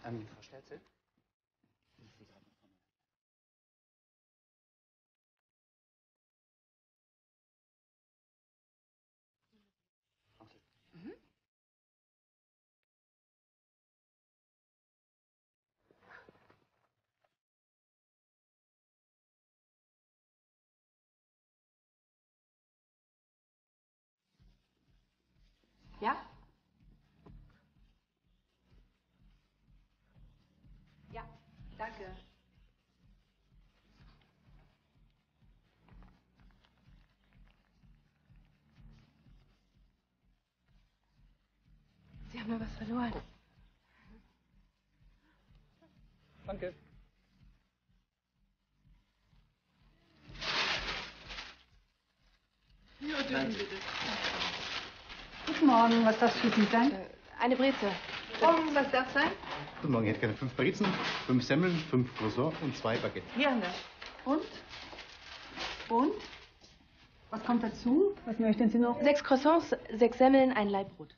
Frau Stelzel? Okay. Mhm. Ja? Ja, danke. Sie haben mir was verloren. Danke. Ja, bitte. Guten Morgen, was darf für Sie sein? Eine Breze. Und was darf sein? Guten Morgen, ich hätte gerne 5 Brezen, 5 Semmeln, 5 Croissants und 2 Baguette. Gerne. Und? Was kommt dazu? Was möchten Sie noch? 6 Croissants, 6 Semmeln, ein Laib Brot.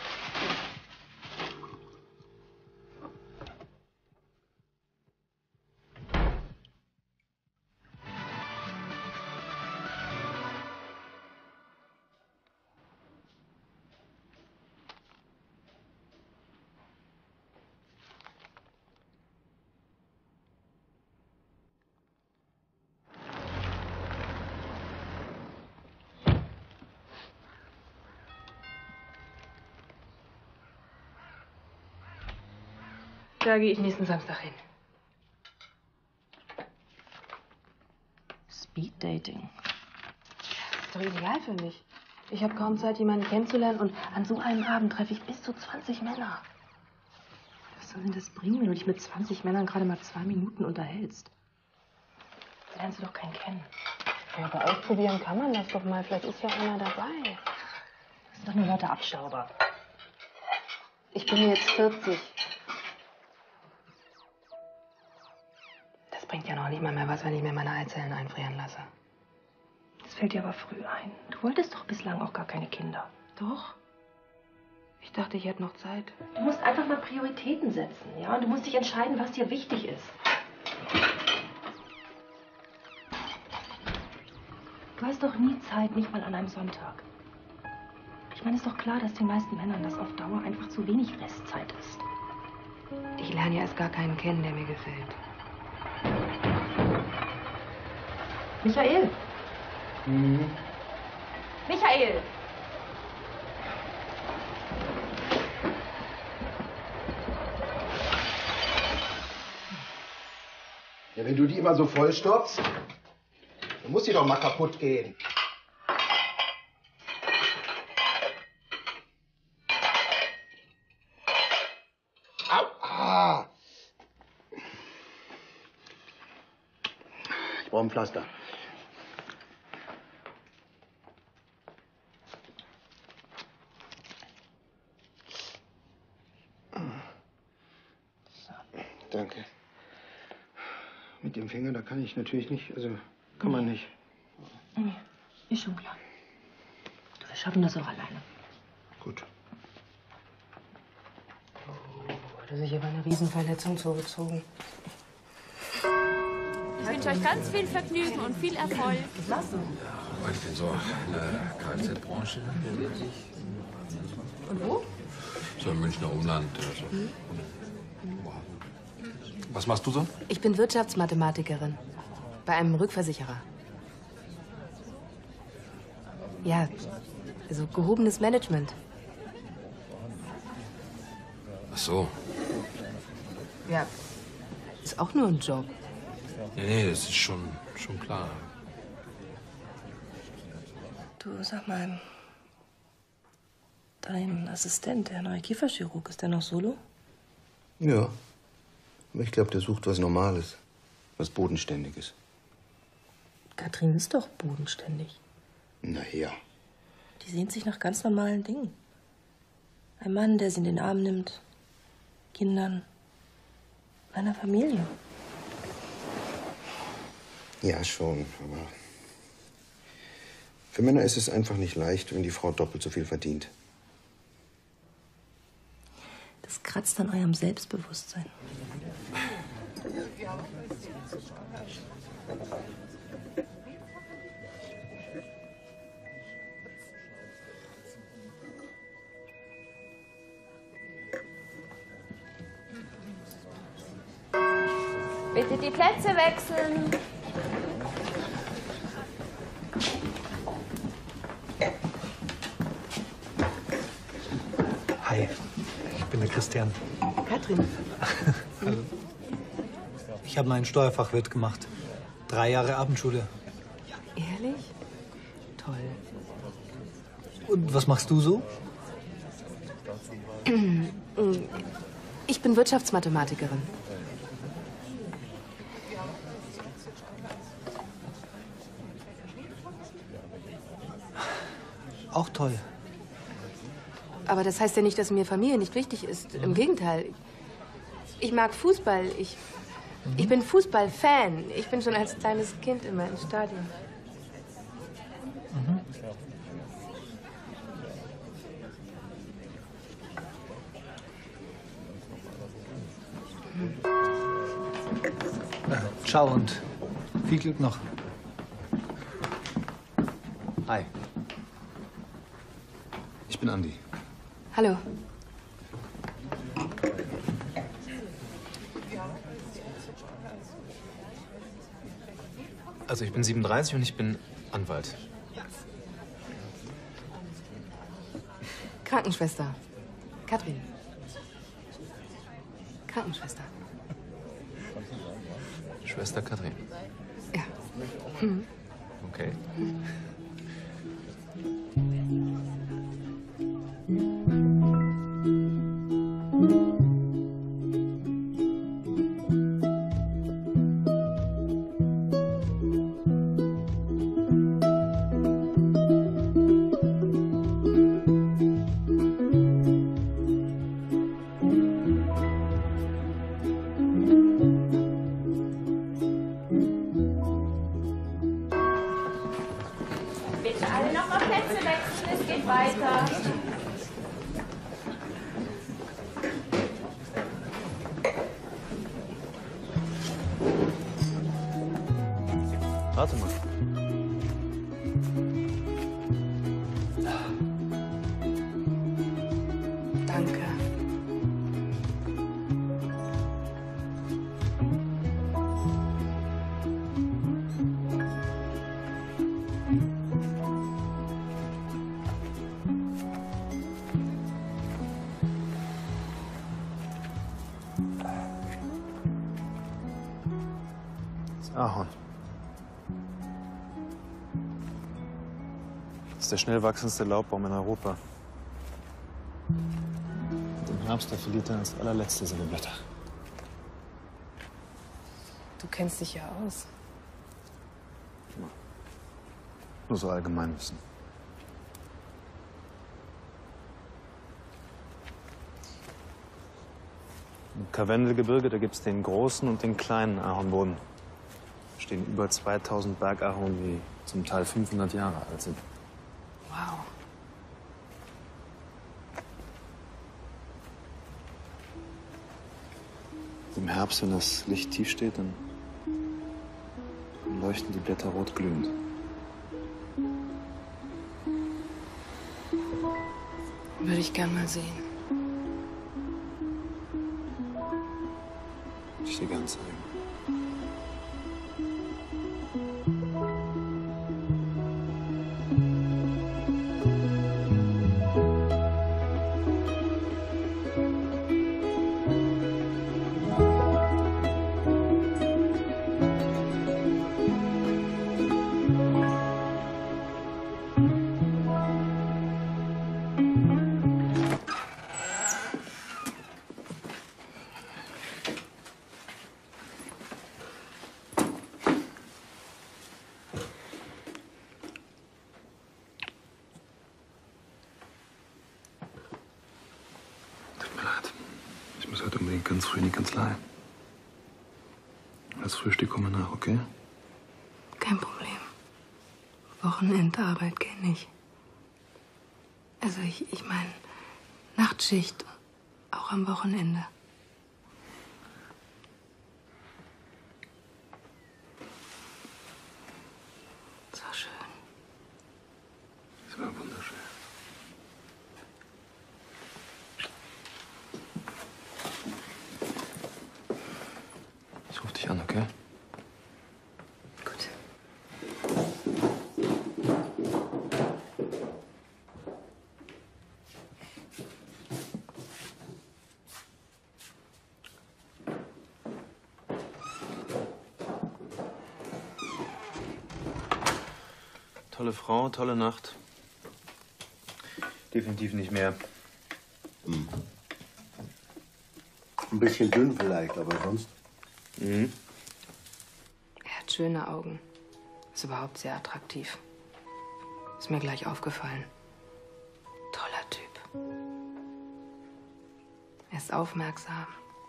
Da gehe ich nächsten Samstag hin. Speeddating. Das ist doch ideal für mich. Ich habe kaum Zeit, jemanden kennenzulernen und an so einem Abend treffe ich bis zu 20 Männer. Was soll denn das bringen, wenn du dich mit 20 Männern gerade mal 2 Minuten unterhältst? Da lernst du doch keinen kennen. Ja, aber ausprobieren kann man das doch mal. Vielleicht ist ja einer dabei. Das sind doch nur Leute Abstauber. Ich bin jetzt 40. Das bringt ja noch nicht mal mehr was, wenn ich mir meine Eizellen einfrieren lasse. Das fällt dir aber früh ein. Du wolltest doch bislang auch gar keine Kinder. Doch? Ich dachte, ich hätte noch Zeit. Du musst einfach mal Prioritäten setzen, ja? Und du musst dich entscheiden, was dir wichtig ist. Du hast doch nie Zeit, nicht mal an einem Sonntag. Ich meine, es ist doch klar, dass den meisten Männern das auf Dauer einfach zu wenig Restzeit ist. Ich lerne ja erst gar keinen kennen, der mir gefällt. Michael! Michael! Ja, wenn du die immer so vollstopfst, dann muss die doch mal kaputt gehen. Au! Ah. Ich brauche ein Pflaster. Danke. Mit dem Finger, da kann ich natürlich nicht, also kann man nicht. Nee, ist schon klar. Wir schaffen das auch alleine. Gut. Hat er sich aber eine Riesenverletzung zugezogen. Ich wünsche euch ganz viel Vergnügen und viel Erfolg. Was machst du? Ich bin so in der Kfz-Branche. Und wo? So im Münchner Umland. Also. Was machst du so? Ich bin Wirtschaftsmathematikerin. Bei einem Rückversicherer. Ja, also gehobenes Management. Ach so. Ja, ist auch nur ein Job. Nee, das ist schon klar. Du, sag mal, dein Assistent, der neue Kieferchirurg, ist der noch solo? Ja. Aber ich glaube, der sucht was Normales. Was Bodenständiges. Katrin ist doch bodenständig. Na ja. Die sehnt sich nach ganz normalen Dingen. Ein Mann, der sie in den Arm nimmt. Kindern. Einer Familie. Ja, schon. Aber für Männer ist es einfach nicht leicht, wenn die Frau doppelt so viel verdient. Das Das kratzt an eurem Selbstbewusstsein. Bitte die Plätze wechseln. Hi, ich bin der Christian. Katrin. Hallo. Ich habe meinen Steuerfachwirt gemacht. 3 Jahre Abendschule. Ehrlich? Toll. Und was machst du so? Ich bin Wirtschaftsmathematikerin. Auch toll. Aber das heißt ja nicht, dass mir Familie nicht wichtig ist. Im Gegenteil. Ich mag Fußball. Ich bin Fußballfan. Ich bin schon als kleines Kind immer im Stadion. Ciao und viel Glück noch. Hi. Ich bin Andi. Hallo. Also ich bin 37 und ich bin Anwalt. Krankenschwester. Katrin. Krankenschwester. Schwester Katrin. Ja. Okay. Bitte alle noch mal Plätze wechseln, es geht weiter. Warte mal. Danke. Das Ahorn. Das ist der schnell wachsendste Laubbaum in Europa. Und im Herbst, da verliert er als allerletzte seine Blätter. Du kennst dich ja aus. Nur so Allgemeinwissen. Im Karwendelgebirge, da gibt es den großen und den kleinen Ahornboden. Da stehen über 2000 Bergahorn, die zum Teil 500 Jahre alt sind. Wow. Im Herbst, wenn das Licht tief steht, dann leuchten die Blätter rot glühend. Würde ich gern mal sehen. Ich dir gern zeigen. Tut mir leid. Ich muss heute unbedingt ganz früh in die Kanzlei. Das Frühstück komme nach, okay? Kein Problem. Wochenendarbeit kenne ich. Also ich meine, Nachtschicht Auch am Wochenende. Es war schön. Es war wunderschön. Ich ruf dich an, okay? Gut. Tolle Frau, tolle Nacht. Definitiv nicht mehr. Ein bisschen dünn vielleicht, aber sonst. Er hat schöne Augen. Ist überhaupt sehr attraktiv. Ist mir gleich aufgefallen. Toller Typ. Er ist aufmerksam.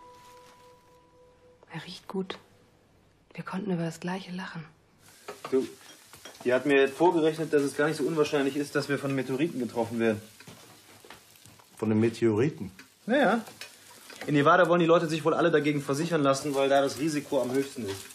Er riecht gut. Wir konnten über das Gleiche lachen. Du, die hat mir vorgerechnet, dass es gar nicht so unwahrscheinlich ist, dass wir von Meteoriten getroffen werden. Von den Meteoriten? Naja. In Nevada wollen die Leute sich wohl alle dagegen versichern lassen, weil da das Risiko am höchsten ist.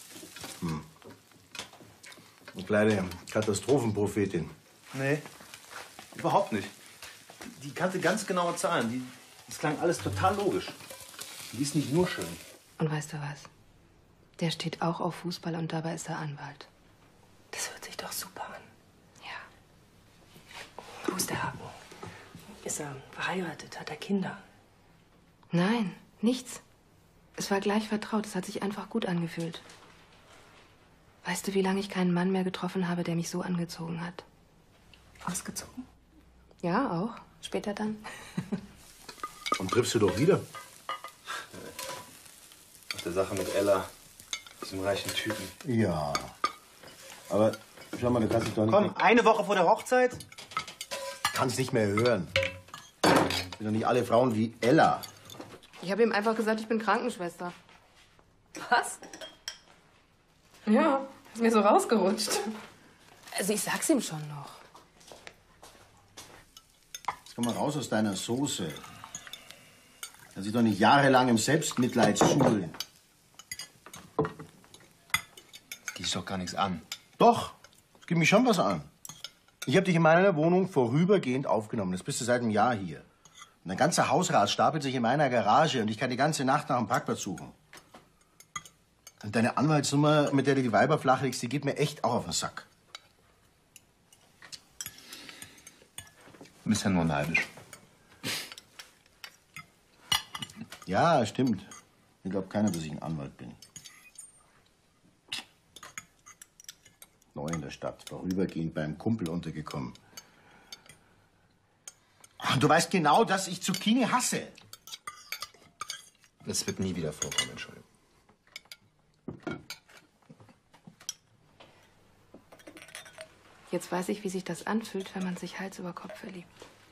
Eine kleine Katastrophenprophetin. Nee, überhaupt nicht. Die kannte ganz genaue Zahlen. Das klang alles total logisch. Die ist nicht nur schön. Und weißt du was? Der steht auch auf Fußball und dabei ist er Anwalt. Das hört sich doch super an. Ja. Wo ist der Haken? Ist er verheiratet? Hat er Kinder? Nein, nichts. Es war gleich vertraut. Es hat sich einfach gut angefühlt. Weißt du, wie lange ich keinen Mann mehr getroffen habe, der mich so angezogen hat? Ausgezogen? Ja, auch. Später dann. Und triffst du doch wieder? Nach der Sache mit Ella, diesem reichen Typen. Ja. Aber schau mal, du kannst dich doch nicht... Komm, eine Woche vor der Hochzeit? Kannst nicht mehr hören. Sind doch nicht alle Frauen wie Ella. Ich habe ihm einfach gesagt, ich bin Krankenschwester. Was? Ja, ist mir so rausgerutscht. Also ich sag's ihm schon noch. Jetzt komm mal raus aus deiner Soße. Kann sich doch nicht jahrelang im Selbstmitleid schulen. Das geht dich doch gar nichts an. Doch, es geht mich schon was an. Ich habe dich in meiner Wohnung vorübergehend aufgenommen. Jetzt bist du seit einem Jahr hier. Und dein ganzer Hausrat stapelt sich in meiner Garage und ich kann die ganze Nacht nach dem Parkplatz suchen. Und deine Anwaltsnummer, mit der du die Weiber flachlegst, die geht mir echt auch auf den Sack. Du bist ja nur neidisch. Ja, stimmt. Ich glaube keiner, dass ich ein Anwalt bin. Neu in der Stadt, vorübergehend beim Kumpel untergekommen. Und du weißt genau, dass ich Zucchini hasse. Das wird nie wieder vorkommen, Entschuldigung. Jetzt weiß ich, wie sich das anfühlt, wenn man sich Hals über Kopf verliebt.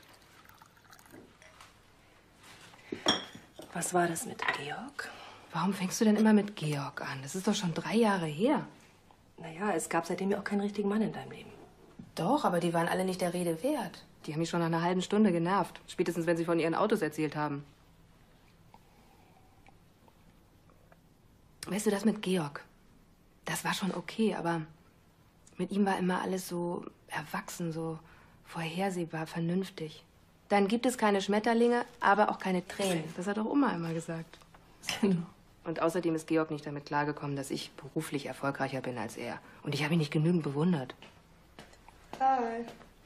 Was war das mit Georg? Warum fängst du denn immer mit Georg an? Das ist doch schon 3 Jahre her. Naja, es gab seitdem ja auch keinen richtigen Mann in deinem Leben. Doch, aber die waren alle nicht der Rede wert. Die haben mich schon nach einer halben Stunde genervt. Spätestens, wenn sie von ihren Autos erzählt haben. Weißt du, das mit Georg, das war schon okay, aber mit ihm war immer alles so erwachsen, so vorhersehbar, vernünftig. Dann gibt es keine Schmetterlinge, aber auch keine Tränen. Das hat auch Oma immer gesagt. Genau. Und außerdem ist Georg nicht damit klargekommen, dass ich beruflich erfolgreicher bin als er. Und ich habe ihn nicht genügend bewundert. Hi.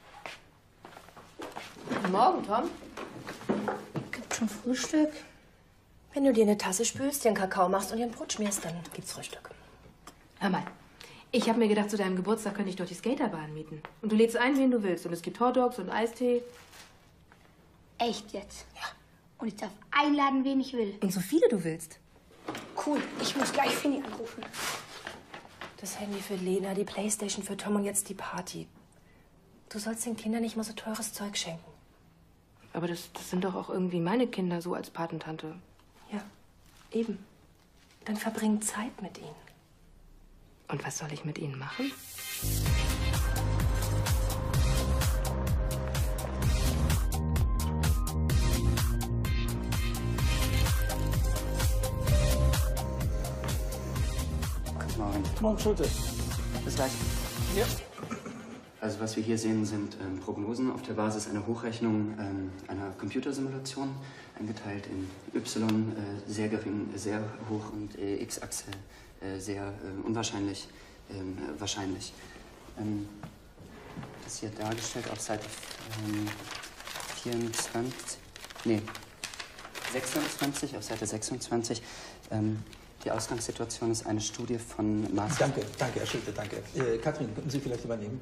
Guten Morgen, Tom. Gibt schon Frühstück? Wenn du dir eine Tasse spülst, dir einen Kakao machst und dir ein Brot schmierst, dann gibt's Frühstück. Hör mal, ich habe mir gedacht, zu deinem Geburtstag könnte ich doch die Skaterbahn mieten. Und du lädst ein, wen du willst. Und es gibt Hotdogs und Eistee. Echt jetzt? Ja. Und ich darf einladen, wen ich will. Und so viele du willst. Cool, ich muss gleich Finny anrufen. Das Handy für Lena, die Playstation für Tom und jetzt die Party. Du sollst den Kindern nicht mal so teures Zeug schenken. Aber das sind doch auch irgendwie meine Kinder, so als Patentante. Ja, eben. Dann verbring Zeit mit ihnen. Und was soll ich mit ihnen machen? Morgen. Morgen, Schulte. Bis gleich. Ja. Also was wir hier sehen, sind Prognosen auf der Basis einer Hochrechnung einer Computersimulation, eingeteilt in Y sehr gering, sehr hoch und X-Achse sehr unwahrscheinlich, wahrscheinlich. Das hier dargestellt auf Seite 26, auf Seite 26. Die Ausgangssituation ist eine Studie von Mars. Danke, Herr Schulte, danke. Katrin, könnten Sie vielleicht übernehmen?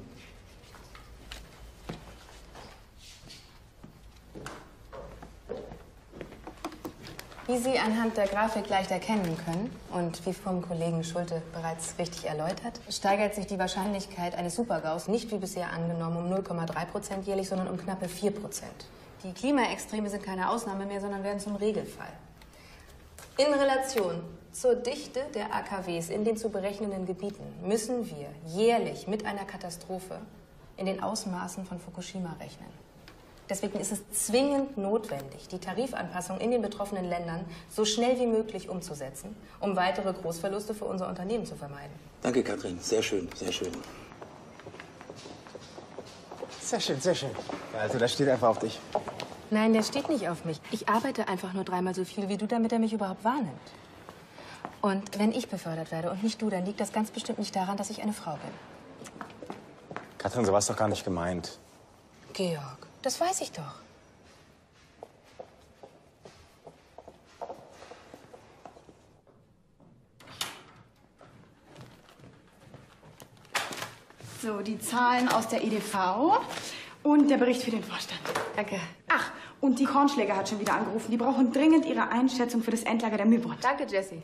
Wie Sie anhand der Grafik leicht erkennen können und wie vom Kollegen Schulte bereits richtig erläutert, steigert sich die Wahrscheinlichkeit eines Supergaus nicht wie bisher angenommen um 0,3% jährlich, sondern um knappe 4%. Die Klimaextreme sind keine Ausnahme mehr, sondern werden zum Regelfall. In Relation zur Dichte der AKWs in den zu berechnenden Gebieten müssen wir jährlich mit einer Katastrophe in den Ausmaßen von Fukushima rechnen. Deswegen ist es zwingend notwendig, die Tarifanpassung in den betroffenen Ländern so schnell wie möglich umzusetzen, um weitere Großverluste für unser Unternehmen zu vermeiden. Danke, Katrin. Sehr schön, sehr schön. Sehr schön, sehr schön. Ja, also das steht einfach auf dich. Nein, der steht nicht auf mich. Ich arbeite einfach nur 3-mal so viel wie du, damit er mich überhaupt wahrnimmt. Und wenn ich befördert werde und nicht du, dann liegt das ganz bestimmt nicht daran, dass ich eine Frau bin. Katrin, so war es doch gar nicht gemeint. Georg, das weiß ich doch. So, die Zahlen aus der EDV und der Bericht für den Vorstand. Danke. Ach, und die Kornschläger hat schon wieder angerufen. Die brauchen dringend ihre Einschätzung für das Endlager der Mühlbrot. Danke, Jessie.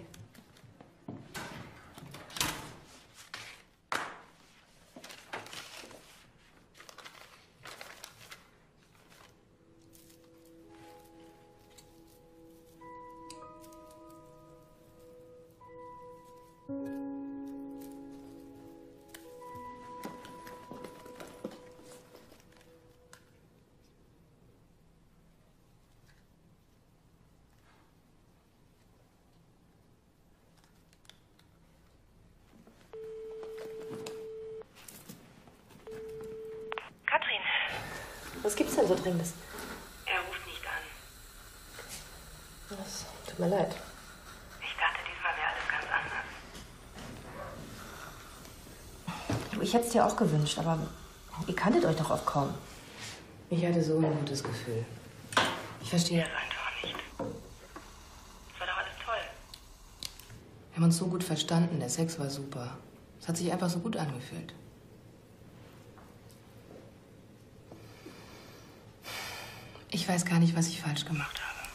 Was gibt's denn so Dringendes? Er ruft nicht an. Das tut mir leid. Ich dachte, diesmal wäre alles ganz anders. Du, ich hätte es dir auch gewünscht, aber ihr kanntet euch doch auch kaum. Ich hatte so ein gutes Gefühl. Ich verstehe. Das einfach nicht. Es war doch alles toll. Wir haben uns so gut verstanden. Der Sex war super. Es hat sich einfach so gut angefühlt. Ich weiß gar nicht, was ich falsch gemacht habe.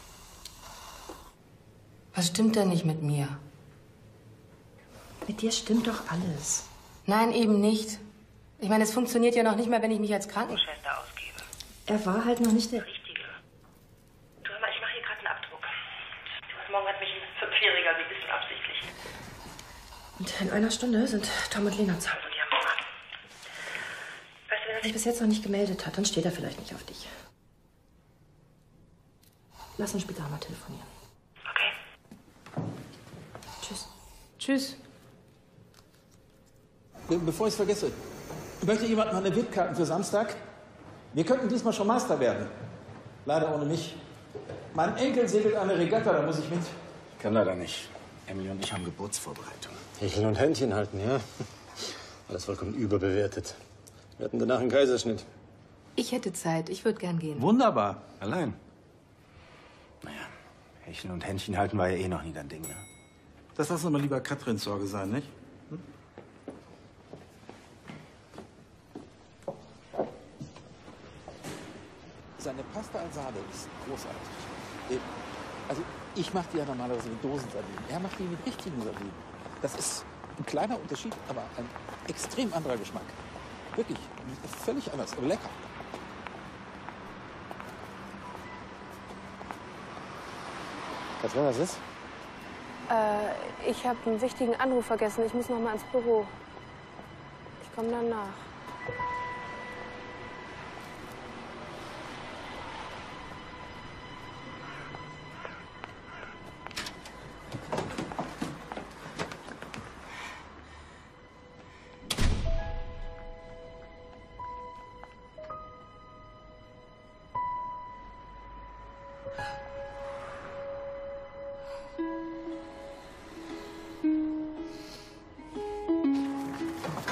Was stimmt denn nicht mit mir? Mit dir stimmt doch alles. Nein, eben nicht. Ich meine, es funktioniert ja noch nicht mal, wenn ich mich als Krankenschwester ausgebe. Er war halt noch nicht der Richtige. Du, hör mal, ich mache hier gerade einen Abdruck. Heute Morgen hat mich ein 5-Jähriger wie bisschen absichtlich. Und in einer Stunde sind Tom und Lena zu Hause. Und die haben Hunger. Weißt du, Wenn er sich bis jetzt noch nicht gemeldet hat, dann steht er vielleicht nicht auf dich. Lass uns später mal telefonieren. Okay. Tschüss. Tschüss. Bevor ich es vergesse, möchte jemand mal eine VIP-Karten für Samstag? Wir könnten diesmal schon Meister werden. Leider ohne mich. Mein Enkel segelt eine Regatta, da muss ich mit. Kann leider nicht. Emily und ich haben Geburtsvorbereitung. Hecheln und Händchen halten, ja? Alles vollkommen überbewertet. Wir hatten danach einen Kaiserschnitt. Ich hätte Zeit. Ich würde gern gehen. Wunderbar. Allein. Naja, Hecheln und Händchen halten war ja eh noch nie dein Ding, ne? Das lassen wir mal lieber Katrins Sorge sein, nicht? Seine Pasta al Sade ist großartig. Also, ich mache die ja normalerweise mit Dosensardinen. Er macht die mit richtigen Sardinen. Das ist ein kleiner Unterschied, aber ein extrem anderer Geschmack. Wirklich, völlig anders, aber lecker. Katrin, was ist? Ich habe einen wichtigen Anruf vergessen. Ich muss noch mal ins Büro. Ich komme dann nach.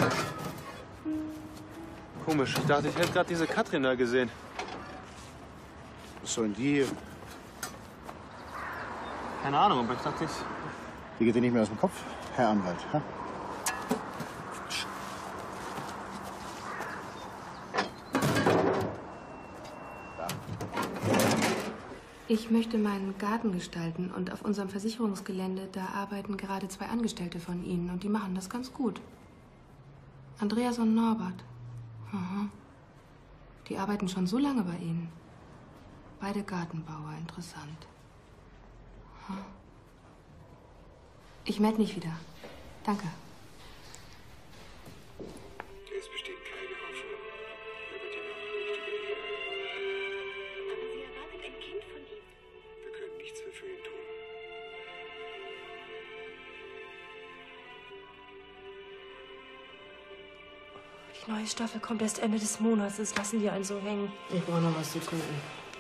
Komisch, ich dachte, ich hätte gerade diese Katrin da gesehen. Was sollen die hier? Keine Ahnung, aber ich dachte, Die geht dir nicht mehr aus dem Kopf, Herr Anwalt. Ha? Ich möchte meinen Garten gestalten und auf unserem Versicherungsgelände, da arbeiten gerade 2 Angestellte von Ihnen und die machen das ganz gut. Andreas und Norbert. Aha. Die arbeiten schon so lange bei Ihnen. Beide Gartenbauer, interessant. Aha. Ich melde mich wieder. Danke. Es besteht keine Hoffnung. Er wird die Nacht nicht überleben. Aber sie erwartet ein Kind von ihm. Wir können nichts mehr für ihn tun. Die neue Staffel kommt erst Ende des Monats. Das lassen die einen so hängen. Ich brauche noch was zu trinken.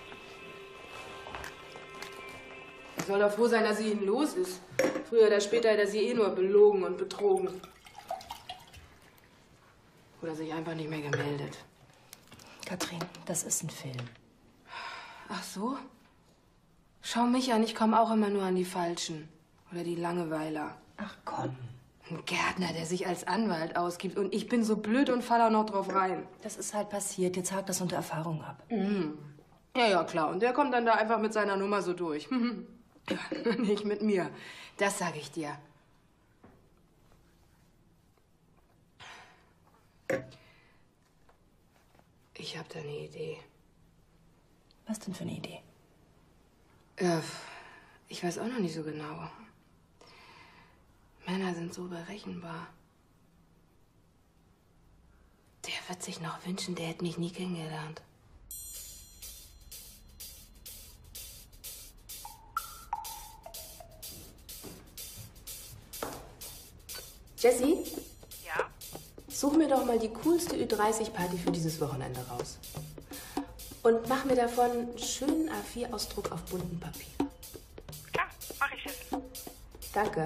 Ich soll doch froh sein, dass sie ihn los ist. Früher oder später hätte er sie eh nur belogen und betrogen. Oder sich einfach nicht mehr gemeldet. Katrin, das ist ein Film. Ach so? Schau mich an, ich komme auch immer nur an die Falschen. Oder die Langeweiler. Ach komm. Ein Gärtner, der sich als Anwalt ausgibt. Und ich bin so blöd und falle auch noch drauf rein. Das ist halt passiert. Jetzt hakt das unter Erfahrung ab. Mhm. Ja, ja, klar. Und der kommt dann da einfach mit seiner Nummer so durch. Ja, nicht mit mir. Das sage ich dir. Ich habe da eine Idee. Was denn für eine Idee? Ja, ich weiß auch noch nicht so genau. Männer sind so berechenbar. Der wird sich noch wünschen, der hätte mich nie kennengelernt. Jessie? Ja? Such mir doch mal die coolste Ü30-Party für dieses Wochenende raus. Und mach mir davon einen schönen A4-Ausdruck auf buntem Papier. Klar, mach ich jetzt. Danke.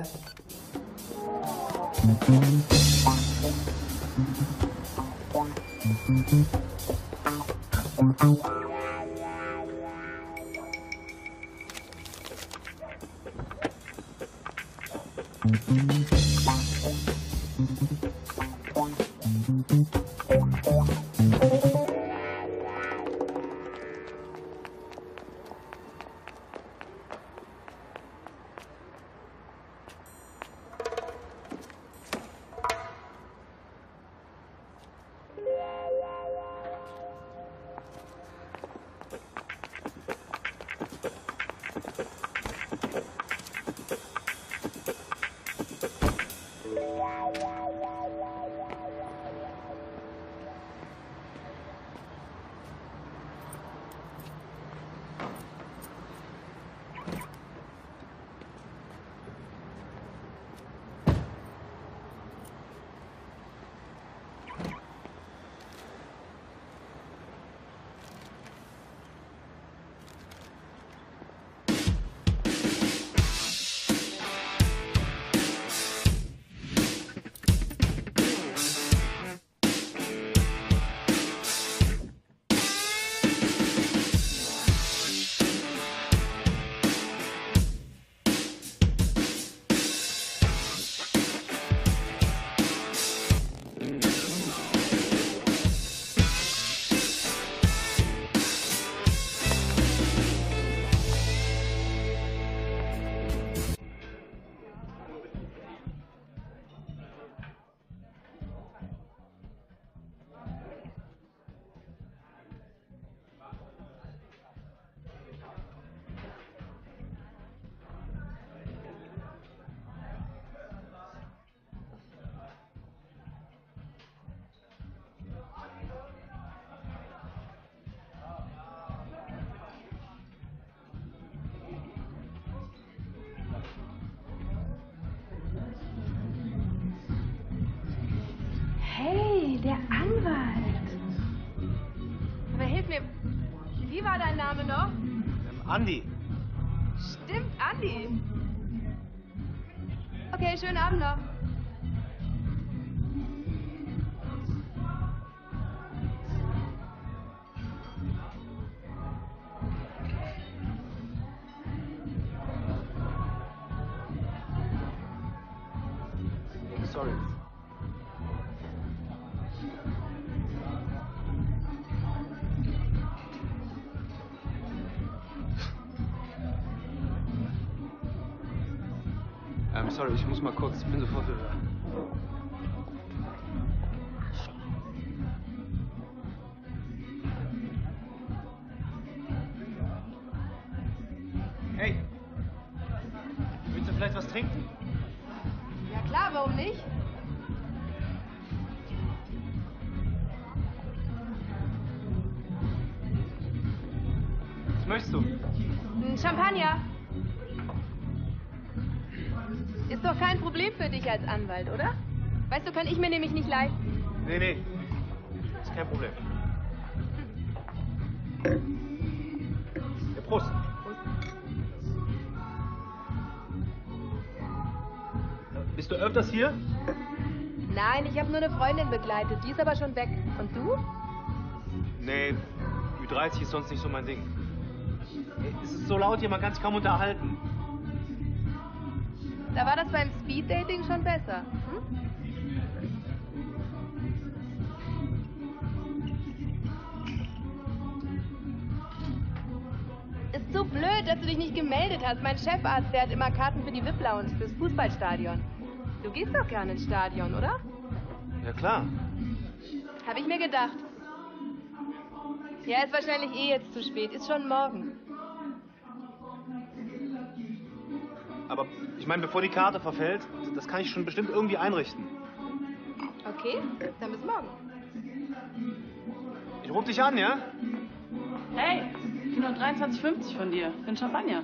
Hey, der Anwalt. Aber hilf mir, wie war dein Name noch? Andi. Stimmt, Andi. Okay, schönen Abend noch. sorry. Sorry, ich muss mal kurz. Ich bin sofort wieder da. Hey! Willst du vielleicht was trinken? Ja klar, warum nicht? Was möchtest du? Ein Champagner. Ist doch kein Problem für dich als Anwalt, oder? Weißt du, kann ich mir nämlich nicht leisten. Nee. Ist kein Problem. Ja, Prost. Bist du öfters hier? Nein, ich habe nur eine Freundin begleitet. Die ist aber schon weg. Und du? Nee, Ü30 ist sonst nicht so mein Ding. Es ist so laut hier, man kann sich kaum unterhalten. Da war das beim Speeddating schon besser. Hm? Ist so blöd, dass du dich nicht gemeldet hast. Mein Chefarzt, der hat immer Karten für die VIP-Lounge, fürs Fußballstadion. Du gehst doch gerne ins Stadion, oder? Ja, klar. Hab ich mir gedacht. Ja, ist wahrscheinlich eh jetzt zu spät. Ist schon morgen. Aber ich meine, bevor die Karte verfällt, das kann ich schon bestimmt irgendwie einrichten. Okay, dann bis morgen. Ich ruf dich an, ja? Hey, ich will nur 23,50 von dir. Für einen Champagner.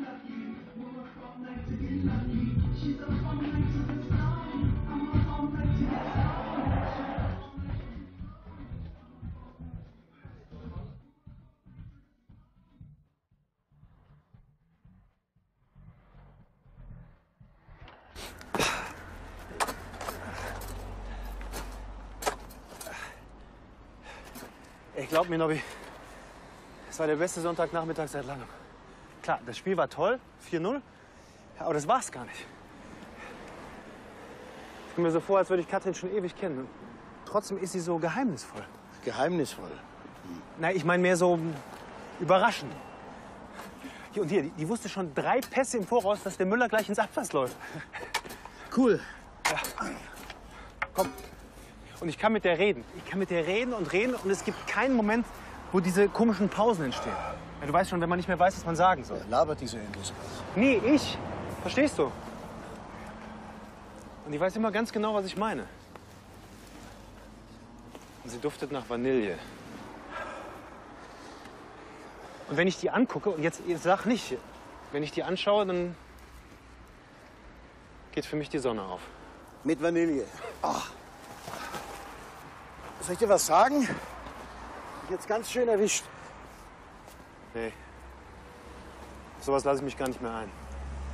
Ich glaub mir, Nobby, es war der beste Sonntagnachmittag seit langem. Klar, das Spiel war toll, 4-0, aber das war's gar nicht. Ich komme mir so vor, als würde ich Katrin schon ewig kennen. Und trotzdem ist sie so geheimnisvoll. Geheimnisvoll? Nein, ich meine mehr so überraschend. Hier, und hier, die wusste schon 3 Pässe im Voraus, dass der Müller gleich ins Abpass läuft. Cool. Ja. Komm. Und ich kann mit der reden. Ich kann mit der reden und es gibt keinen Moment, wo diese komischen Pausen entstehen. Ja, du weißt schon, wenn man nicht mehr weiß, was man sagen soll. Labert diese endlos. Nee, ich. Verstehst du? Und ich weiß immer ganz genau, was ich meine. Und sie duftet nach Vanille. Und wenn ich die angucke, und jetzt sag nicht, wenn ich die anschaue, dann geht für mich die Sonne auf. Mit Vanille. Ach. Soll ich dir was sagen? Ich jetzt ganz schön erwischt. Nee. Auf sowas lasse ich mich gar nicht mehr ein.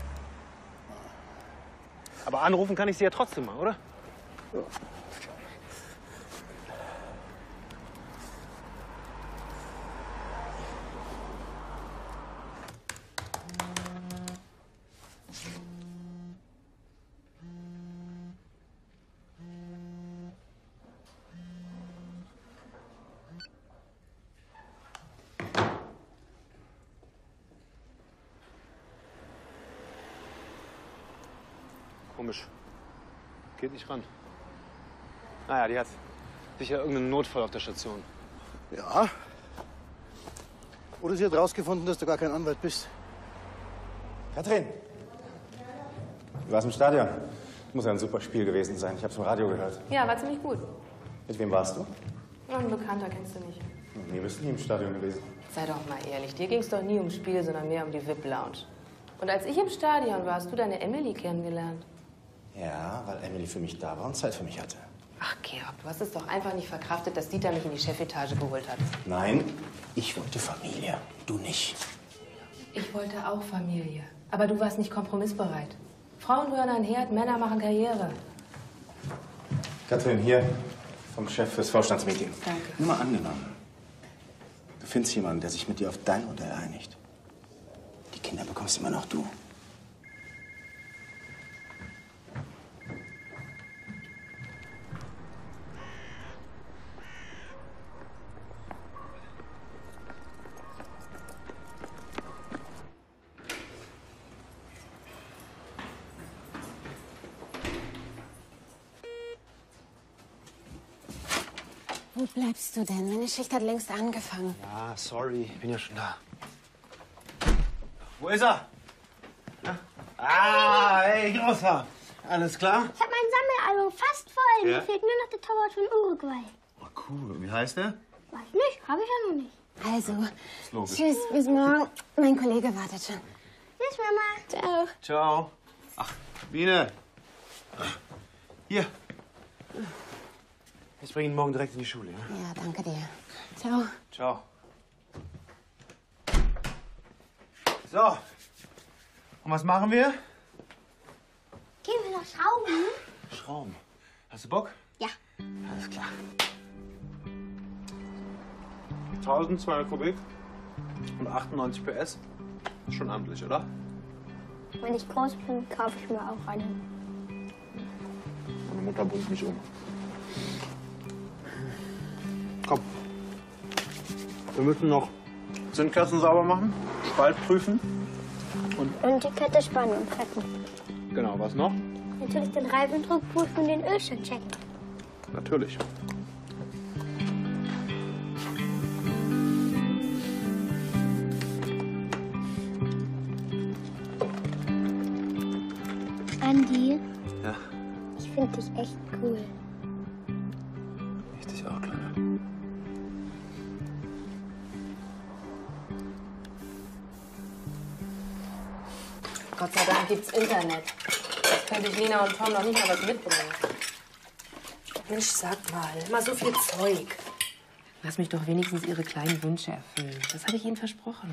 Aber anrufen kann ich sie ja trotzdem mal, oder? Ja. Komisch. Geht nicht ran. Naja, die hat sicher irgendeinen Notfall auf der Station. Ja. Oder sie hat rausgefunden, dass du gar kein Anwalt bist. Katrin, du warst im Stadion. Muss ja ein super Spiel gewesen sein. Ich hab's im Radio gehört. Ja, war ziemlich gut. Mit wem warst du? Noch ein Bekannter, kennst du nicht. Nee, bist nie im Stadion gewesen. Sei doch mal ehrlich, dir ging's doch nie ums Spiel, sondern mehr um die VIP-Lounge. Und als ich im Stadion war, hast du deine Emily kennengelernt. Ja, weil Emily für mich da war und Zeit für mich hatte. Ach, Georg, du hast es doch einfach nicht verkraftet, dass Dieter mich in die Chefetage geholt hat. Nein, ich wollte Familie, du nicht. Ich wollte auch Familie. Aber du warst nicht kompromissbereit. Frauen rühren ein Herd, Männer machen Karriere. Katrin, hier vom Chef fürs Vorstandsmeeting. Danke. Nur mal angenommen, du findest jemanden, der sich mit dir auf dein Modell einigt. Die Kinder bekommst immer noch du. Wo bleibst du denn? Meine Schicht hat längst angefangen. Ja, sorry, ich bin ja schon da. Wo ist er? Ja? Ah, hey, Großer. Alles klar? Ich habe mein Sammelalbum fast voll. Ja? Mir fehlt nur noch der Torwart von Uruguay. Oh, cool. Wie heißt der? Weiß nicht, habe ich ja noch nicht. Also, Ist logisch. tschüss, bis morgen. Mein Kollege wartet schon. Tschüss, Mama. Ciao. Ciao. Ach, Biene. Hier. Ich bringe ihn morgen direkt in die Schule. Ja? Ja, danke dir. Ciao. Ciao. So. Und was machen wir? Gehen wir noch schrauben? Schrauben. Hast du Bock? Ja. Alles klar. 1200 Kubik und 98 PS. Ist schon amtlich, oder? Wenn ich groß bin, kaufe ich mir auch einen. Meine Mutter bringt mich um. Komm. Wir müssen noch Zündkerzen sauber machen, Spalt prüfen Und die Kette spannen und preppen. Genau, was noch? Natürlich den Reifendruck prüfen und den Ölstand checken. Natürlich. Andi, Ja, ich finde dich echt cool. ich dich auch, Kleiner. Gott sei Dank gibt's Internet. Jetzt könnte ich Lena und Tom noch nicht mal was mitbringen. Mensch, sag mal, immer so viel Zeug. Lass mich doch wenigstens ihre kleinen Wünsche erfüllen. Das habe ich ihnen versprochen.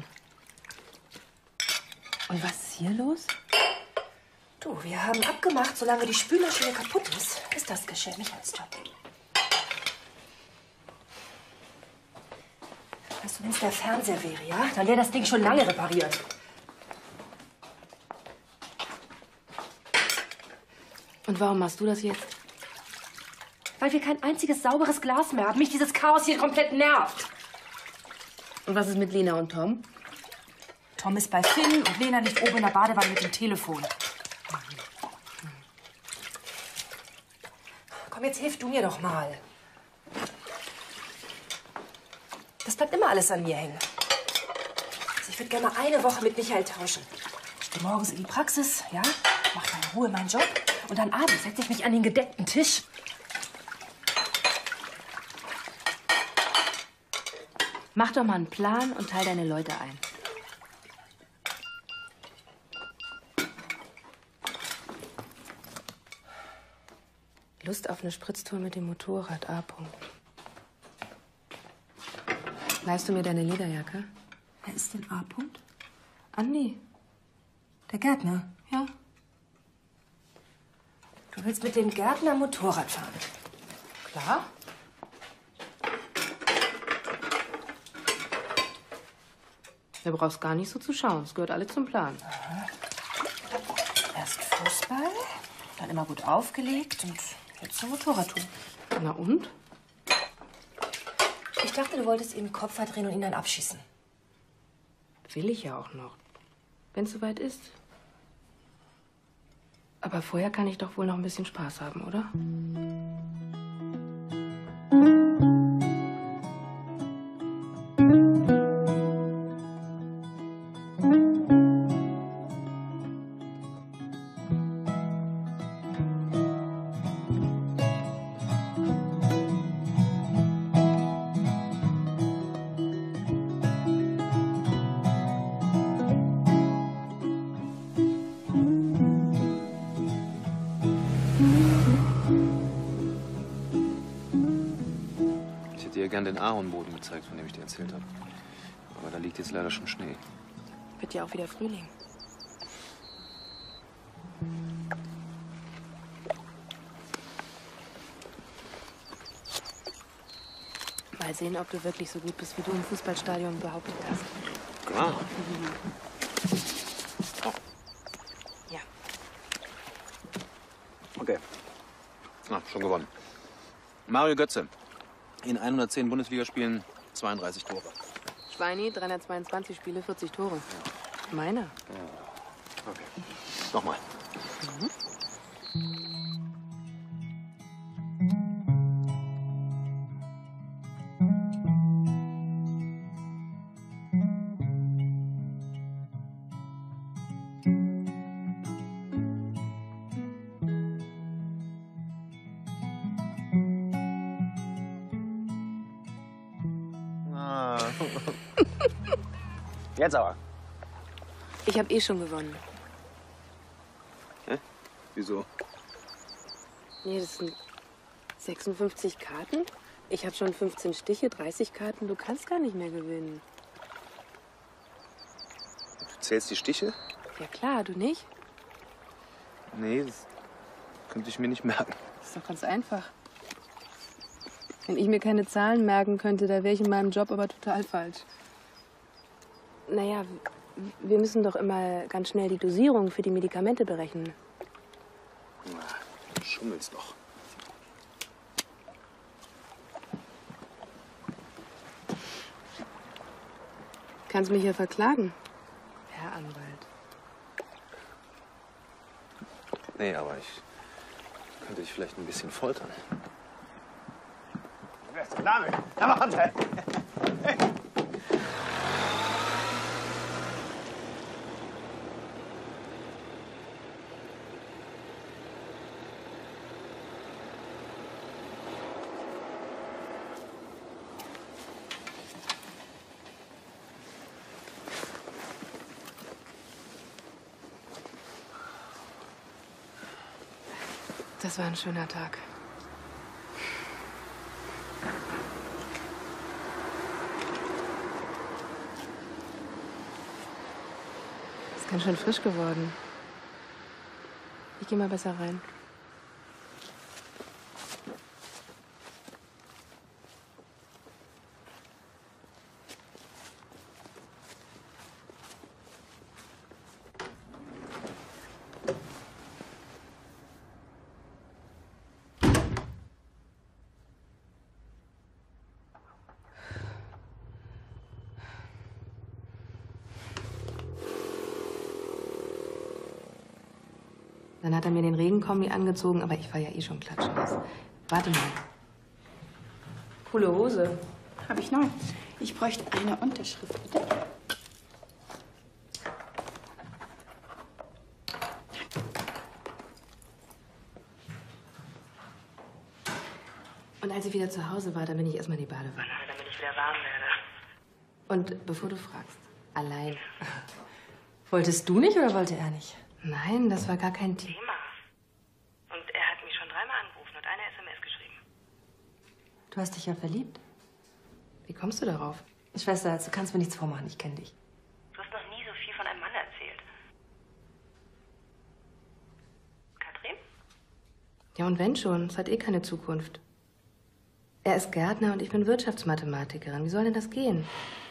Und was ist hier los? Du, wir haben abgemacht, solange die Spülmaschine kaputt ist, ist das Geschirr Michaels Job. Weißt du, wenn es der Fernseher wäre, ja? Dann wäre das Ding schon lange repariert. Und warum machst du das jetzt? Weil wir kein einziges sauberes Glas mehr haben. Mich dieses Chaos hier komplett nervt. Und was ist mit Lena und Tom? Tom ist bei Finn und Lena liegt oben in der Badewanne mit dem Telefon. Komm, jetzt hilf du mir doch mal. Das bleibt immer alles an mir hängen. Also ich würde gerne mal eine Woche mit Michael tauschen. Ich gehe morgens in die Praxis, ja, mache dann in Ruhe meinen Job und dann abends setze ich mich an den gedeckten Tisch. Mach doch mal einen Plan und teil deine Leute ein. Lust auf eine Spritztour mit dem Motorrad, A. Leihst du mir deine Lederjacke? Wer ist denn A. Andi. Der Gärtner? Ja. Du willst mit dem Gärtner Motorrad fahren? Klar. Du brauchst gar nicht so zu schauen. Es gehört alles zum Plan. Aha. Erst Fußball, dann immer gut aufgelegt und jetzt eine Motorradtour. Na und? Ich dachte, du wolltest ihm den Kopf verdrehen und ihn dann abschießen. Will ich ja auch noch. Wenn es soweit ist. Aber vorher kann ich doch wohl noch ein bisschen Spaß haben, oder? Ich hätte dir gern den Ahornboden gezeigt, von dem ich dir erzählt habe. Aber da liegt jetzt leider schon Schnee. Wird ja auch wieder Frühling. Mal sehen, ob du wirklich so gut bist, wie du im Fußballstadion behauptet hast. Klar. Ja. Okay. Ah, schon gewonnen. Mario Götze. In 110 Bundesligaspielen 32 Tore. Schweini, 322 Spiele, 40 Tore. Meiner. Okay. Nochmal. Jetzt aber. Ich habe eh schon gewonnen. Hä? Wieso? Nee, das sind 56 Karten. Ich habe schon 15 Stiche, 30 Karten. Du kannst gar nicht mehr gewinnen. Du zählst die Stiche? Ja klar, du nicht? Nee, das könnte ich mir nicht merken. Das ist doch ganz einfach. Wenn ich mir keine Zahlen merken könnte, da wäre ich in meinem Job aber total falsch. Naja, wir müssen doch immer ganz schnell die Dosierung für die Medikamente berechnen. Du schummelst doch. Kannst mich ja verklagen, Herr Anwalt. Nee, aber ich könnte dich vielleicht ein bisschen foltern. Wer ist der Name? Na, warte! Das war ein schöner Tag. Ist ganz schön frisch geworden. Ich gehe mal besser rein. Dann hat er mir den Regenkombi angezogen, aber ich war ja eh schon klatschnass. Warte mal. Coole Hose. Habe ich noch. Ich bräuchte eine Unterschrift, bitte. Und als ich wieder zu Hause war, dann bin ich erstmal in die Badewanne. Damit ich wieder warm werde. Und bevor du fragst, allein. Wolltest du nicht oder wollte er nicht? Nein, das war gar kein Thema. Und er hat mich schon 3-mal angerufen und eine SMS geschrieben. Du hast dich ja verliebt. Wie kommst du darauf? Schwester, du kannst mir nichts vormachen, ich kenne dich. Du hast noch nie so viel von einem Mann erzählt. Katrin? Ja, und wenn schon, es hat eh keine Zukunft. Er ist Gärtner und ich bin Wirtschaftsmathematikerin. Wie soll denn das gehen?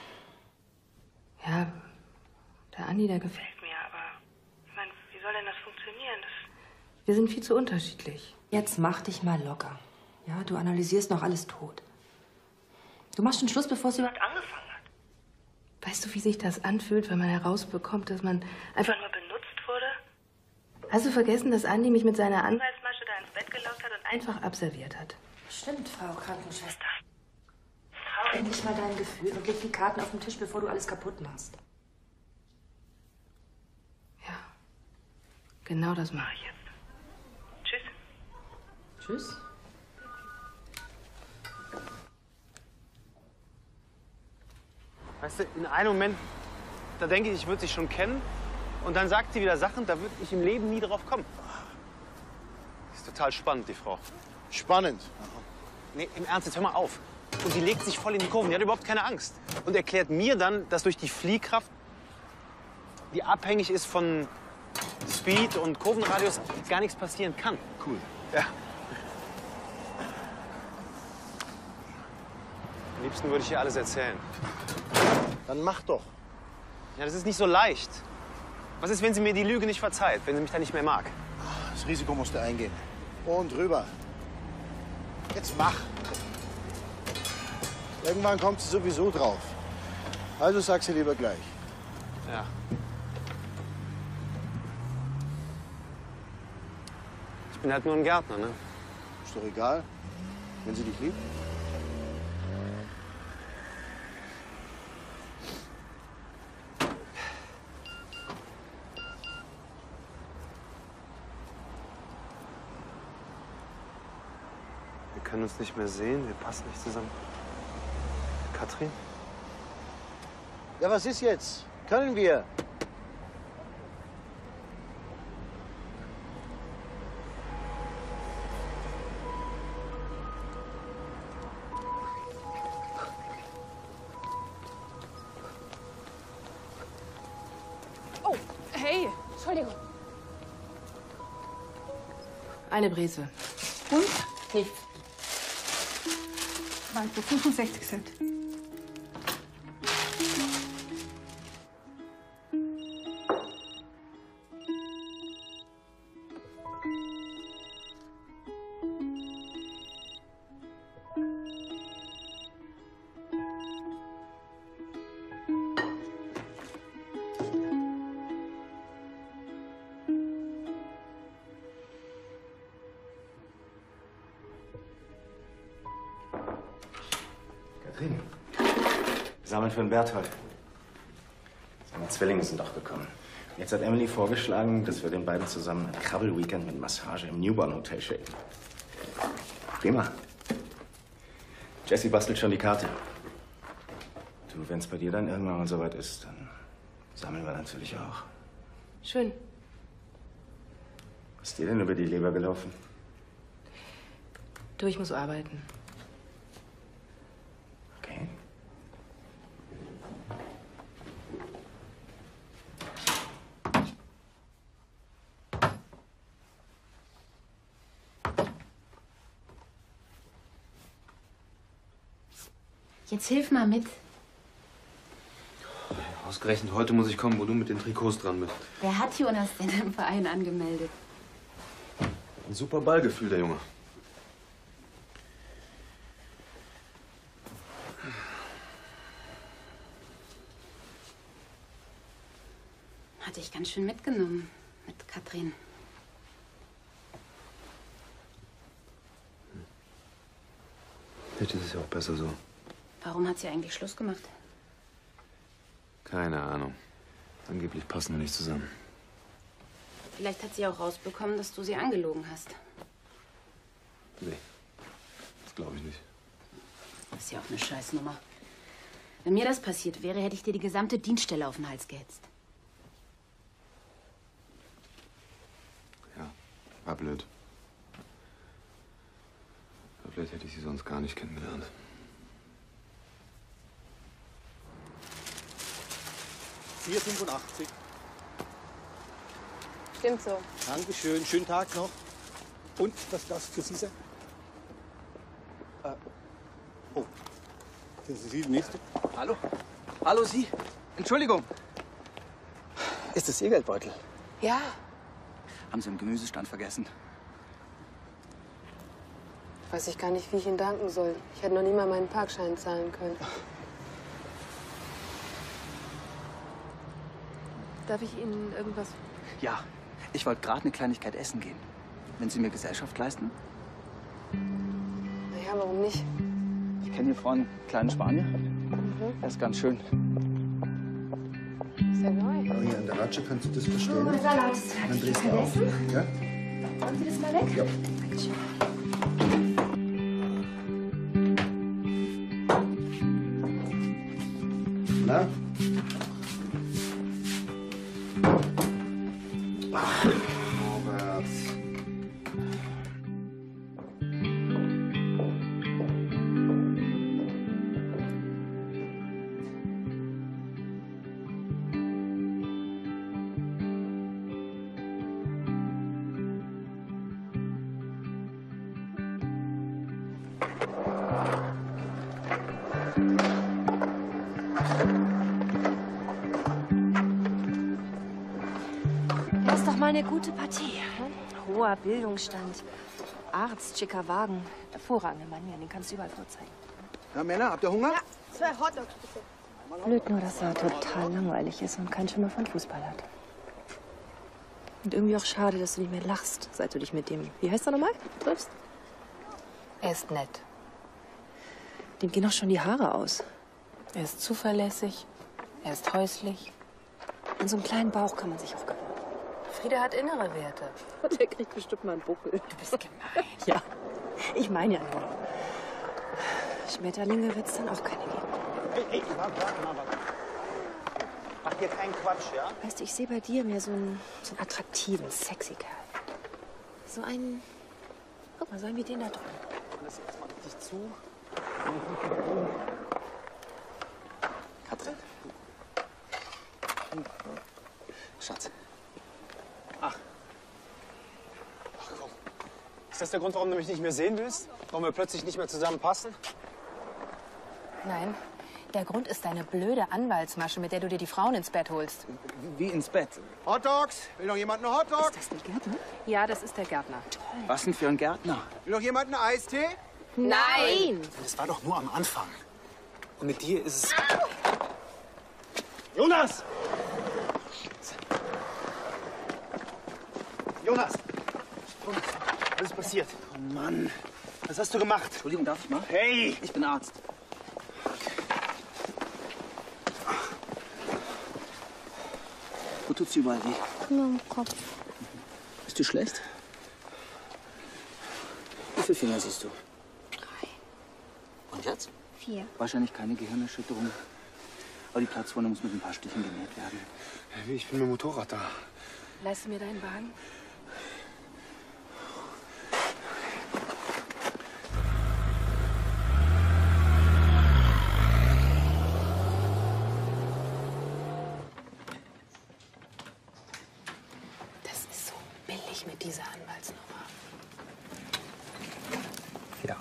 Ja, der Andi, der gefällt mir. Wie soll denn das funktionieren? Wir sind viel zu unterschiedlich. Jetzt mach dich mal locker. Ja, du analysierst noch alles tot. Du machst schon Schluss, bevor es überhaupt angefangen hat. Weißt du, wie sich das anfühlt, wenn man herausbekommt, dass man einfach nur benutzt wurde? Hast du vergessen, dass Andi mich mit seiner Anwaltsmasche da ins Bett gelockt hat und einfach abserviert hat? Stimmt, Frau Krankenschwester. Trau endlich mal dein Gefühl und leg die Karten auf den Tisch, bevor du alles kaputt machst. Genau das mache ich jetzt. Tschüss. Tschüss. Weißt du, in einem Moment, da denke ich würde sie schon kennen. Und dann sagt sie wieder Sachen, da würde ich im Leben nie drauf kommen. Ist total spannend, die Frau. Spannend? Nee, im Ernst, jetzt hör mal auf. Und die legt sich voll in die Kurven, die hat überhaupt keine Angst. Und erklärt mir dann, dass durch die Fliehkraft, die abhängig ist von Speed und Kurvenradius, gar nichts passieren kann. Cool. Ja. Am liebsten würde ich ihr alles erzählen. Dann mach doch. Ja, das ist nicht so leicht. Was ist, wenn sie mir die Lüge nicht verzeiht, wenn sie mich dann nicht mehr mag? Das Risiko musst du eingehen. Und rüber. Jetzt mach. Irgendwann kommt sie sowieso drauf. Also sag sie lieber gleich. Ja. Ich bin halt nur ein Gärtner, ne? Ist doch egal, wenn sie dich liebt. Wir können uns nicht mehr sehen, wir passen nicht zusammen. Katrin? Ja, was ist jetzt? Können wir? Oh, hey. Entschuldigung. Eine Brise. Und? Nichts. Meinst du 65 Cent? Katrin, sammeln für den Berthold. Seine Zwillinge sind doch gekommen. Jetzt hat Emily vorgeschlagen, dass wir den beiden zusammen ein Krabbel-Weekend mit Massage im Newborn Hotel schicken. Prima. Jessie bastelt schon die Karte. Du, wenn es bei dir dann irgendwann mal soweit ist, dann sammeln wir natürlich auch. Schön. Was ist dir denn über die Leber gelaufen? Du, ich muss arbeiten. Okay. Jetzt hilf mal mit. Ausgerechnet heute muss ich kommen, wo du mit den Trikots dran bist. Wer hat Jonas denn im Verein angemeldet? Ein super Ballgefühl, der Junge. Hat dich ganz schön mitgenommen mit Katrin. Vielleicht ist es ja auch besser so. Warum hat sie eigentlich Schluss gemacht? Keine Ahnung. Angeblich passen wir nicht zusammen. Vielleicht hat sie auch rausbekommen, dass du sie angelogen hast. Nee, das glaube ich nicht. Das ist ja auch eine Scheißnummer. Wenn mir das passiert wäre, hätte ich dir die gesamte Dienststelle auf den Hals gehetzt. Ja, war blöd. Aber vielleicht hätte ich sie sonst gar nicht kennengelernt. $4,85. Stimmt so. Dankeschön. Schönen Tag noch. Und das Glas für Sie, Sir? Oh. Sind Sie die Nächste? Hallo? Hallo, Sie? Entschuldigung. Ist das Ihr Geldbeutel? Ja. Haben Sie im Gemüsestand vergessen? Weiß ich gar nicht, wie ich Ihnen danken soll. Ich hätte noch nie mal meinen Parkschein zahlen können. Darf ich Ihnen irgendwas... Ja. Ich wollte gerade eine Kleinigkeit essen gehen. Wenn Sie mir Gesellschaft leisten? Naja, warum nicht? Ich kenne hier vorne einen kleinen Spanier. Er ist ganz schön. Ist ja neu. Oh, hier an der Ratsche kannst du das bestellen. Oh, Salat. Dann drehst du auf. Ja? Wollen Sie das mal weg? Ja. Na? Ach, Robert. Das ist doch mal eine gute Partie. Hoher Bildungsstand, Arzt, schicker Wagen. Hervorragende Manieren, den kannst du überall vorzeigen. Na, Männer, habt ihr Hunger? Ja, 2 Hotdogs bitte. Blöd nur, dass er total langweilig ist und keinen Schimmer von Fußball hat. Und irgendwie auch schade, dass du nicht mehr lachst, seit du dich mit dem, wie heißt er nochmal, triffst. Er ist nett. Dem gehen auch schon die Haare aus. Er ist zuverlässig. Er ist häuslich. An so einem kleinen Bauch kann man sich auch gewöhnen. Frieda hat innere Werte. Der kriegt bestimmt mal einen Buckel. Du bist gemein. Ja, ich meine ja nur. Schmetterlinge wird es dann auch keine geben. Hey, warte mal. mach hier keinen Quatsch, ja? Weißt du, ich sehe bei dir mehr so einen attraktiven, sexy Kerl. So einen... Guck mal, so einen wie den da drüben. Lass jetzt mal richtig zu. Katrin. Schatz. Ach, komm. Ist das der Grund, warum du mich nicht mehr sehen willst? Warum wir plötzlich nicht mehr zusammenpassen? Nein, der Grund ist deine blöde Anwaltsmasche, mit der du dir die Frauen ins Bett holst. Wie ins Bett? Hot Dogs? Will noch jemand einen Hot Dog? Ist das der Gärtner? Ja, das ist der Gärtner. Was denn für ein Gärtner? Will noch jemand einen Eistee? Nein! Das war doch nur am Anfang. Und mit dir ist es... Jonas! Jonas! Was ist passiert? Oh Mann. Was hast du gemacht? Entschuldigung, darf ich mal? Hey! Ich bin Arzt. Wo tut's dir überall weh? Nur im Kopf. Ist dir schlecht? Wie viele Finger siehst du? 3, Und jetzt? 4. Wahrscheinlich keine Gehirnerschütterung. Aber die Platzwunde muss mit ein paar Stichen genäht werden. Ich bin mit dem Motorrad da. Leihst du mir deinen Wagen? Das ist so billig mit dieser Anwaltsnummer. Ja.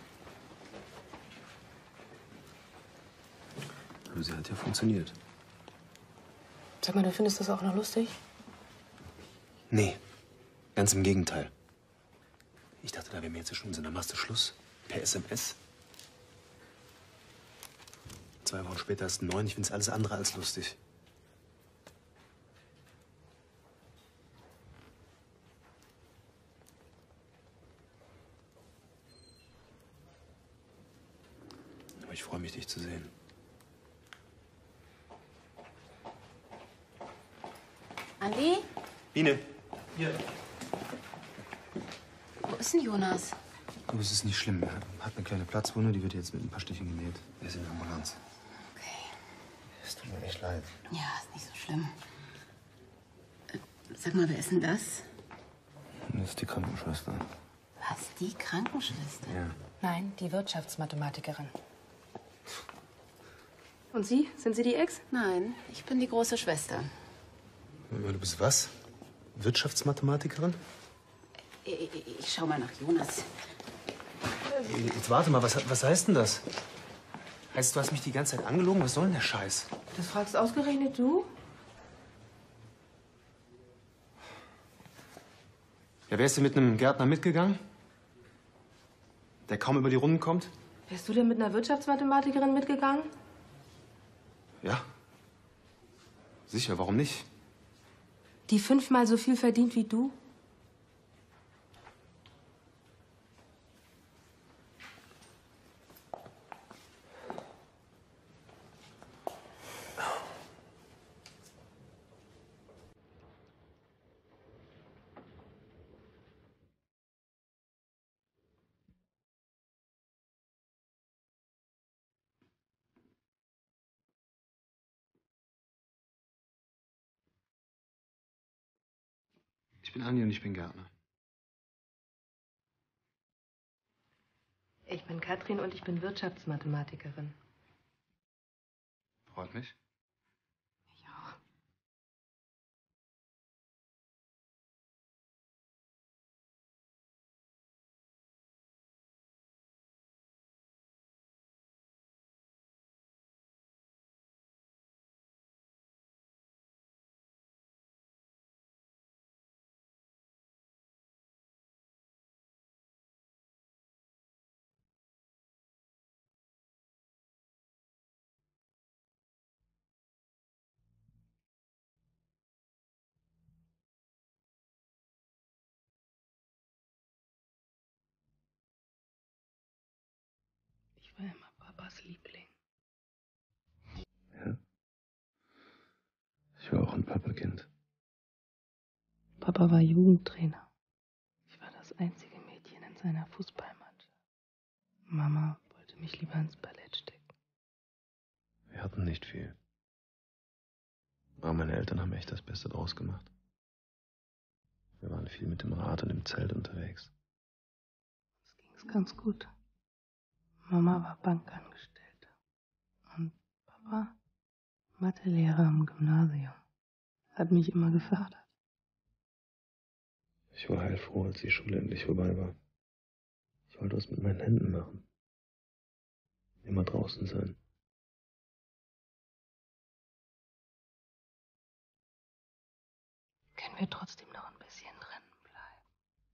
Aber sie hat ja funktioniert. Sag mal, du findest das auch noch lustig? Nee, ganz im Gegenteil. Ich dachte, da wären wir jetzt ja schon sind. Dann machst du Schluss. Per SMS. 2 Wochen später ist 9. Ich find's alles andere als lustig. Aber ich freue mich, dich zu sehen. Andi? Biene. Hier. Wo ist denn Jonas? Aber es ist nicht schlimm. Er hat eine kleine Platzwunde, die wird jetzt mit ein paar Stichen genäht. Er ist in der Ambulanz. Es tut mir echt leid. Ja, ist nicht so schlimm. Sag mal, wer ist denn das? Das ist die Krankenschwester. Was, die Krankenschwester? Ja. Nein, die Wirtschaftsmathematikerin. Und Sie? Sind Sie die Ex? Nein, ich bin die große Schwester. Du bist was? Wirtschaftsmathematikerin? Ich schau mal nach Jonas. Jetzt warte mal, was heißt denn das? Heißt, du hast mich die ganze Zeit angelogen? Was soll denn der Scheiß? Das fragst ausgerechnet du? Ja, wärst du mit einem Gärtner mitgegangen? Der kaum über die Runden kommt? Wärst du denn mit einer Wirtschaftsmathematikerin mitgegangen? Ja. Sicher, warum nicht? Die 5-mal so viel verdient wie du? Ich bin Andi und ich bin Gärtner. Ich bin Katrin und ich bin Wirtschaftsmathematikerin. Freut mich. Ich war immer Papas Liebling. Ja. Ich war auch ein Papakind. Papa war Jugendtrainer. Ich war das einzige Mädchen in seiner Fußballmannschaft. Mama wollte mich lieber ins Ballett stecken. Wir hatten nicht viel. Aber meine Eltern haben echt das Beste draus gemacht. Wir waren viel mit dem Rad und im Zelt unterwegs. Ging's ganz gut. Mama war Bankangestellte. Und Papa Mathelehrer am Gymnasium. Hat mich immer gefördert. Ich war heilfroh, als die Schule endlich vorbei war. Ich wollte was mit meinen Händen machen. Immer draußen sein. Können wir trotzdem noch ein bisschen drinnen bleiben?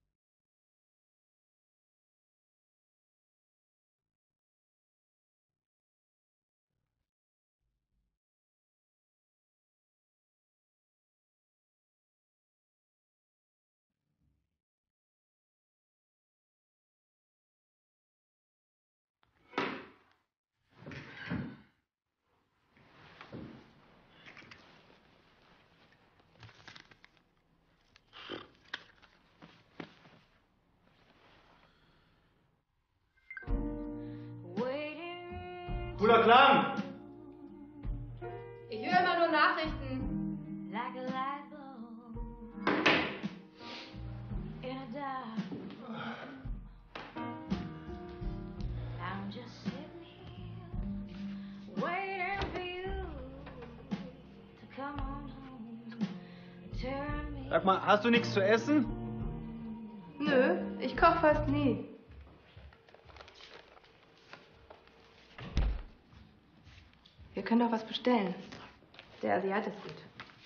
Cooler Klang! Ich höre immer nur Nachrichten. Like a light bulb in a dark room. I'm just sitting here waiting for you to come on home. Turn me. Sag mal, hast du nichts zu essen? Nö, ich koche fast nie. Wir können doch was bestellen. Der Asiat ist gut.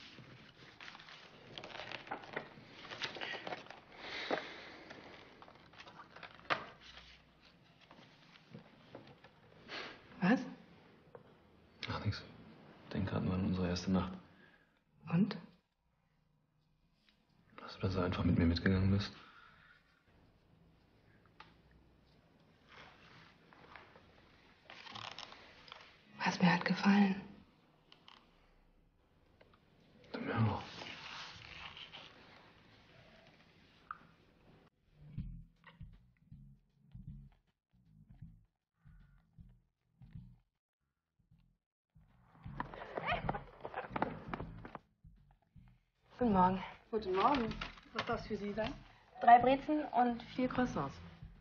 Was? Ach, nix. Denk gerade nur an unsere erste Nacht. Und? Dass du da so einfach mit mir mitgegangen bist. Was mir hat gefallen. Mir auch. Guten Morgen. Guten Morgen. Was darf es für Sie sein? 3 Brezen und 4 Croissants.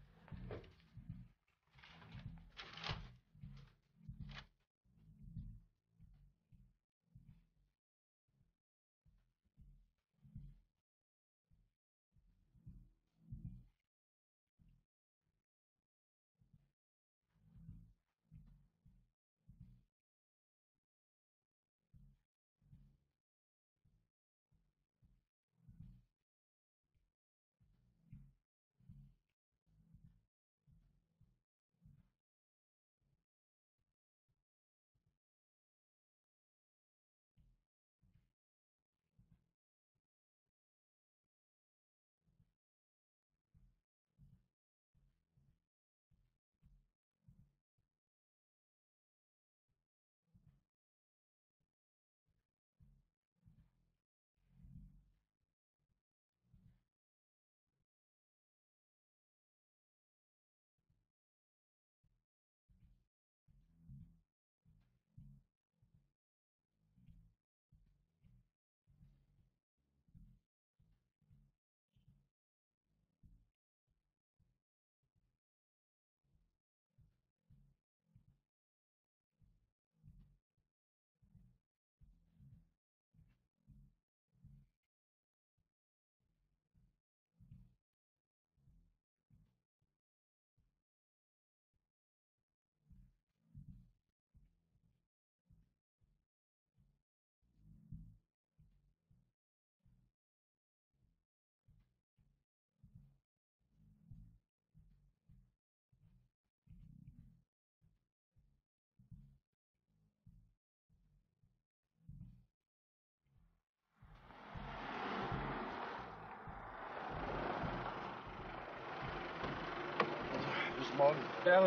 Bis morgen. Servus.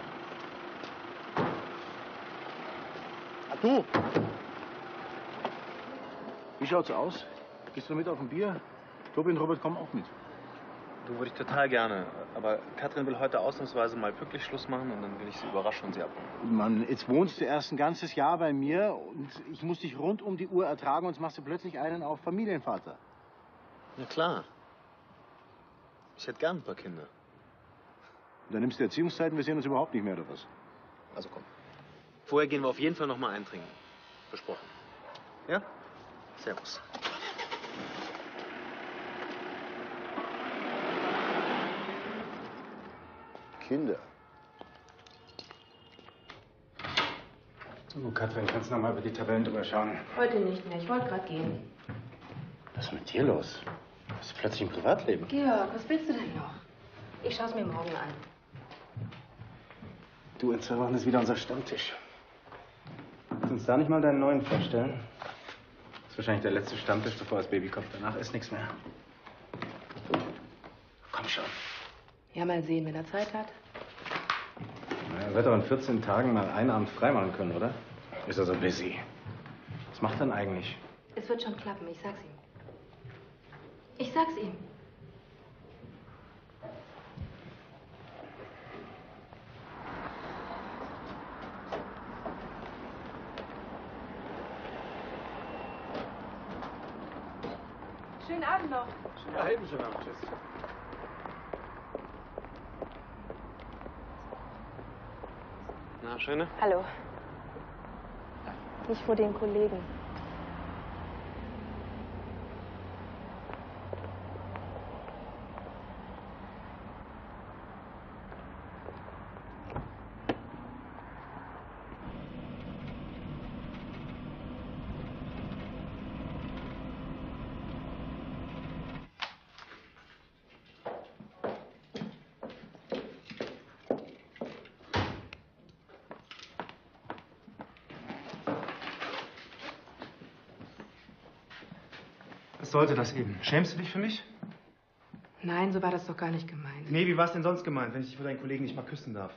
Ah, du! Wie schaut's aus? Gehst du mit auf ein Bier? Tobi und Robert kommen auch mit. Du, würde ich total gerne. Aber Katrin will heute ausnahmsweise mal wirklich Schluss machen und dann will ich sie überraschen und sie abholen. Mann, jetzt wohnst du erst ein ganzes Jahr bei mir und ich muss dich rund um die Uhr ertragen und jetzt machst du plötzlich einen auf Familienvater. Na klar. Ich hätte gern ein paar Kinder. Dann nimmst du Erziehungszeiten, wir sehen uns überhaupt nicht mehr, oder was? Also komm. Vorher gehen wir auf jeden Fall noch mal eintrinken. Versprochen. Ja? Servus. Kinder. Du, Katrin, kannst du noch mal über die Tabellen drüber schauen? Heute nicht mehr. Ich wollte gerade gehen. Was ist mit dir los? Hast du plötzlich ein Privatleben? Georg, was willst du denn noch? Ich schaue es mir morgen an. Du, in 2 Wochen ist wieder unser Stammtisch. Kannst du uns da nicht mal deinen neuen vorstellen? Das ist wahrscheinlich der letzte Stammtisch, bevor das Baby kommt. Danach ist nichts mehr. Komm schon. Ja, mal sehen, wenn er Zeit hat. Na, er wird doch in 14 Tagen mal einen Abend freimachen können, oder? Ist er so busy? Was macht er denn eigentlich? Es wird schon klappen, ich sag's ihm. Ich sag's ihm. Schönen Abend noch. Ja, eben schon Abend. Tschüss. Na, Schöne? Hallo. Nicht vor den Kollegen. Was sollte das eben? Schämst du dich für mich? Nein, so war das doch gar nicht gemeint. Nee, wie war es denn sonst gemeint, wenn ich dich vor deinen Kollegen nicht mal küssen darf?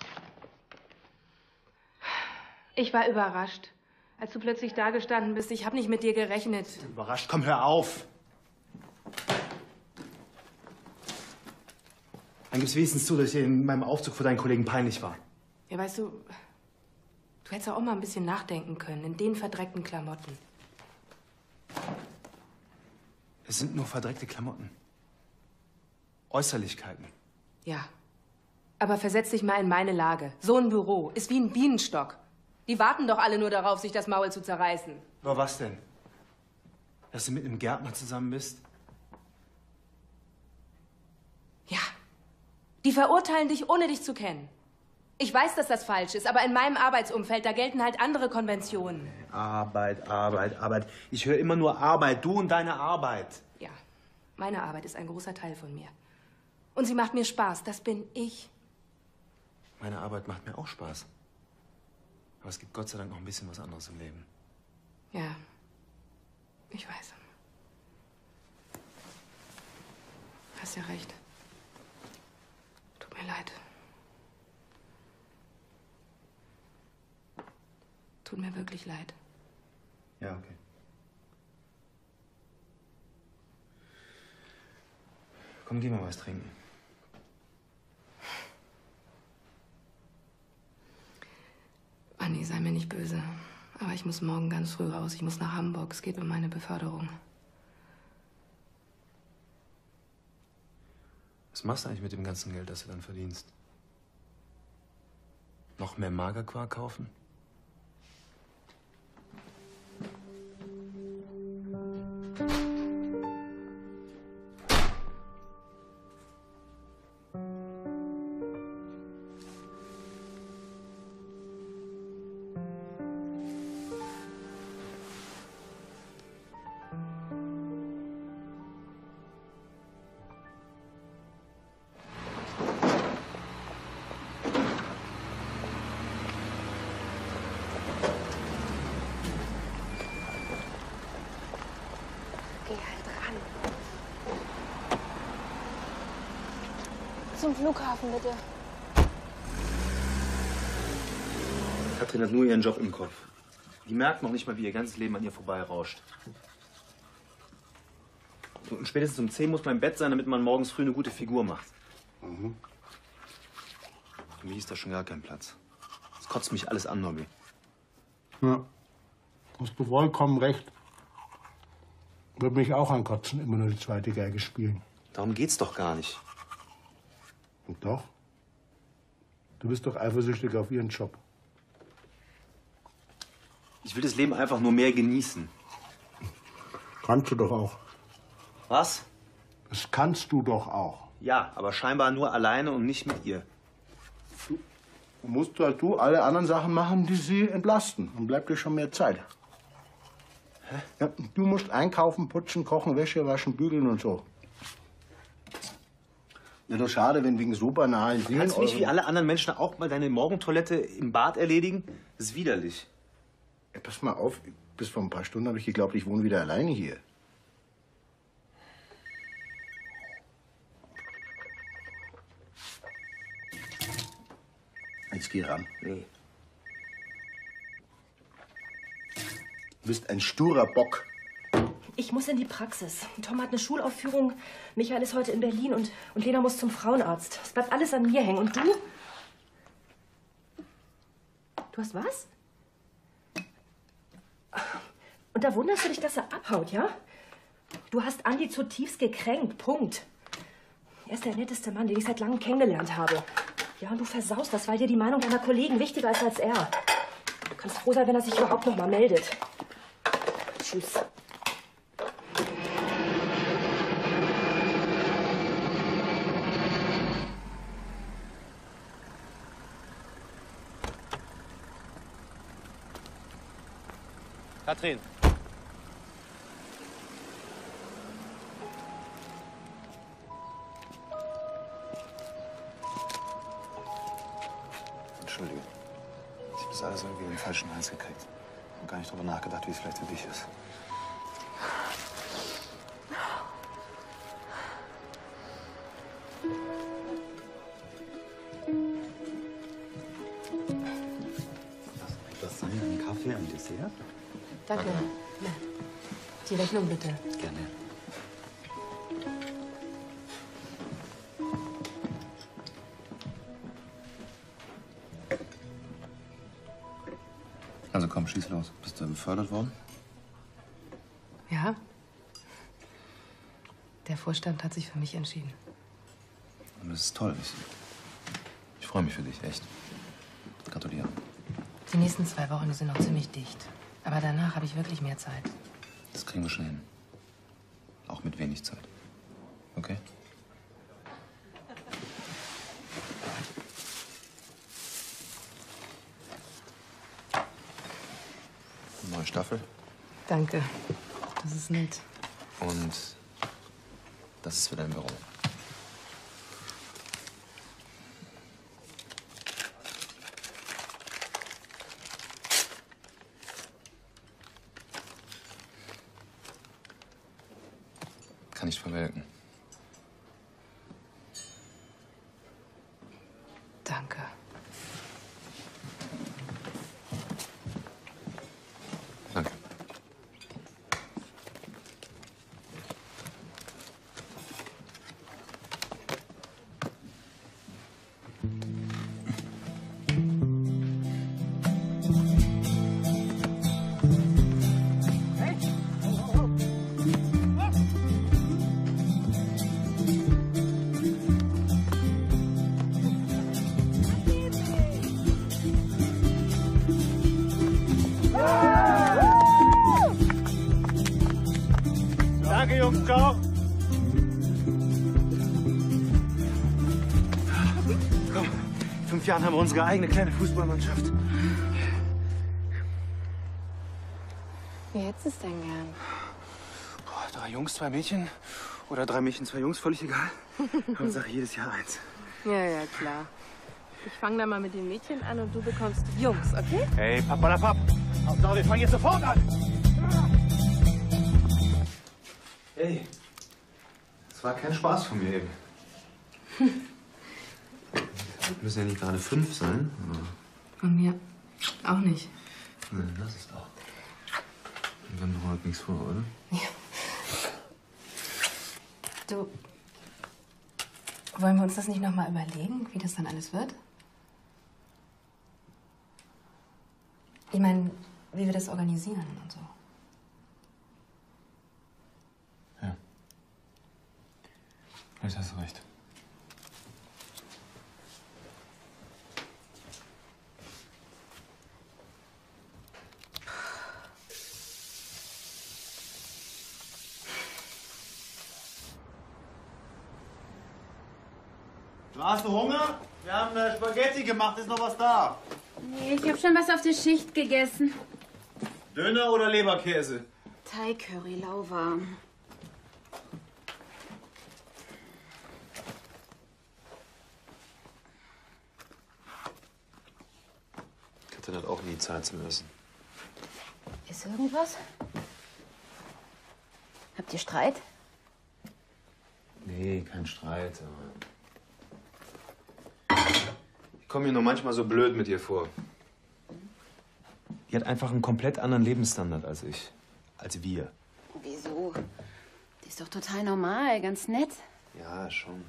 Ich war überrascht, als du plötzlich da gestanden bist. Ich habe nicht mit dir gerechnet. Überrascht? Komm, hör auf! Dann gib's wenigstens zu, dass ich dir in meinem Aufzug vor deinen Kollegen peinlich war. Ja, weißt du, du hättest auch mal ein bisschen nachdenken können in den verdreckten Klamotten. Es sind nur verdreckte Klamotten. Äußerlichkeiten. Ja. Aber versetz dich mal in meine Lage. So ein Büro ist wie ein Bienenstock. Die warten doch alle nur darauf, sich das Maul zu zerreißen. Aber was denn? Dass du mit einem Gärtner zusammen bist? Ja. Die verurteilen dich, ohne dich zu kennen. Ich weiß, dass das falsch ist, aber in meinem Arbeitsumfeld, da gelten halt andere Konventionen. Arbeit, Arbeit, Arbeit. Ich höre immer nur Arbeit. Du und deine Arbeit. Ja, meine Arbeit ist ein großer Teil von mir. Und sie macht mir Spaß. Das bin ich. Meine Arbeit macht mir auch Spaß. Aber es gibt Gott sei Dank noch ein bisschen was anderes im Leben. Ja, ich weiß. Hast ja recht. Tut mir leid. Tut mir wirklich leid. Ja, okay. Komm, geh mal was trinken. Anni, sei mir nicht böse. Aber ich muss morgen ganz früh raus. Ich muss nach Hamburg. Es geht um meine Beförderung. Was machst du eigentlich mit dem ganzen Geld, das du dann verdienst? Noch mehr Magerquark kaufen? Geh halt ran. Zum Flughafen, bitte. Katrin hat nur ihren Job im Kopf. Die merkt noch nicht mal, wie ihr ganzes Leben an ihr vorbeirauscht. Und spätestens um 10 muss man im Bett sein, damit man morgens früh eine gute Figur macht. Mhm. Für mich ist da schon gar kein Platz. Das kotzt mich alles an, Nobby. Ja, hast du vollkommen recht. Würde mich auch ankotzen, immer nur die zweite Geige spielen. Darum geht's doch gar nicht. Und doch? Du bist doch eifersüchtig auf ihren Job. Ich will das Leben einfach nur mehr genießen. Kannst du doch auch. Was? Das kannst du doch auch. Ja, aber scheinbar nur alleine und nicht mit ihr. Du musst halt alle anderen Sachen machen, die sie entlasten. Dann bleibt dir schon mehr Zeit. Hä? Ja, du musst einkaufen, putzen, kochen, Wäsche waschen, bügeln und so. Ja, doch schade, wenn wegen so banalen Dingen... Kannst du nicht wie alle anderen Menschen auch mal deine Morgentoilette im Bad erledigen? Das ist widerlich. Ja, pass mal auf, bis vor ein paar Stunden habe ich geglaubt, ich wohne wieder alleine hier. Jetzt geh ran. Nee. Du bist ein sturer Bock. Ich muss in die Praxis. Tom hat eine Schulaufführung. Michael ist heute in Berlin und Lena muss zum Frauenarzt. Es bleibt alles an mir hängen. Und du? Du hast was? Und da wunderst du dich, dass er abhaut, ja? Du hast Andi zutiefst gekränkt. Punkt. Er ist der netteste Mann, den ich seit langem kennengelernt habe. Ja, und du versaust das, weil dir die Meinung deiner Kollegen wichtiger ist als er. Du kannst froh sein, wenn er sich überhaupt noch mal meldet. Tschüss. Katrin. Entschuldige. Ich habe das alles irgendwie in den falschen Hals gekriegt. Ich habe gar nicht drüber nachgedacht, wie es vielleicht für dich ist. Was sein? Ein Kaffee, ein Dessert? Danke. Die Rechnung bitte. Gerne. Also komm, schieß los. Bist du befördert worden? Ja. Der Vorstand hat sich für mich entschieden. Und das ist toll. Ich freue mich für dich, echt. Gratuliere. Die nächsten 2 Wochen, die sind noch ziemlich dicht. Aber danach habe ich wirklich mehr Zeit. Das kriegen wir schon hin. Auch mit wenig Zeit. Okay? Neue Staffel. Danke. Das ist nett. Und das ist für dein Büro. Kann ich verwelken. Danke. Danke. Danke, Jungs. Ciao. Komm, in 5 Jahren haben wir unsere eigene kleine Fußballmannschaft. Wie hättest du es denn gern? 3 Jungs, 2 Mädchen. Oder 3 Mädchen, 2 Jungs, völlig egal. Hauptsache jedes Jahr 1. Ja, ja, klar. Ich fange dann mal mit den Mädchen an und du bekommst die Jungs, okay? Hey, Papp. Hauptsache, wir fangen jetzt sofort an. Hey, das war kein Spaß von mir eben. Wir müssen ja nicht gerade 5 sein. Aber... Von mir auch nicht. Nein, lass es doch. Wir haben doch heute nichts vor, oder? Ja. Du, wollen wir uns das nicht noch mal überlegen, wie das dann alles wird? Ich meine, wie wir das organisieren und so. Ja. Vielleicht hast du recht. Hast du Hunger? Wir haben Spaghetti gemacht. Ist noch was da? Nee, ich habe schon was auf der Schicht gegessen. Döner oder Leberkäse? Thai-Curry, lauwarm. Katrin hat auch nie Zeit zum Essen. Ist irgendwas? Habt ihr Streit? Nee, kein Streit. Aber ich komme mir nur manchmal so blöd mit ihr vor. Die hat einfach einen komplett anderen Lebensstandard als ich. Als wir. Wieso? Die ist doch total normal, ganz nett. Ja, schon.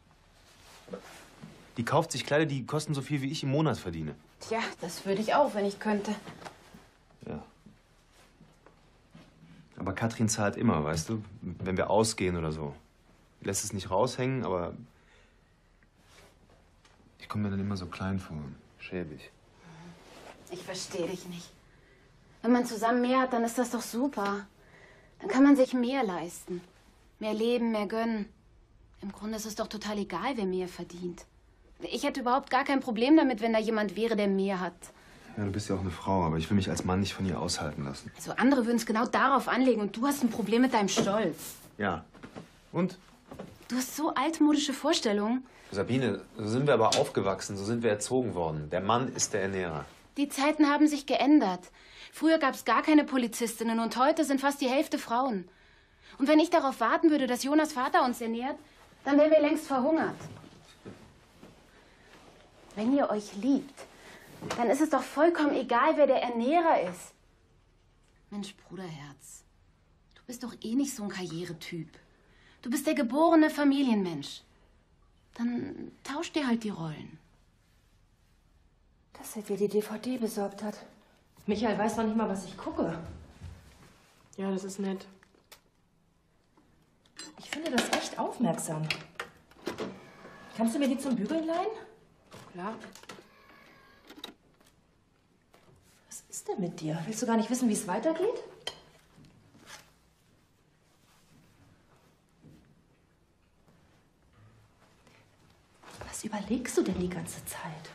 Die kauft sich Kleider, die kosten so viel, wie ich im Monat verdiene. Tja, das würde ich auch, wenn ich könnte. Ja. Aber Katrin zahlt immer, weißt du? Wenn wir ausgehen oder so. Die lässt es nicht raushängen, aber ich komme mir dann immer so klein vor. Schäbig. Ich verstehe dich nicht. Wenn man zusammen mehr hat, dann ist das doch super. Dann kann man sich mehr leisten. Mehr leben, mehr gönnen. Im Grunde ist es doch total egal, wer mehr verdient. Ich hätte überhaupt gar kein Problem damit, wenn da jemand wäre, der mehr hat. Ja, du bist ja auch eine Frau, aber ich will mich als Mann nicht von ihr aushalten lassen. Also andere würden es genau darauf anlegen und du hast ein Problem mit deinem Stolz. Ja. Und? Du hast so altmodische Vorstellungen. Sabine, so sind wir aber aufgewachsen, so sind wir erzogen worden. Der Mann ist der Ernährer. Die Zeiten haben sich geändert. Früher gab es gar keine Polizistinnen und heute sind fast die Hälfte Frauen. Und wenn ich darauf warten würde, dass Jonas Vater uns ernährt, dann wären wir längst verhungert. Wenn ihr euch liebt, dann ist es doch vollkommen egal, wer der Ernährer ist. Mensch, Bruderherz, du bist doch eh nicht so ein Karrieretyp. Du bist der geborene Familienmensch. Dann tausch dir halt die Rollen. Dass er dir die DVD besorgt hat. Michael weiß noch nicht mal, was ich gucke. Ja, das ist nett. Ich finde das echt aufmerksam. Kannst du mir die zum Bügeln leihen? Klar. Was ist denn mit dir? Willst du gar nicht wissen, wie es weitergeht? Was überlegst du denn die ganze Zeit?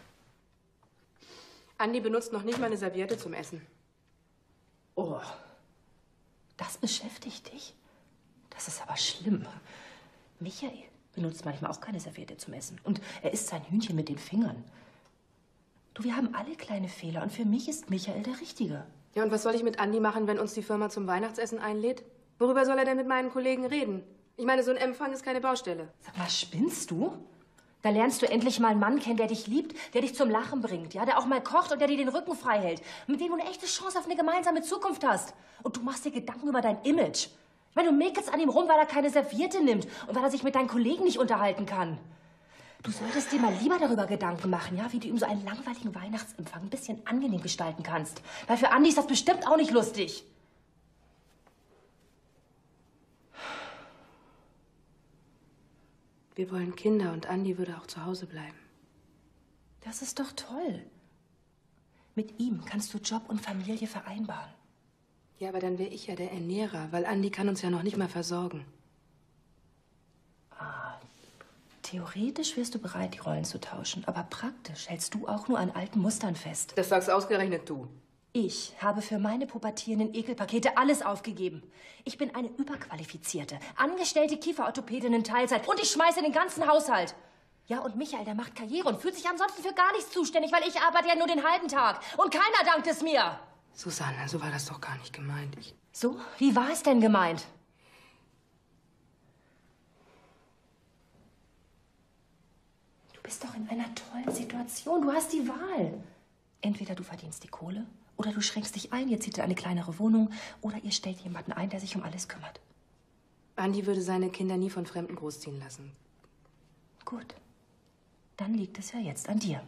Andi benutzt noch nicht mal eine Serviette zum Essen. Oh, das beschäftigt dich? Das ist aber schlimm. Michael benutzt manchmal auch keine Serviette zum Essen. Und er isst sein Hühnchen mit den Fingern. Du, wir haben alle kleine Fehler. Und für mich ist Michael der Richtige. Ja, und was soll ich mit Andi machen, wenn uns die Firma zum Weihnachtsessen einlädt? Worüber soll er denn mit meinen Kollegen reden? Ich meine, so ein Empfang ist keine Baustelle. Sag mal, spinnst du? Da lernst du endlich mal einen Mann kennen, der dich liebt, der dich zum Lachen bringt, ja, der auch mal kocht und der dir den Rücken frei hält, mit dem du eine echte Chance auf eine gemeinsame Zukunft hast. Und du machst dir Gedanken über dein Image. Ich meine, du mäkelst an ihm rum, weil er keine Serviette nimmt und weil er sich mit deinen Kollegen nicht unterhalten kann. Du solltest dir mal lieber darüber Gedanken machen, ja, wie du ihm so einen langweiligen Weihnachtsempfang ein bisschen angenehm gestalten kannst. Weil für Andi ist das bestimmt auch nicht lustig. Wir wollen Kinder und Andi würde auch zu Hause bleiben. Das ist doch toll. Mit ihm kannst du Job und Familie vereinbaren. Ja, aber dann wäre ich ja der Ernährer, weil Andi kann uns ja noch nicht mal versorgen. Theoretisch wärst du bereit, die Rollen zu tauschen, aber praktisch hältst du auch nur an alten Mustern fest. Das sagst ausgerechnet du. Ich habe für meine pubertierenden Ekelpakete alles aufgegeben. Ich bin eine überqualifizierte, angestellte Kieferorthopädin in Teilzeit und ich schmeiße den ganzen Haushalt. Ja, und Michael, der macht Karriere und fühlt sich ansonsten für gar nichts zuständig, weil ich arbeite ja nur den halben Tag. Und keiner dankt es mir. Susanne, so war das doch gar nicht gemeint. So? Wie war es denn gemeint? Du bist doch in einer tollen Situation. Du hast die Wahl. Entweder du verdienst die Kohle oder du schränkst dich ein, ihr zieht in eine kleinere Wohnung oder ihr stellt jemanden ein, der sich um alles kümmert. Andi würde seine Kinder nie von Fremden großziehen lassen. Gut. Dann liegt es ja jetzt an dir.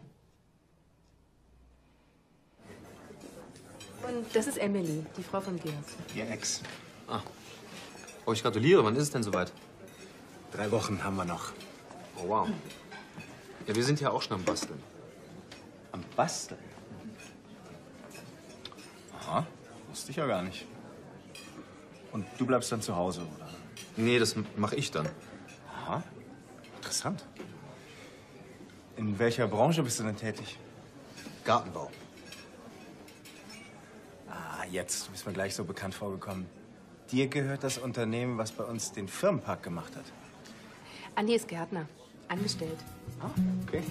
Und das ist Emily, die Frau von Georg. Ihr Ex. Ah. Oh, ich gratuliere. Wann ist es denn soweit? 3 Wochen haben wir noch. Oh, wow. Ja, wir sind ja auch schon am Basteln. Am Basteln? Aha, wusste ich ja gar nicht. Und du bleibst dann zu Hause, oder? Nee, das mache ich dann. Aha, interessant. In welcher Branche bist du denn tätig? Gartenbau. Ah, jetzt. Du bist mir gleich so bekannt vorgekommen. Dir gehört das Unternehmen, was bei uns den Firmenpark gemacht hat. Andi ist Gärtner. Angestellt. Ah, okay.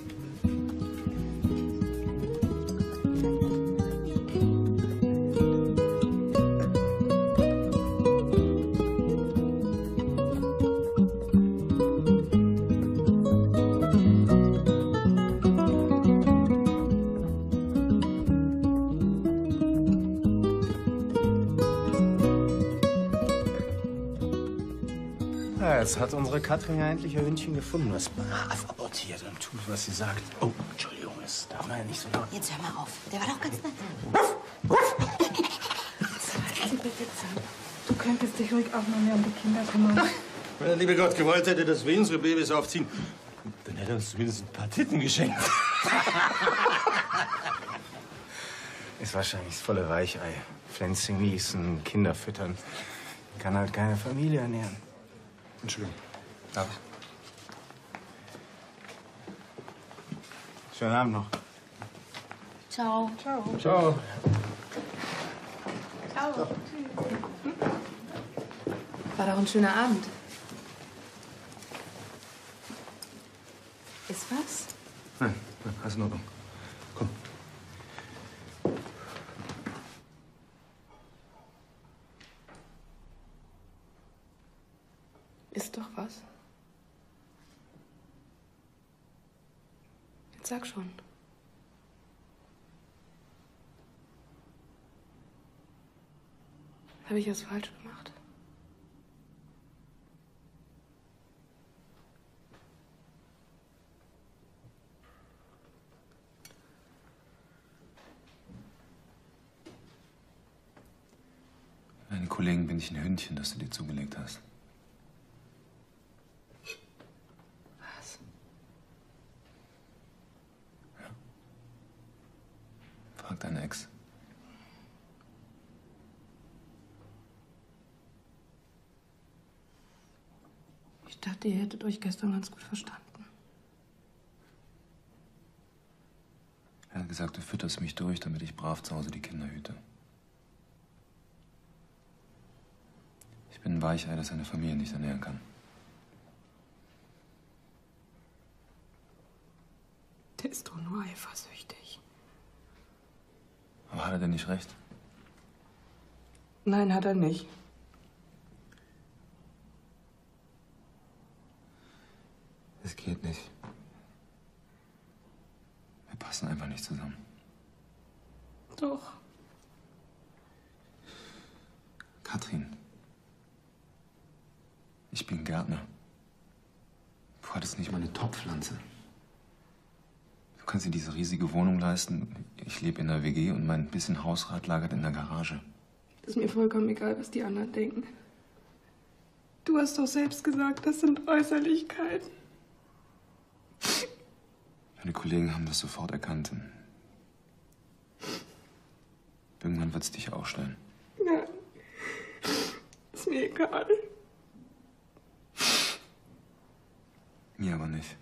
Jetzt hat unsere Katrin ja endlich ihr Hündchen gefunden, was brav abortiert und tut, was sie sagt. Oh, Entschuldigung, das darf man ja nicht so laut. Jetzt hör mal auf. Der war doch ganz nett. Sie bitte zusammen. Du könntest dich ruhig auch mal mehr um die Kinder kümmern. Wenn der liebe Gott gewollt hätte, dass wir unsere Babys aufziehen, dann hätte er uns zumindest ein paar Titten geschenkt. Ist wahrscheinlich das volle Weichei. Pflänzchen gießen, Kinder füttern. Kann halt keine Familie ernähren. Entschuldigung. Darf ich? Schönen Abend noch. Ciao. Ciao. Ciao. Ciao. War doch ein schöner Abend. Ist was? Nein, alles in Ordnung. Komm. Ist doch was. Jetzt sag schon. Habe ich was falsch gemacht? Deinen Kollegen bin ich ein Hündchen, das du dir zugelegt hast. Was? Frag deine Ex. Ich dachte, ihr hättet euch gestern ganz gut verstanden. Er hat gesagt, du fütterst mich durch, damit ich brav zu Hause die Kinder hüte. Ich bin ein Weichei, das seine Familie nicht ernähren kann. Der ist doch nur eifersüchtig. Aber hat er denn nicht recht? Nein, hat er nicht. Es geht nicht. Wir passen einfach nicht zusammen. Doch. Katrin. Ich bin Gärtner. Du hattest nicht mal eine Topfpflanze. Du kannst dir diese riesige Wohnung leisten. Ich lebe in der WG und mein bisschen Hausrat lagert in der Garage. Ist mir vollkommen egal, was die anderen denken. Du hast doch selbst gesagt, das sind Äußerlichkeiten. Meine Kollegen haben das sofort erkannt. Irgendwann wird es dich auch stellen. Ja. Ist mir egal. Mir aber nicht.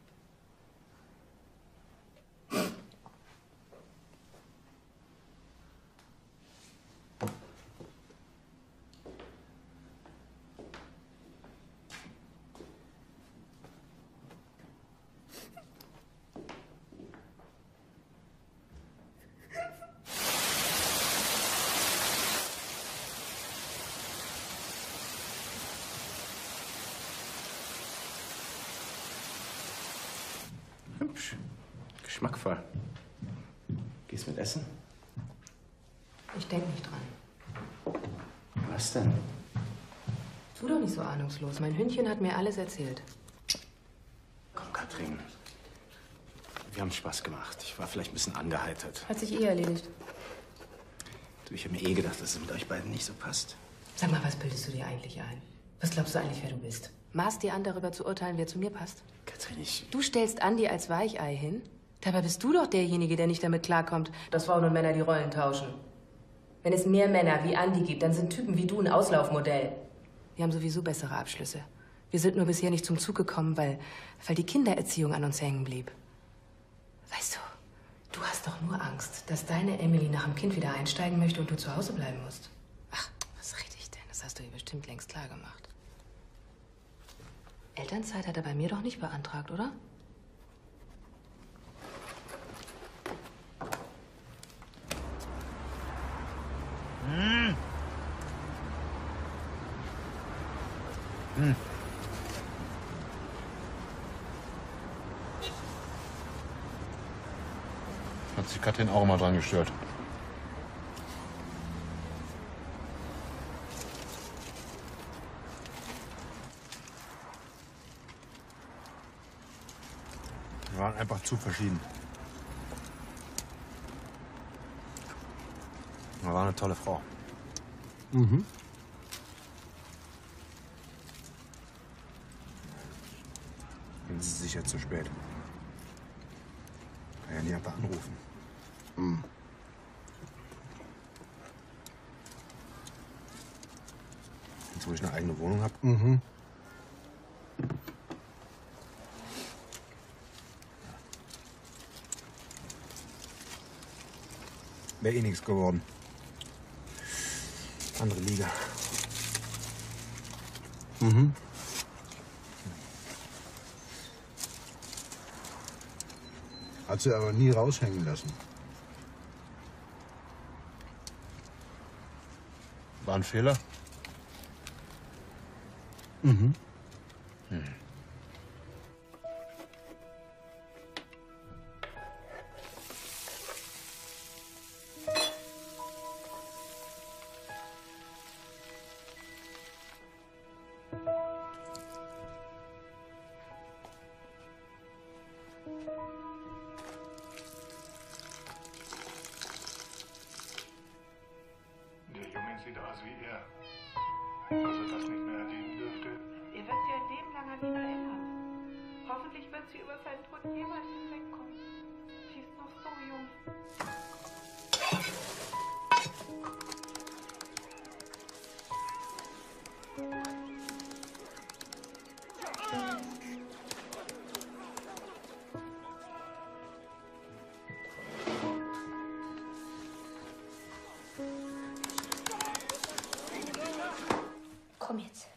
Hübsch. Geschmackvoll. Gehst mit essen? Ich denke nicht dran. Was denn? Tu doch nicht so ahnungslos. Mein Hündchen hat mir alles erzählt. Komm, Katrin. Wir haben Spaß gemacht. Ich war vielleicht ein bisschen angeheitert. Hat sich eh erledigt. Du, ich habe mir eh gedacht, dass es mit euch beiden nicht so passt. Sag mal, was bildest du dir eigentlich ein? Was glaubst du eigentlich, wer du bist? Maßt dir an, darüber zu urteilen, wer zu mir passt? Katrin, Du stellst Andi als Weichei hin? Dabei bist du doch derjenige, der nicht damit klarkommt, dass Frauen und Männer die Rollen tauschen. Wenn es mehr Männer wie Andi gibt, dann sind Typen wie du ein Auslaufmodell. Wir haben sowieso bessere Abschlüsse. Wir sind nur bisher nicht zum Zug gekommen, weil die Kindererziehung an uns hängen blieb. Weißt du, du hast doch nur Angst, dass deine Emily nach dem Kind wieder einsteigen möchte und du zu Hause bleiben musst. Ach, was rede ich denn? Das hast du ihr bestimmt längst klar gemacht. Elternzeit hat er bei mir doch nicht beantragt, oder? Hm. Hm. Hat sich Katrin auch immer dran gestört. Wir waren einfach zu verschieden. Er war eine tolle Frau. Mhm. Jetzt ist es sicher zu spät. Kann ja nie einfach anrufen. Mhm. Jetzt, wo ich eine eigene Wohnung habe. Mhm. Wäre eh nichts geworden. Andere Liga. Mhm. Hat sie aber nie raushängen lassen. War ein Fehler? Mhm. Hm. Der Junge sieht aus wie er. Dass er das nicht mehr erleben dürfte. Ihr wird sie ein Leben lang an ihn erinnern. Hoffentlich wird sie über seinen Tod jemals hinwegkommen. Sie ist noch so jung. Komm jetzt.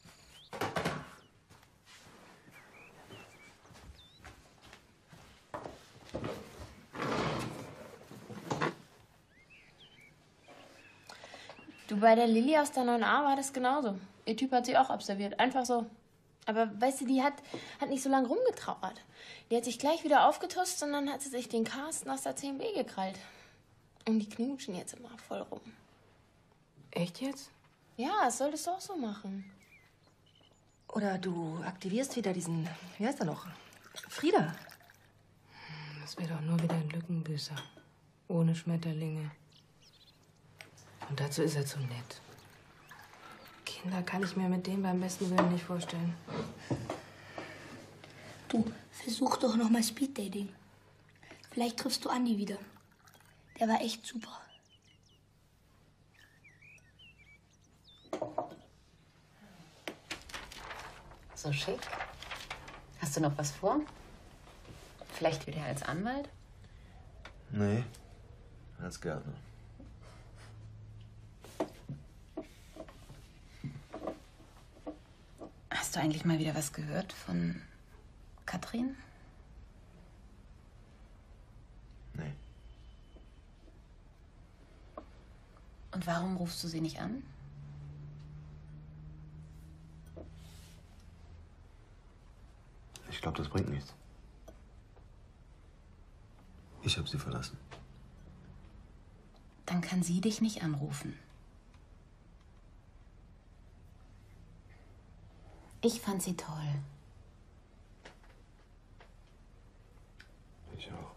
Du, bei der Lilly aus der 9a war das genauso. Ihr Typ hat sie auch observiert. Einfach so. Aber weißt du, die hat nicht so lange rumgetrauert. Die hat sich gleich wieder aufgetusst und dann hat sie sich den Carsten aus der 10b gekrallt. Und die knutschen jetzt immer voll rum. Echt jetzt? Ja, das solltest du auch so machen. Oder du aktivierst wieder diesen, wie heißt er noch? Frieda. Das wäre doch nur wieder ein Lückenbüßer. Ohne Schmetterlinge. Und dazu ist er zu nett. Kinder kann ich mir mit dem beim besten Willen nicht vorstellen. Du, versuch doch noch mal Speeddating. Vielleicht triffst du Andi wieder. Der war echt super. So schick. Hast du noch was vor? Vielleicht wieder als Anwalt? Nee, als Gärtner. Hast du eigentlich mal wieder was gehört von Katrin? Nee. Und warum rufst du sie nicht an? Ich glaube, das bringt nichts. Ich habe sie verlassen. Dann kann sie dich nicht anrufen. Ich fand sie toll. Ich auch.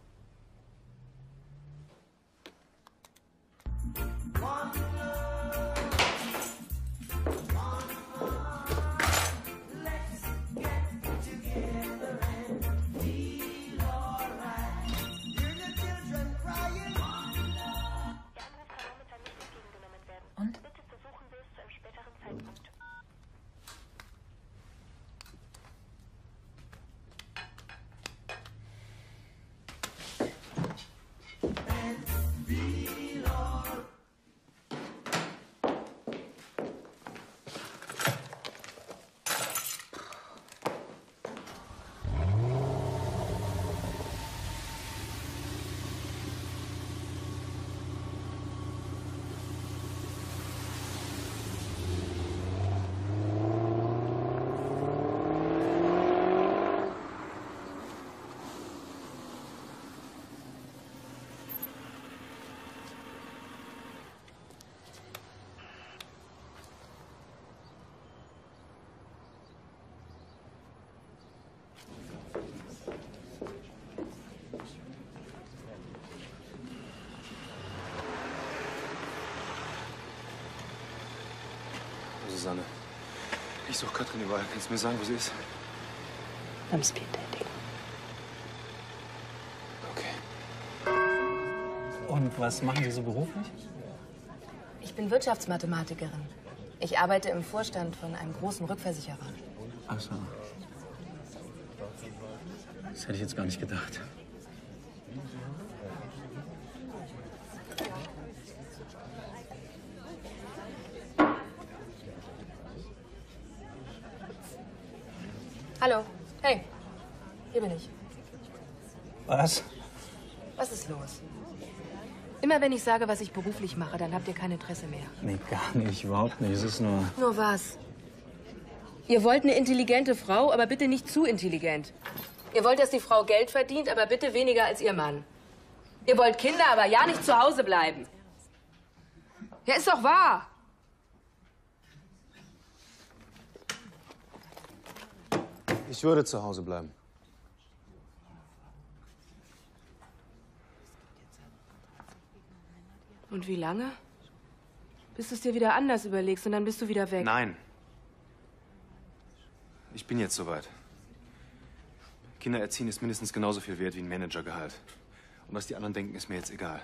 Und? Bitte versuchen Sie es zu einem späteren Zeitpunkt. Susanne, ich suche Katrin überall. Kannst du mir sagen, wo sie ist? Beim Speeddating. Okay. Und was machen Sie so beruflich? Ich bin Wirtschaftsmathematikerin. Ich arbeite im Vorstand von einem großen Rückversicherer. Ach so. Das hätte ich jetzt gar nicht gedacht. Hallo. Hey. Hier bin ich. Was? Was ist los? Immer wenn ich sage, was ich beruflich mache, dann habt ihr kein Interesse mehr. Nee, gar nicht. Überhaupt nicht. Es ist nur... Nur was? Ihr wollt eine intelligente Frau, aber bitte nicht zu intelligent. Ihr wollt, dass die Frau Geld verdient, aber bitte weniger als ihr Mann. Ihr wollt Kinder, aber ja nicht zu Hause bleiben. Ja, ist doch wahr. Ich würde zu Hause bleiben. Und wie lange? Bis du es dir wieder anders überlegst und dann bist du wieder weg. Nein. Ich bin jetzt soweit. Kinder erziehen ist mindestens genauso viel wert wie ein Managergehalt. Und was die anderen denken, ist mir jetzt egal.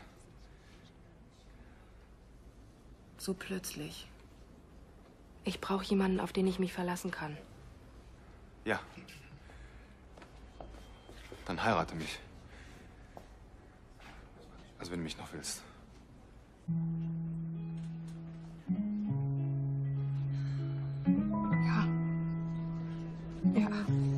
So plötzlich. Ich brauche jemanden, auf den ich mich verlassen kann. Ja. Dann heirate mich. Also wenn du mich noch willst. Ja. Ja.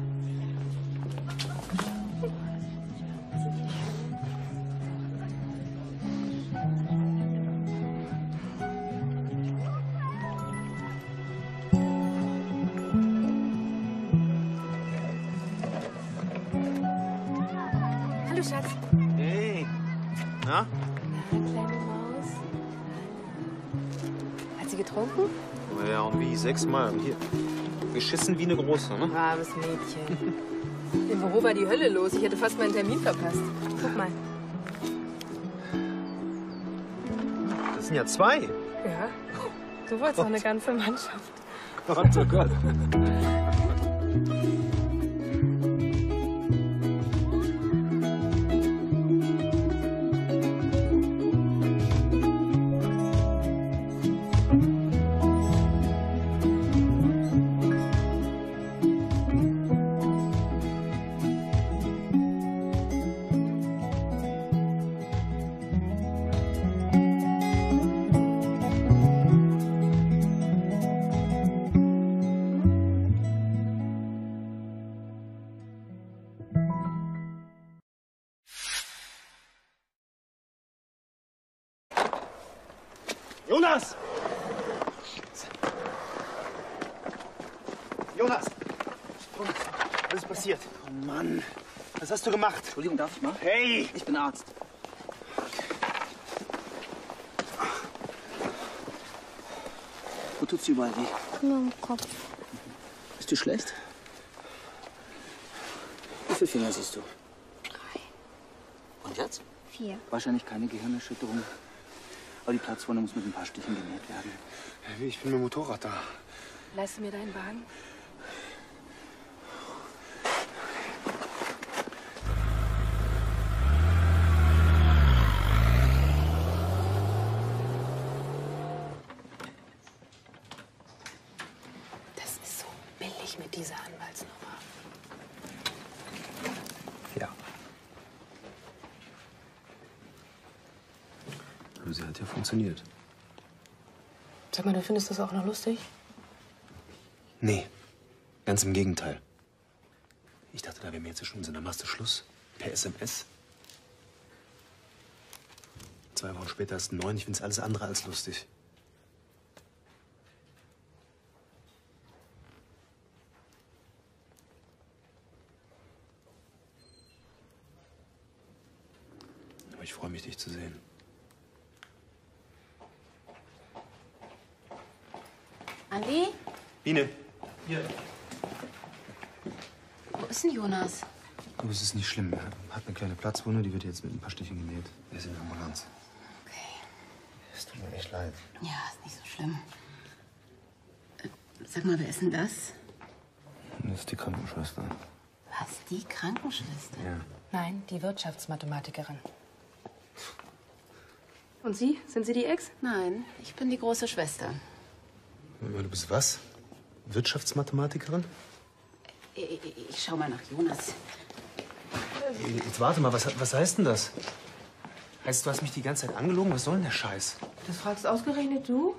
Hallo, Schatz. Hey. Na? Kleine Maus. Hat sie getrunken? Naja, und wie? 6-mal. Und hier. Geschissen wie eine Große, ne? Braves Mädchen. Im Büro war die Hölle los. Ich hätte fast meinen Termin verpasst. Guck mal. Das sind ja 2. Ja. Du wolltest doch eine ganze Mannschaft. Gott, oh Gott. Jonas! Jonas! Was ist passiert? Oh Mann. Was hast du gemacht? Entschuldigung, darf ich mal? Hey! Ich bin Arzt. Wo tut's dir überall weh? Nur im Kopf. Bist Ist dir schlecht? Wie viele Finger siehst du? 3. Und jetzt? 4. Wahrscheinlich keine Gehirnerschütterung. Aber die Platzwunde muss mit ein paar Stichen genäht werden. Ich bin mit dem Motorrad da. Leihst du mir deinen Wagen? Das ist so billig mit dieser Anwaltsnummer. Ja. Aber sie hat ja funktioniert. Sag mal, du findest das auch noch lustig? Nee, ganz im Gegenteil. Ich dachte, da wären wir jetzt schon sind, dann machst du Schluss. Per SMS. 2 Wochen später ist 9. Ich find's alles andere als lustig. Aber ich freue mich, dich zu sehen. Andi? Biene. Hier. Wo ist denn Jonas? Aber es ist nicht schlimm. Er hat eine kleine Platzwunde, die wird jetzt mit ein paar Stichen genäht. Er ist in der Ambulanz. Es tut mir echt leid. Ja, ist nicht so schlimm. Sag mal, wer ist denn das? Das ist die Krankenschwester. Was, die Krankenschwester? Ja. Nein, die Wirtschaftsmathematikerin. Und Sie? Sind Sie die Ex? Nein, ich bin die große Schwester. Du bist was? Wirtschaftsmathematikerin? Ich schau mal nach Jonas. Jetzt warte mal, was heißt denn das? Heißt, du hast mich die ganze Zeit angelogen? Was soll denn der Scheiß? Das fragst ausgerechnet du?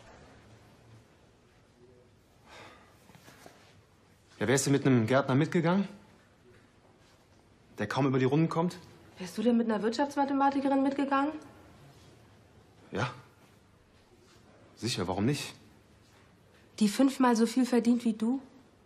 Ja, wärst du mit einem Gärtner mitgegangen? Der kaum über die Runden kommt? Wärst du denn mit einer Wirtschaftsmathematikerin mitgegangen? Ja. Sicher, warum nicht? Die 5-mal so viel verdient wie du?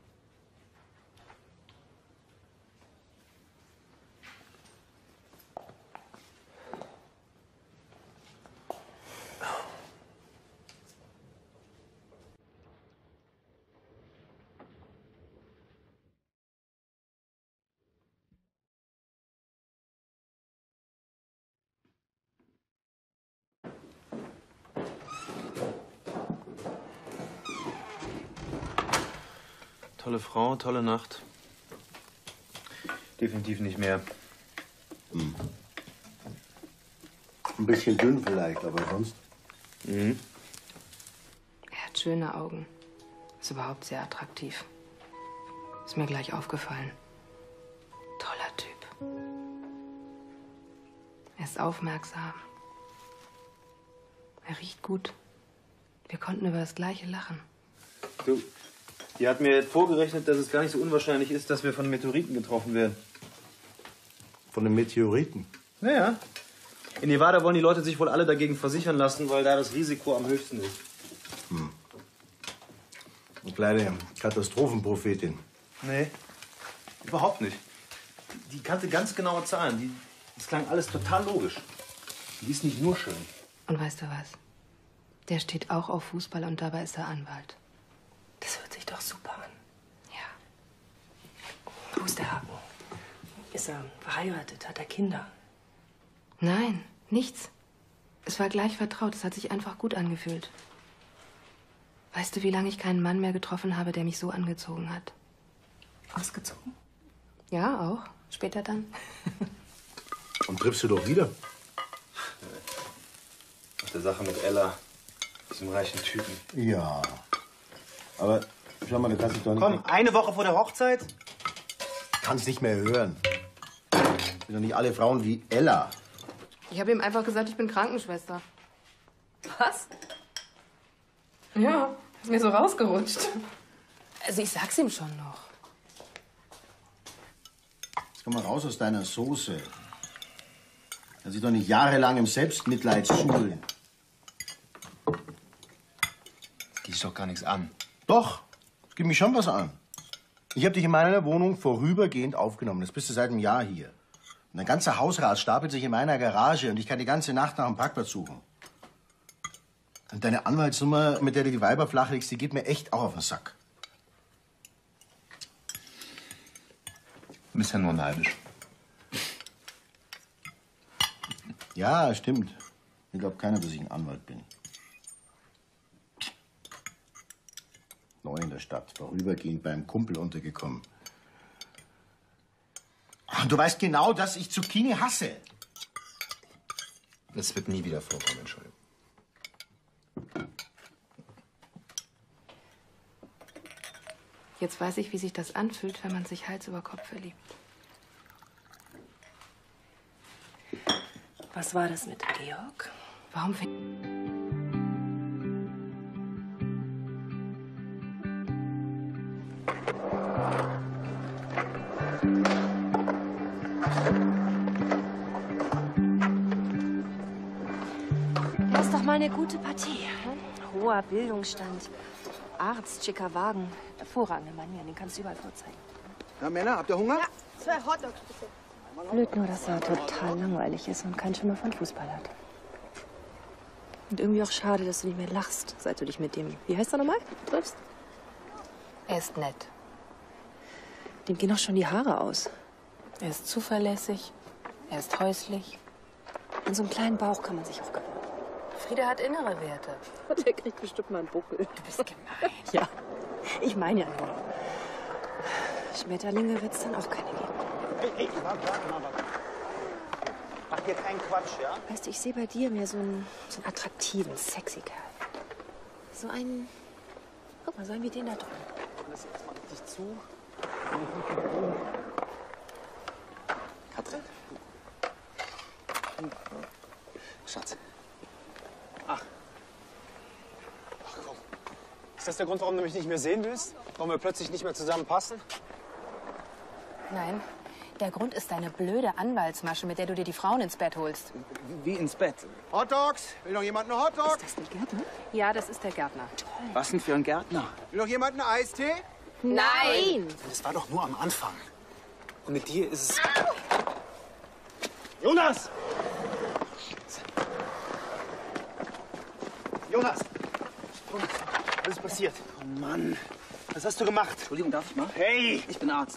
Tolle Frau, tolle Nacht. Definitiv nicht mehr. Hm. Ein bisschen dünn vielleicht, aber sonst. Mhm. Er hat schöne Augen. Ist überhaupt sehr attraktiv. Ist mir gleich aufgefallen. Toller Typ. Er ist aufmerksam. Er riecht gut. Wir konnten über das Gleiche lachen. Du, die hat mir vorgerechnet, dass es gar nicht so unwahrscheinlich ist, dass wir von Meteoriten getroffen werden. Von den Meteoriten? Naja. In Nevada wollen die Leute sich wohl alle dagegen versichern lassen, weil da das Risiko am höchsten ist. Hm. Eine kleine Katastrophenprophetin. Nee, überhaupt nicht. Die kannte ganz genaue Zahlen. Das klang alles total logisch. Die ist nicht nur schön. Und weißt du was? Der steht auch auf Fußball und dabei ist er Anwalt. Das hört sich doch super an. Ja. Wo ist der Haken? Ist er verheiratet? Hat er Kinder? Nein, nichts. Es war gleich vertraut. Es hat sich einfach gut angefühlt. Weißt du, wie lange ich keinen Mann mehr getroffen habe, der mich so angezogen hat? Ausgezogen? Ja, auch. Später dann. Und triffst du doch wieder? Nach der Sache mit Ella, diesem reichen Typen. Ja. Aber schau mal, du kannst dich doch nicht... Komm, eine Woche vor der Hochzeit? Kannst nicht mehr hören. Sind doch nicht alle Frauen wie Ella. Ich habe ihm einfach gesagt, ich bin Krankenschwester. Was? Ja, ist mir so rausgerutscht. Also ich sag's ihm schon noch. Jetzt komm mal raus aus deiner Soße. Dass ich doch nicht jahrelang im Selbstmitleid schulen. Das geht dich doch gar nichts an. Doch, es geht mich schon was an. Ich habe dich in meiner Wohnung vorübergehend aufgenommen. Jetzt bist du seit einem Jahr hier. Und ein ganzer Hausrat stapelt sich in meiner Garage und ich kann die ganze Nacht nach dem Parkplatz suchen. Und deine Anwaltsnummer, mit der du die Weiber flachlegst, die geht mir echt auch auf den Sack. Du bist ja nur neidisch. Ja, stimmt. Ich glaube keiner, dass ich ein Anwalt bin. Neu in der Stadt, vorübergehend beim Kumpel untergekommen. Und du weißt genau, dass ich Zucchini hasse. Das wird nie wieder vorkommen, Entschuldigung. Jetzt weiß ich, wie sich das anfühlt, wenn man sich Hals über Kopf verliebt. Was war das mit Georg? Warum Das ist doch mal eine gute Partie. Hoher Bildungsstand, Arzt, schicker Wagen. Hervorragende Manieren, den kannst du überall vorzeigen. Na, Männer, habt ihr Hunger? Ja, 2 Hotdogs bitte. Blöd nur, dass er total langweilig ist und keinen Schimmer von Fußball hat. Und irgendwie auch schade, dass du nicht mehr lachst, seit du dich mit dem, wie heißt er nochmal, triffst. Er ist nett. Dem gehen auch schon die Haare aus. Er ist zuverlässig, er ist häuslich. An so einen kleinen Bauch kann man sich auch gewöhnen. Frieda hat innere Werte. Der kriegt bestimmt mal einen Buckel. Du bist gemein. Ja, ich meine ja nur. Schmetterlinge wird's dann auch keine geben. Hey, warte mal. Mach hier keinen Quatsch, ja? Weißt du, ich sehe bei dir mehr so einen attraktiven, sexy Kerl. So einen, guck mal, so einen wie den da drüben. Lass jetzt mal richtig zu. Katrin. Schatz. Ach, komm. Ist das der Grund, warum du mich nicht mehr sehen willst? Warum wir plötzlich nicht mehr zusammenpassen? Nein, der Grund ist deine blöde Anwaltsmasche, mit der du dir die Frauen ins Bett holst. Wie ins Bett? Hotdogs? Will noch jemand einen Hotdog? Ist das der Gärtner? Ja, das ist der Gärtner. Was denn für ein Gärtner? Will noch jemand einen Eistee? Nein! Das war doch nur am Anfang. Und mit dir ist es... Jonas! Jonas! Was ist passiert? Oh Mann, was hast du gemacht? Entschuldigung, darf ich mal? Hey! Ich bin Arzt.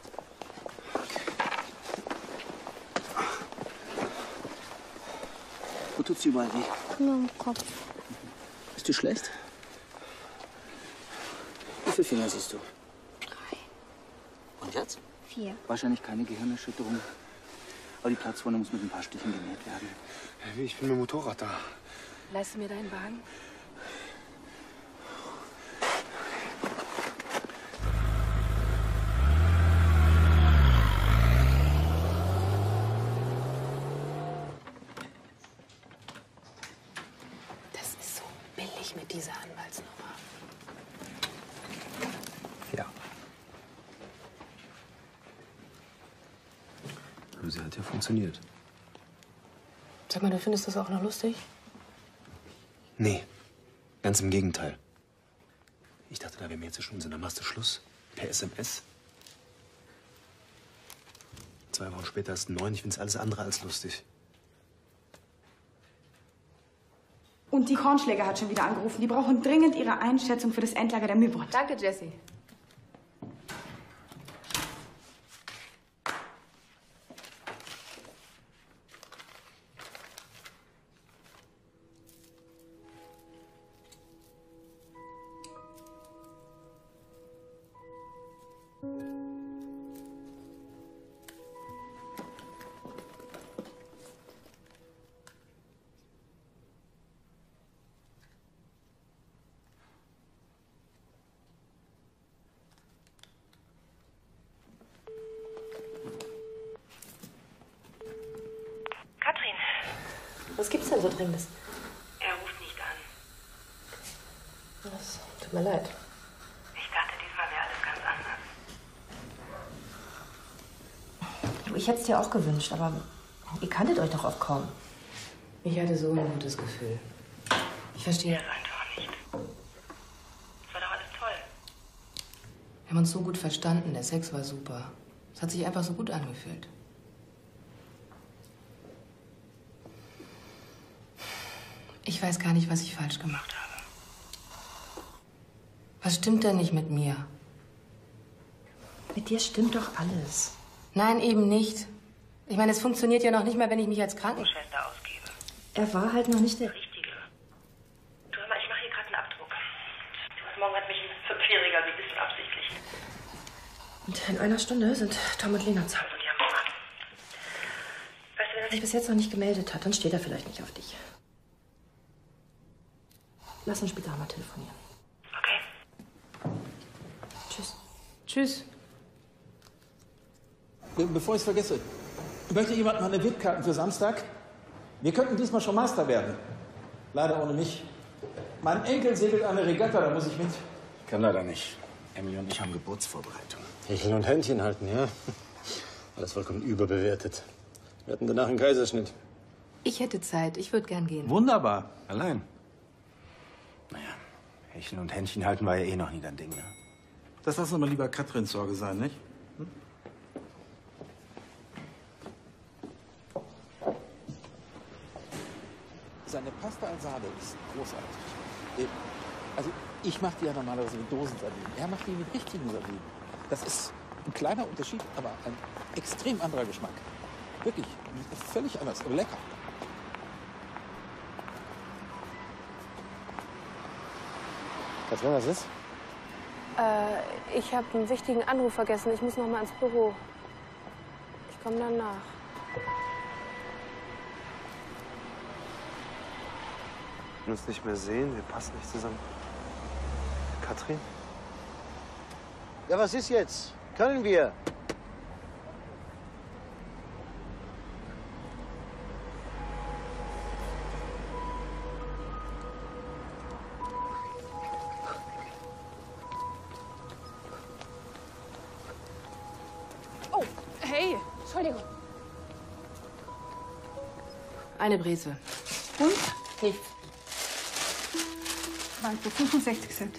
Wo tut's überall weh? Nur im Kopf. Ist dir schlecht? Wie viele Finger siehst du? 3. Und jetzt? 4. Wahrscheinlich keine Gehirnerschütterung. Aber die Platzwunde muss mit ein paar Stichen genäht werden. Ich bin mit dem Motorrad da. Leihst du mir deinen Wagen? Das ist so billig mit dieser Anwaltsnummer. Ja. Aber sie hat ja funktioniert. Sag mal, du findest das auch noch lustig? Nee, ganz im Gegenteil. Ich dachte, da wären wir jetzt schon sind, dann machst du Schluss. Per SMS. 2 Wochen später ist 9. Ich find's alles andere als lustig. Und die Kornschläger hat schon wieder angerufen. Die brauchen dringend ihre Einschätzung für das Endlager der Mühlbrot. Danke, Jessie. Katrin, Was gibt's denn so Dringendes? er ruft nicht an. Das tut mir leid. Ich dachte, diesmal wäre alles ganz anders. Du, ich hätte es dir auch gewünscht, aber ihr kanntet euch doch auch kaum. Ich hatte so ein gutes Gefühl. Ich verstehe. Das einfach nicht. Es war doch alles toll. Wir haben uns so gut verstanden, der Sex war super. Es hat sich einfach so gut angefühlt. Ich weiß gar nicht, was ich falsch gemacht habe. Was stimmt denn nicht mit mir? Mit dir stimmt doch alles. Nein, eben nicht. Ich meine, es funktioniert ja noch nicht mal, wenn ich mich als Krankenschwester ausgebe. Er war halt noch nicht der Richtige. Du, hör mal, ich mache hier gerade einen Abdruck. Du, heute Morgen hat mich ein 5-Jähriger wie bisschen absichtlich. Und in einer Stunde sind Tom und Lena zu Hause. Die haben Hunger. Weißt du, Wenn er sich bis jetzt noch nicht gemeldet hat, dann steht er vielleicht nicht auf dich. Lass uns später mal telefonieren. Okay. Tschüss. Tschüss. Bevor ich es vergesse, möchte jemand mal eine VIP-Karten für Samstag? Wir könnten diesmal schon Meister werden. Leider ohne mich. Mein Enkel segelt eine Regatta, da muss ich mit. Kann leider nicht. Emily und ich haben Geburtsvorbereitung. Hecheln und Händchen halten, ja? Alles vollkommen überbewertet. Wir hatten danach einen Kaiserschnitt. Ich hätte Zeit. Ich würde gern gehen. Wunderbar. Allein? Naja, Hecheln und Händchen halten war ja eh noch nie dein Ding, ne? Das lassen wir mal lieber Katrins Sorge sein, nicht? Seine Pasta al Sade ist großartig. Also, ich mache die ja normalerweise mit Dosensardinen. Er macht die mit richtigen Sardinen. Das ist ein kleiner Unterschied, aber ein extrem anderer Geschmack. Wirklich, völlig anders, aber lecker. Katrin, was ist? Ich habe einen wichtigen Anruf vergessen. Ich muss noch mal ins Büro. Ich komme dann nach. Wir uns nicht mehr sehen, wir passen nicht zusammen. Katrin? Ja, was ist jetzt? Können wir? Oh, hey. Entschuldigung. Eine Brise. Und? Nichts. Also 65 Cent.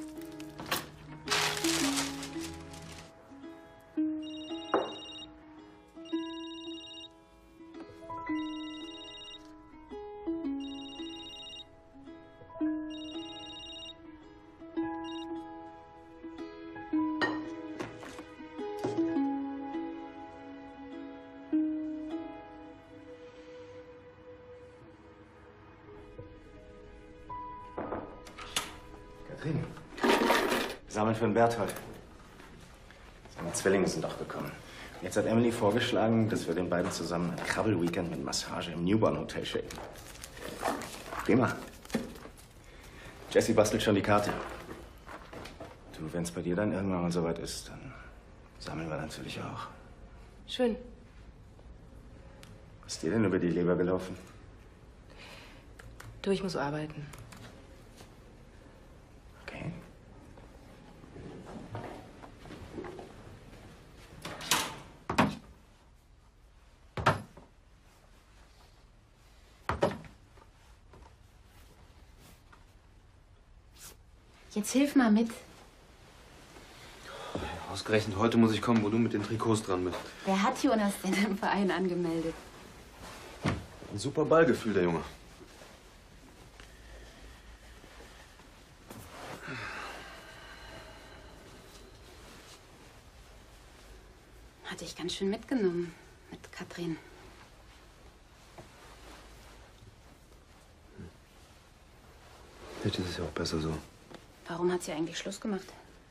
Katrin, wir sammeln für den Berthold. Seine Zwillinge sind doch gekommen. Jetzt hat Emily vorgeschlagen, dass wir den beiden zusammen ein Krabbel-Weekend mit Massage im Newborn Hotel schicken. Prima. Jessie bastelt schon die Karte. Du, wenn es bei dir dann irgendwann mal soweit ist, dann sammeln wir natürlich auch. Schön. Was ist dir denn über die Leber gelaufen? Du, ich muss arbeiten. Okay. Jetzt hilf mal mit. Ausgerechnet heute muss ich kommen, wo du mit den Trikots dran bist. Wer hat Jonas denn im Verein angemeldet? Ein super Ballgefühl, der Junge. Hat dich ganz schön mitgenommen mit Katrin. Vielleicht ist es ja auch besser so. Warum hat sie eigentlich Schluss gemacht?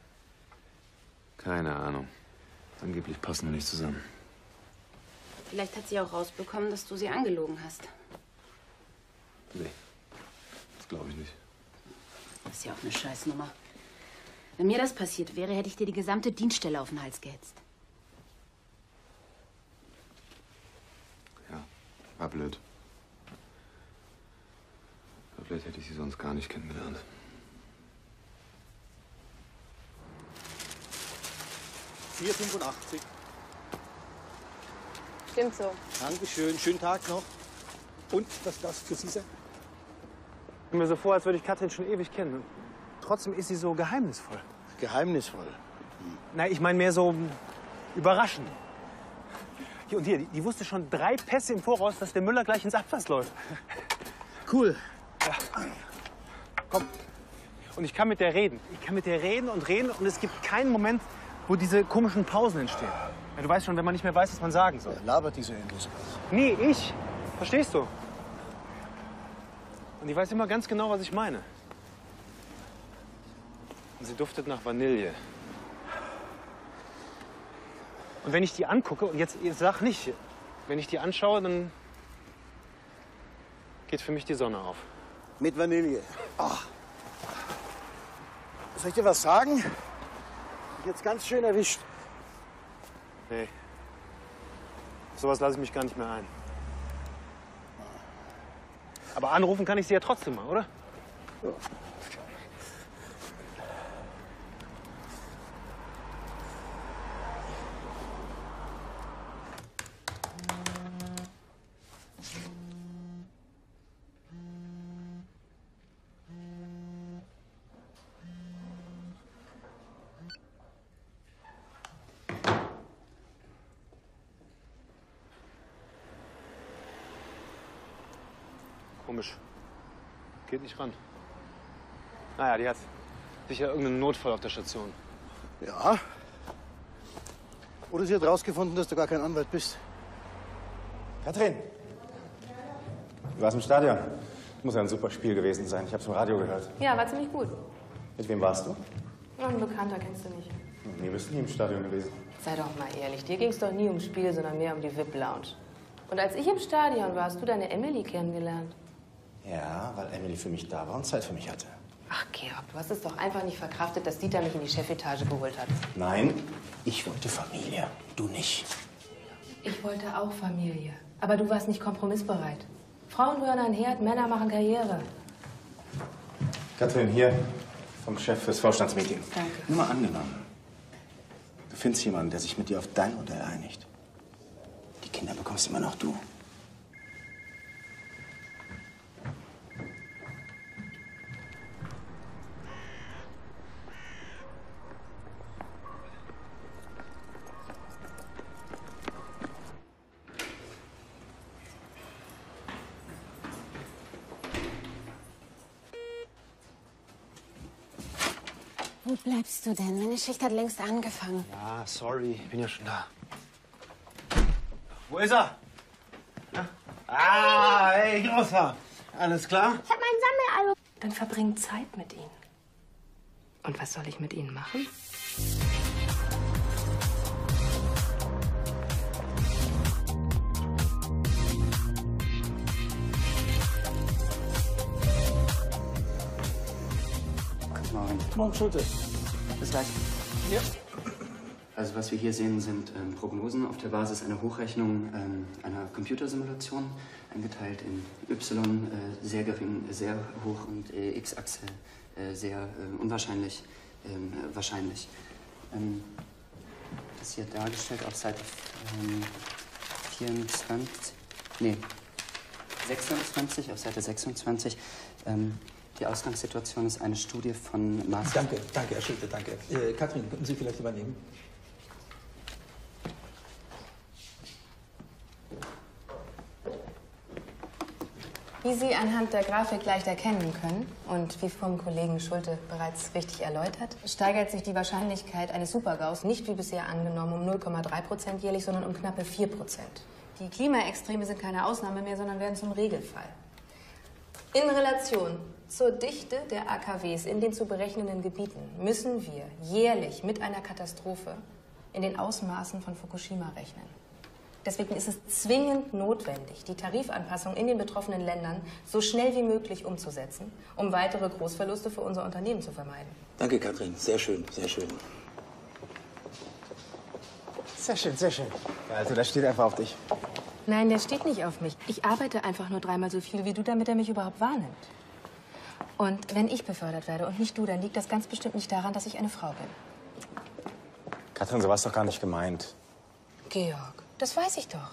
Keine Ahnung. Angeblich passen wir nicht zusammen. Vielleicht hat sie auch rausbekommen, dass du sie angelogen hast. Nee, das glaube ich nicht. Das ist ja auch eine Scheißnummer. Wenn mir das passiert wäre, hätte ich dir die gesamte Dienststelle auf den Hals gehetzt. Ja, war blöd. Aber vielleicht hätte ich sie sonst gar nicht kennengelernt. $4,85. Stimmt so. Dankeschön. Schönen Tag noch. Und was darf für Sie sein? Ich komme mir so vor, als würde ich Katrin schon ewig kennen. Und trotzdem ist sie so geheimnisvoll. Geheimnisvoll? Nein, ich meine mehr so überraschend. Hier und hier, die wusste schon 3 Pässe im Voraus, dass der Müller gleich ins Abwärts läuft. Cool. Ja. Komm. Und ich kann mit der reden. Ich kann mit der reden und es gibt keinen Moment, wo diese komischen Pausen entstehen. Ja, du weißt schon, wenn man nicht mehr weiß, was man sagen soll. Wer labert diese endlos? Nee, ich. Verstehst du? Und ich weiß immer ganz genau, was ich meine. Und sie duftet nach Vanille. Und wenn ich die angucke, und jetzt sag nicht, wenn ich die anschaue, dann geht für mich die Sonne auf. Mit Vanille. Ach. Soll ich dir was sagen? Ich jetzt ganz schön erwischt. Nee. Auf sowas lasse ich mich gar nicht mehr ein. Aber anrufen kann ich sie ja trotzdem mal, oder? Ja. Komisch. Geht nicht ran. Naja, die hat sicher irgendeinen Notfall auf der Station. Ja. Oder sie hat rausgefunden, dass du gar kein Anwalt bist. Katrin, du warst im Stadion. Muss ja ein super Spiel gewesen sein. Ich hab's im Radio gehört. Ja, war ziemlich gut. Mit wem warst du? Ein Bekannter kennst du nicht. Nee, bist nie im Stadion gewesen. Sei doch mal ehrlich, dir ging es doch nie ums Spiel, sondern mehr um die VIP-Lounge. Und als ich im Stadion war, hast du deine Emily kennengelernt. Ja, weil Emily für mich da war und Zeit für mich hatte. Ach, Georg, du hast es doch einfach nicht verkraftet, dass Dieter mich in die Chefetage geholt hat. Nein, ich wollte Familie, du nicht. Ich wollte auch Familie. Aber du warst nicht kompromissbereit. Frauen rühren ein Herd, Männer machen Karriere. Katrin, hier vom Chef fürs Vorstandsmeeting. Danke. Nur mal angenommen, du findest jemanden, der sich mit dir auf dein Modell einigt. Die Kinder bekommst immer noch du. Wo bleibst du denn? Meine Schicht hat längst angefangen. Ja, sorry, ich bin ja schon da. Wo ist er? Ja? Ah, hey, Großer. Alles klar? Ich habe mein Sammelalbum. Dann verbring Zeit mit ihnen. Und was soll ich mit ihnen machen? Morgen, Schulte. Bis gleich. Ja. Also was wir hier sehen, sind Prognosen auf der Basis einer Hochrechnung einer Computersimulation, eingeteilt in Y, sehr gering, sehr hoch und X-Achse, sehr unwahrscheinlich, wahrscheinlich. Das hier dargestellt auf Seite 26, auf Seite 26. Die Ausgangssituation ist eine Studie von Mars. Danke, Herr Schulte, danke. Katrin, könnten Sie vielleicht übernehmen? Wie Sie anhand der Grafik leicht erkennen können und wie vom Kollegen Schulte bereits richtig erläutert, steigert sich die Wahrscheinlichkeit eines Supergaus nicht wie bisher angenommen um 0,3% jährlich, sondern um knappe 4%. Die Klimaextreme sind keine Ausnahme mehr, sondern werden zum Regelfall. In Relation zur Dichte der AKWs in den zu berechnenden Gebieten müssen wir jährlich mit einer Katastrophe in den Ausmaßen von Fukushima rechnen. Deswegen ist es zwingend notwendig, die Tarifanpassung in den betroffenen Ländern so schnell wie möglich umzusetzen, um weitere Großverluste für unser Unternehmen zu vermeiden. Danke, Katrin. Sehr schön, sehr schön. Sehr schön, sehr schön. Also, das steht einfach auf dich. Nein, der steht nicht auf mich. Ich arbeite einfach nur 3-mal so viel wie du, damit er mich überhaupt wahrnimmt. Und wenn ich befördert werde und nicht du, dann liegt das ganz bestimmt nicht daran, dass ich eine Frau bin. Katrin, so war es doch gar nicht gemeint. Georg, das weiß ich doch.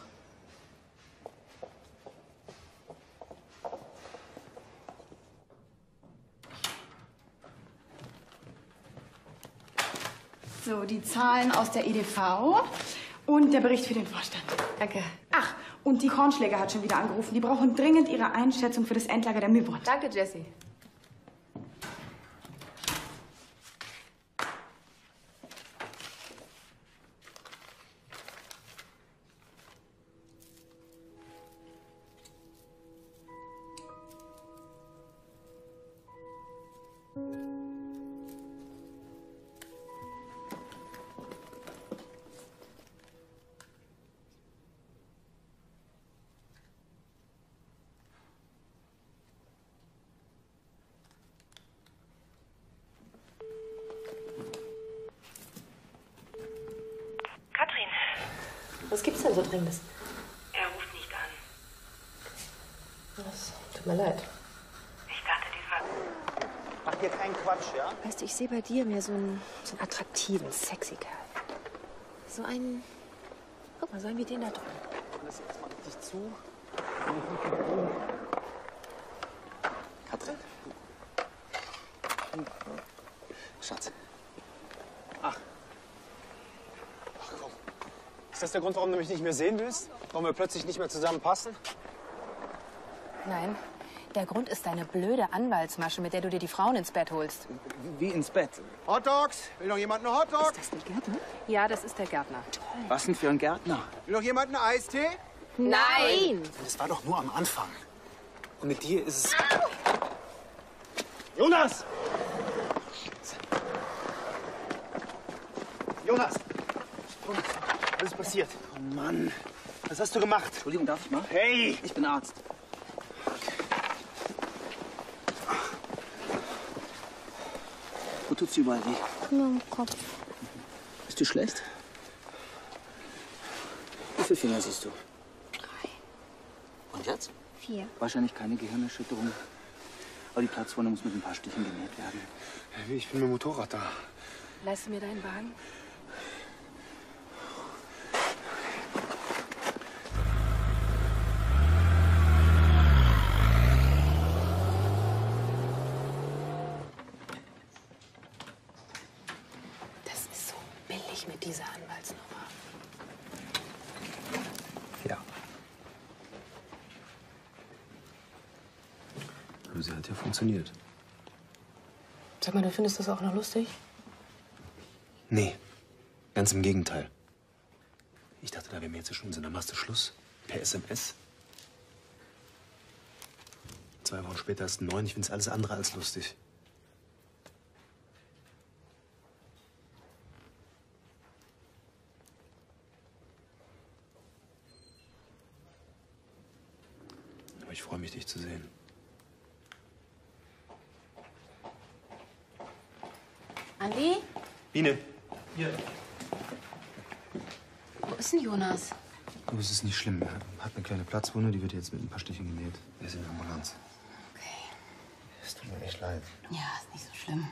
So, die Zahlen aus der EDV und der Bericht für den Vorstand. Danke. Ach, und die Kornschläger hat schon wieder angerufen. Die brauchen dringend ihre Einschätzung für das Endlager der Mühlbrot. Danke, Jessie. Katrin, Was gibt's denn so Dringendes? er ruft nicht an. Das tut mir leid. Ich dachte, diesmal... Mach dir keinen Quatsch, ja? Weißt du, ich sehe bei dir mehr so einen attraktiven, sexy Kerl. So einen. Guck mal, so einen wie den da drüben. Lass jetzt mal richtig zu. Katrin? Schatz. Ach, komm. Ist das der Grund, warum du mich nicht mehr sehen willst? Warum wir plötzlich nicht mehr zusammenpassen? Nein, der Grund ist deine blöde Anwaltsmasche, mit der du dir die Frauen ins Bett holst. Wie ins Bett? Hot Dogs? Will noch jemand einen Hot Dog? Ist das der Gärtner? Ja, das ist der Gärtner. Was denn für ein Gärtner? Will noch jemand einen Eistee? Nein! Das war doch nur am Anfang. Und mit dir ist es... Jonas! Jonas! Was ist passiert? Oh Mann. Was hast du gemacht? Entschuldigung, darf ich mal? Hey! Ich bin Arzt. Wo tut's überall weh? Nur im Kopf. Ist dir schlecht? Wie viele Finger siehst du? 3, Und jetzt? 4. Wahrscheinlich keine Gehirnerschütterung. Aber die Platzwunde muss mit ein paar Stichen genäht werden. Ich bin mit dem Motorrad da. Leihst du mir deinen Wagen? Das ist so billig mit dieser Anwaltsnummer. Ja. Aber sie hat ja funktioniert. Sag mal, du findest das auch noch lustig? Nee, ganz im Gegenteil. Ich dachte, da wären wir jetzt schon sind, dann machst du Schluss. Per SMS. 2 Wochen später ist 9. Ich find's alles andere als lustig. Aber ich freue mich, dich zu sehen. Andi? Biene. Hier. Wo ist denn Jonas? Aber es ist nicht schlimm. Er hat eine kleine Platzwunde, die wird jetzt mit ein paar Stichen genäht. Er ist in der Ambulanz. Es tut mir echt leid. Ja, ist nicht so schlimm.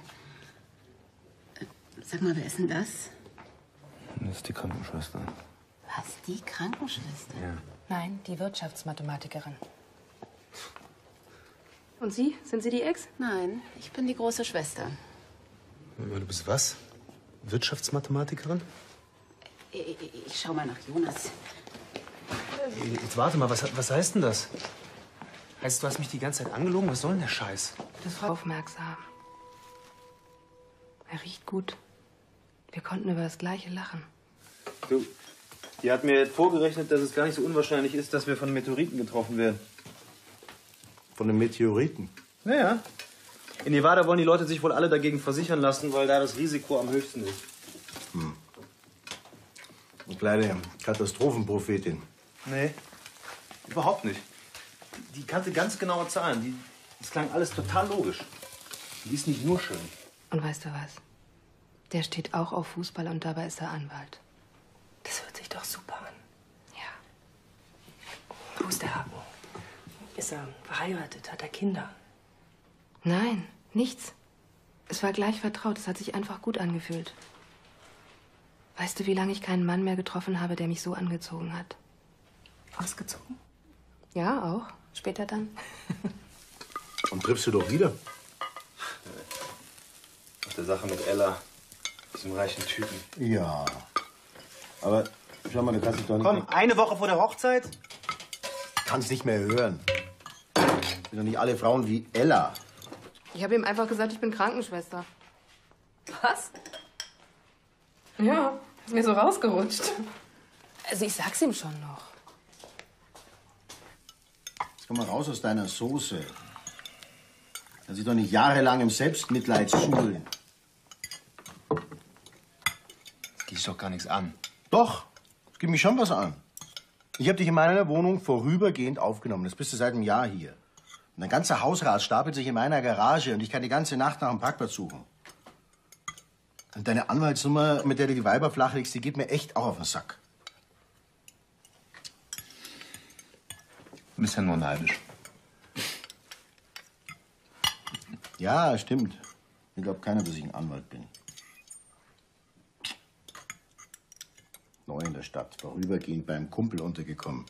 Sag mal, wer ist denn das? Das ist die Krankenschwester. Was, die Krankenschwester? Ja. Nein, die Wirtschaftsmathematikerin. Und Sie? Sind Sie die Ex? Nein, ich bin die große Schwester. Du bist was? Wirtschaftsmathematikerin? Ich schau mal nach Jonas. Jetzt warte mal, was heißt denn das? Heißt, du hast mich die ganze Zeit angelogen? Was soll denn der Scheiß? Das war aufmerksam. Er riecht gut. Wir konnten über das Gleiche lachen. Du, die hat mir vorgerechnet, dass es gar nicht so unwahrscheinlich ist, dass wir von Meteoriten getroffen werden. Von den Meteoriten? Naja. In Nevada wollen die Leute sich wohl alle dagegen versichern lassen, weil da das Risiko am höchsten ist. Eine kleine Katastrophenprophetin. Nee, überhaupt nicht. Die kannte ganz genaue Zahlen. Das klang alles total logisch. Die ist nicht nur schön. Und weißt du was? Der steht auch auf Fußball und dabei ist er Anwalt. Das hört sich doch super an. Ja. Wo ist der Haken? Ist er verheiratet? Hat er Kinder? Nein, nichts. Es war gleich vertraut. Es hat sich einfach gut angefühlt. Weißt du, wie lange ich keinen Mann mehr getroffen habe, der mich so angezogen hat? Ausgezogen? Ja, auch. Später dann. Und triffst du doch wieder? Nach der Sache mit Ella, diesem reichen Typen. Ja. Aber schau mal, du kannst dich doch nicht... Komm, eine Woche vor der Hochzeit? Kannst nicht mehr hören. Sind doch nicht alle Frauen wie Ella. Ich habe ihm einfach gesagt, ich bin Krankenschwester. Was? Ja, ist mir so rausgerutscht. Also ich sag's ihm schon noch. Jetzt komm mal raus aus deiner Soße. Dass ich doch nicht jahrelang im Selbstmitleid schulen. Das geht doch gar nichts an. Doch, es geht mich schon was an. Ich habe dich in meiner Wohnung vorübergehend aufgenommen. Jetzt bist du seit einem Jahr hier. Und ein ganzer Hausrat stapelt sich in meiner Garage und ich kann die ganze Nacht nach dem Parkplatz suchen. Und deine Anwaltsnummer, mit der du die Weiber flachlegst, die geht mir echt auch auf den Sack. Du bist ja nur neidisch. Ja, stimmt. Ich glaube keiner, dass ich ein Anwalt bin. Neu in der Stadt, vorübergehend beim Kumpel untergekommen.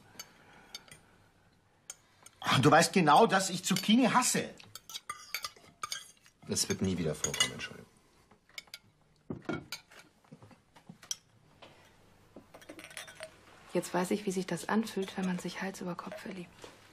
Und du weißt genau, dass ich Zucchini hasse. Das wird nie wieder vorkommen, Entschuldigung. Jetzt weiß ich, wie sich das anfühlt, wenn man sich Hals über Kopf verliebt.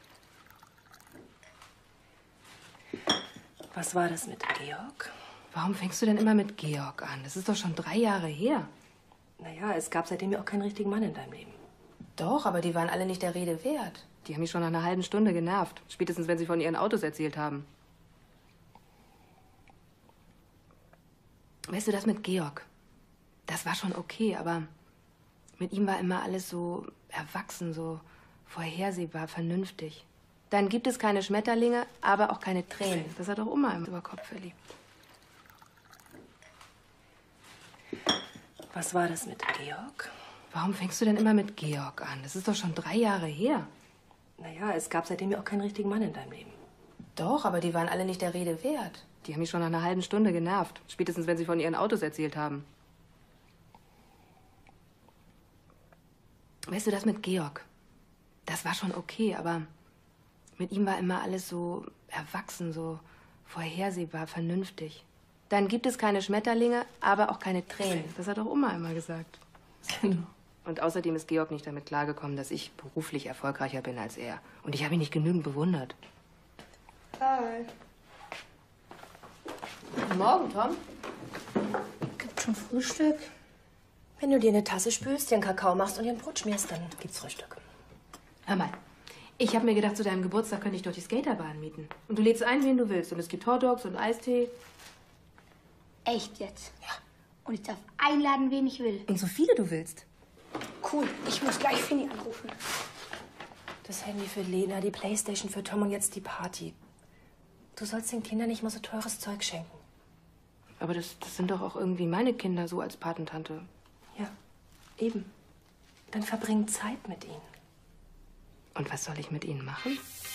Was war das mit Georg? Warum fängst du denn immer mit Georg an? Das ist doch schon 3 Jahre her. Naja, es gab seitdem ja auch keinen richtigen Mann in deinem Leben. Doch, aber die waren alle nicht der Rede wert. Die haben mich schon nach einer halben Stunde genervt. Spätestens, wenn sie von ihren Autos erzählt haben. Weißt du, das mit Georg, das war schon okay, aber mit ihm war immer alles so erwachsen, so vorhersehbar, vernünftig. Dann gibt es keine Schmetterlinge, aber auch keine Tränen. Das hat auch Oma im Überkopf verliebt. Was war das mit Georg? Warum fängst du denn immer mit Georg an? Das ist doch schon 3 Jahre her. Naja, es gab seitdem ja auch keinen richtigen Mann in deinem Leben. Doch, aber die waren alle nicht der Rede wert. Die haben mich schon nach einer halben Stunde genervt. Spätestens, wenn sie von ihren Autos erzählt haben. Weißt du, das mit Georg, das war schon okay, aber mit ihm war immer alles so erwachsen, so vorhersehbar, vernünftig. Dann gibt es keine Schmetterlinge, aber auch keine Tränen. Das hat auch Oma immer gesagt. Und außerdem ist Georg nicht damit klargekommen, dass ich beruflich erfolgreicher bin als er. Und ich habe ihn nicht genügend bewundert. Hi. Guten Morgen, Tom. Gibt schon Frühstück? Wenn du dir eine Tasse spülst, dir einen Kakao machst und dir ein Brot schmierst, dann gibt's Frühstück. Hör mal, ich habe mir gedacht, zu deinem Geburtstag könnte ich doch die Skaterbahn mieten. Und du lädst ein, wen du willst. Und es gibt Hotdogs und Eistee. Echt jetzt? Ja. Und ich darf einladen, wen ich will. Und so viele du willst. Cool. Ich muss gleich Finny anrufen. Das Handy für Lena, die Playstation für Tom und jetzt die Party. Du sollst den Kindern nicht mal so teures Zeug schenken. Aber das sind doch auch irgendwie meine Kinder, so als Patentante. Ja, eben. Dann verbring Zeit mit ihnen. Und was soll ich mit ihnen machen?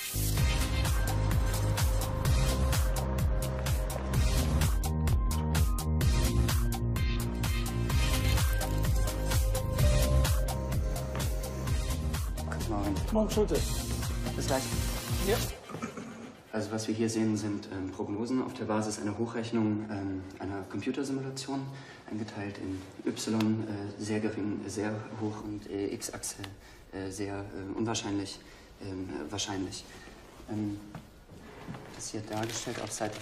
Guten Morgen. Morgen, Schulte. Bis gleich. Ja. Also was wir hier sehen, sind Prognosen auf der Basis einer Hochrechnung einer Computersimulation, eingeteilt in Y, sehr gering, sehr hoch und X-Achse, sehr unwahrscheinlich, wahrscheinlich. Das hier dargestellt auf Seite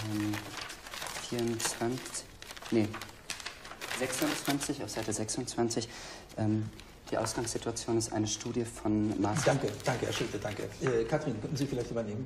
26, auf Seite 26. Die Ausgangssituation ist eine Studie von Master. Danke, Herr Schulte, danke. Katrin, könnten Sie vielleicht übernehmen?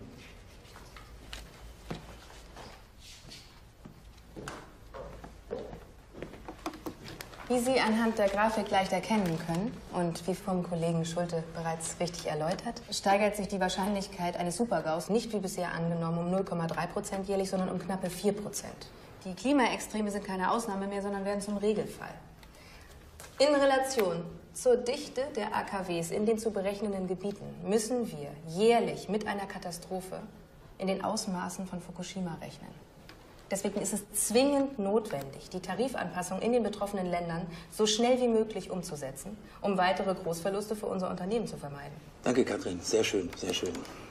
Wie Sie anhand der Grafik leicht erkennen können und wie vom Kollegen Schulte bereits richtig erläutert, steigert sich die Wahrscheinlichkeit eines Supergaus nicht wie bisher angenommen um 0,3% jährlich, sondern um knappe 4%. Die Klimaextreme sind keine Ausnahme mehr, sondern werden zum Regelfall. In Relation zur Dichte der AKWs in den zu berechnenden Gebieten müssen wir jährlich mit einer Katastrophe in den Ausmaßen von Fukushima rechnen. Deswegen ist es zwingend notwendig, die Tarifanpassung in den betroffenen Ländern so schnell wie möglich umzusetzen, um weitere Großverluste für unser Unternehmen zu vermeiden. Danke, Katrin. Sehr schön, sehr schön.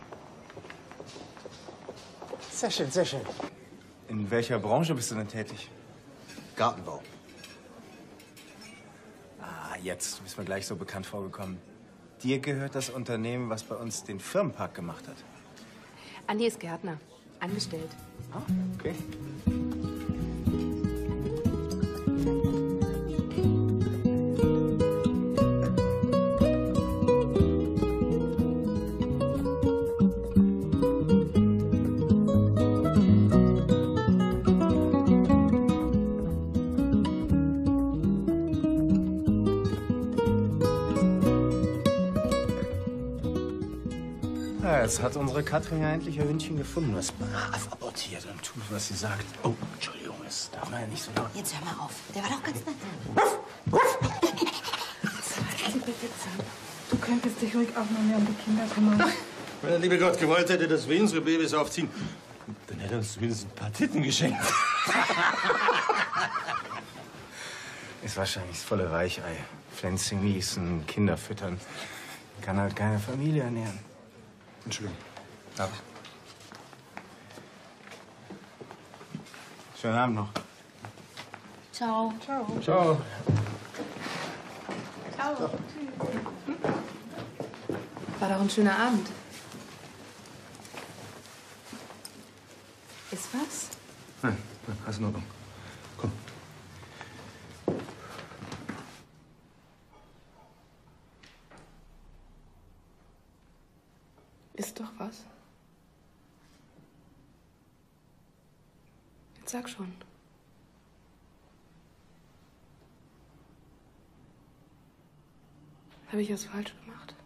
Sehr schön, sehr schön. In welcher Branche bist du denn tätig? Gartenbau. Ah, jetzt bist mir gleich so bekannt vorgekommen. Dir gehört das Unternehmen, was bei uns den Firmenpark gemacht hat. Andi ist Gärtner, angestellt. Ah, okay. jetzt hat unsere Katrin ja endlich ihr Hündchen gefunden, was brav abortiert und tut, was sie sagt. Oh, Entschuldigung, das darf man ja nicht so laut. Jetzt hör mal auf. Der war doch ganz nett. Du könntest dich ruhig auch mal mehr um die Kinder kümmern. Wenn der liebe Gott gewollt hätte, dass wir unsere Babys aufziehen, dann hätte er uns zumindest ein paar Titten geschenkt. Ist wahrscheinlich das volle Weichei. Pflänzchen gießen, Kinder füttern. Kann halt keine Familie ernähren. Entschuldigung. Darf ich? Schönen Abend noch. Ciao. Ciao. Ciao. Ciao. War doch ein schöner Abend. Ist was? Nein, alles in Ordnung. Komm. Ist doch was. Jetzt sag schon. Habe ich was falsch gemacht?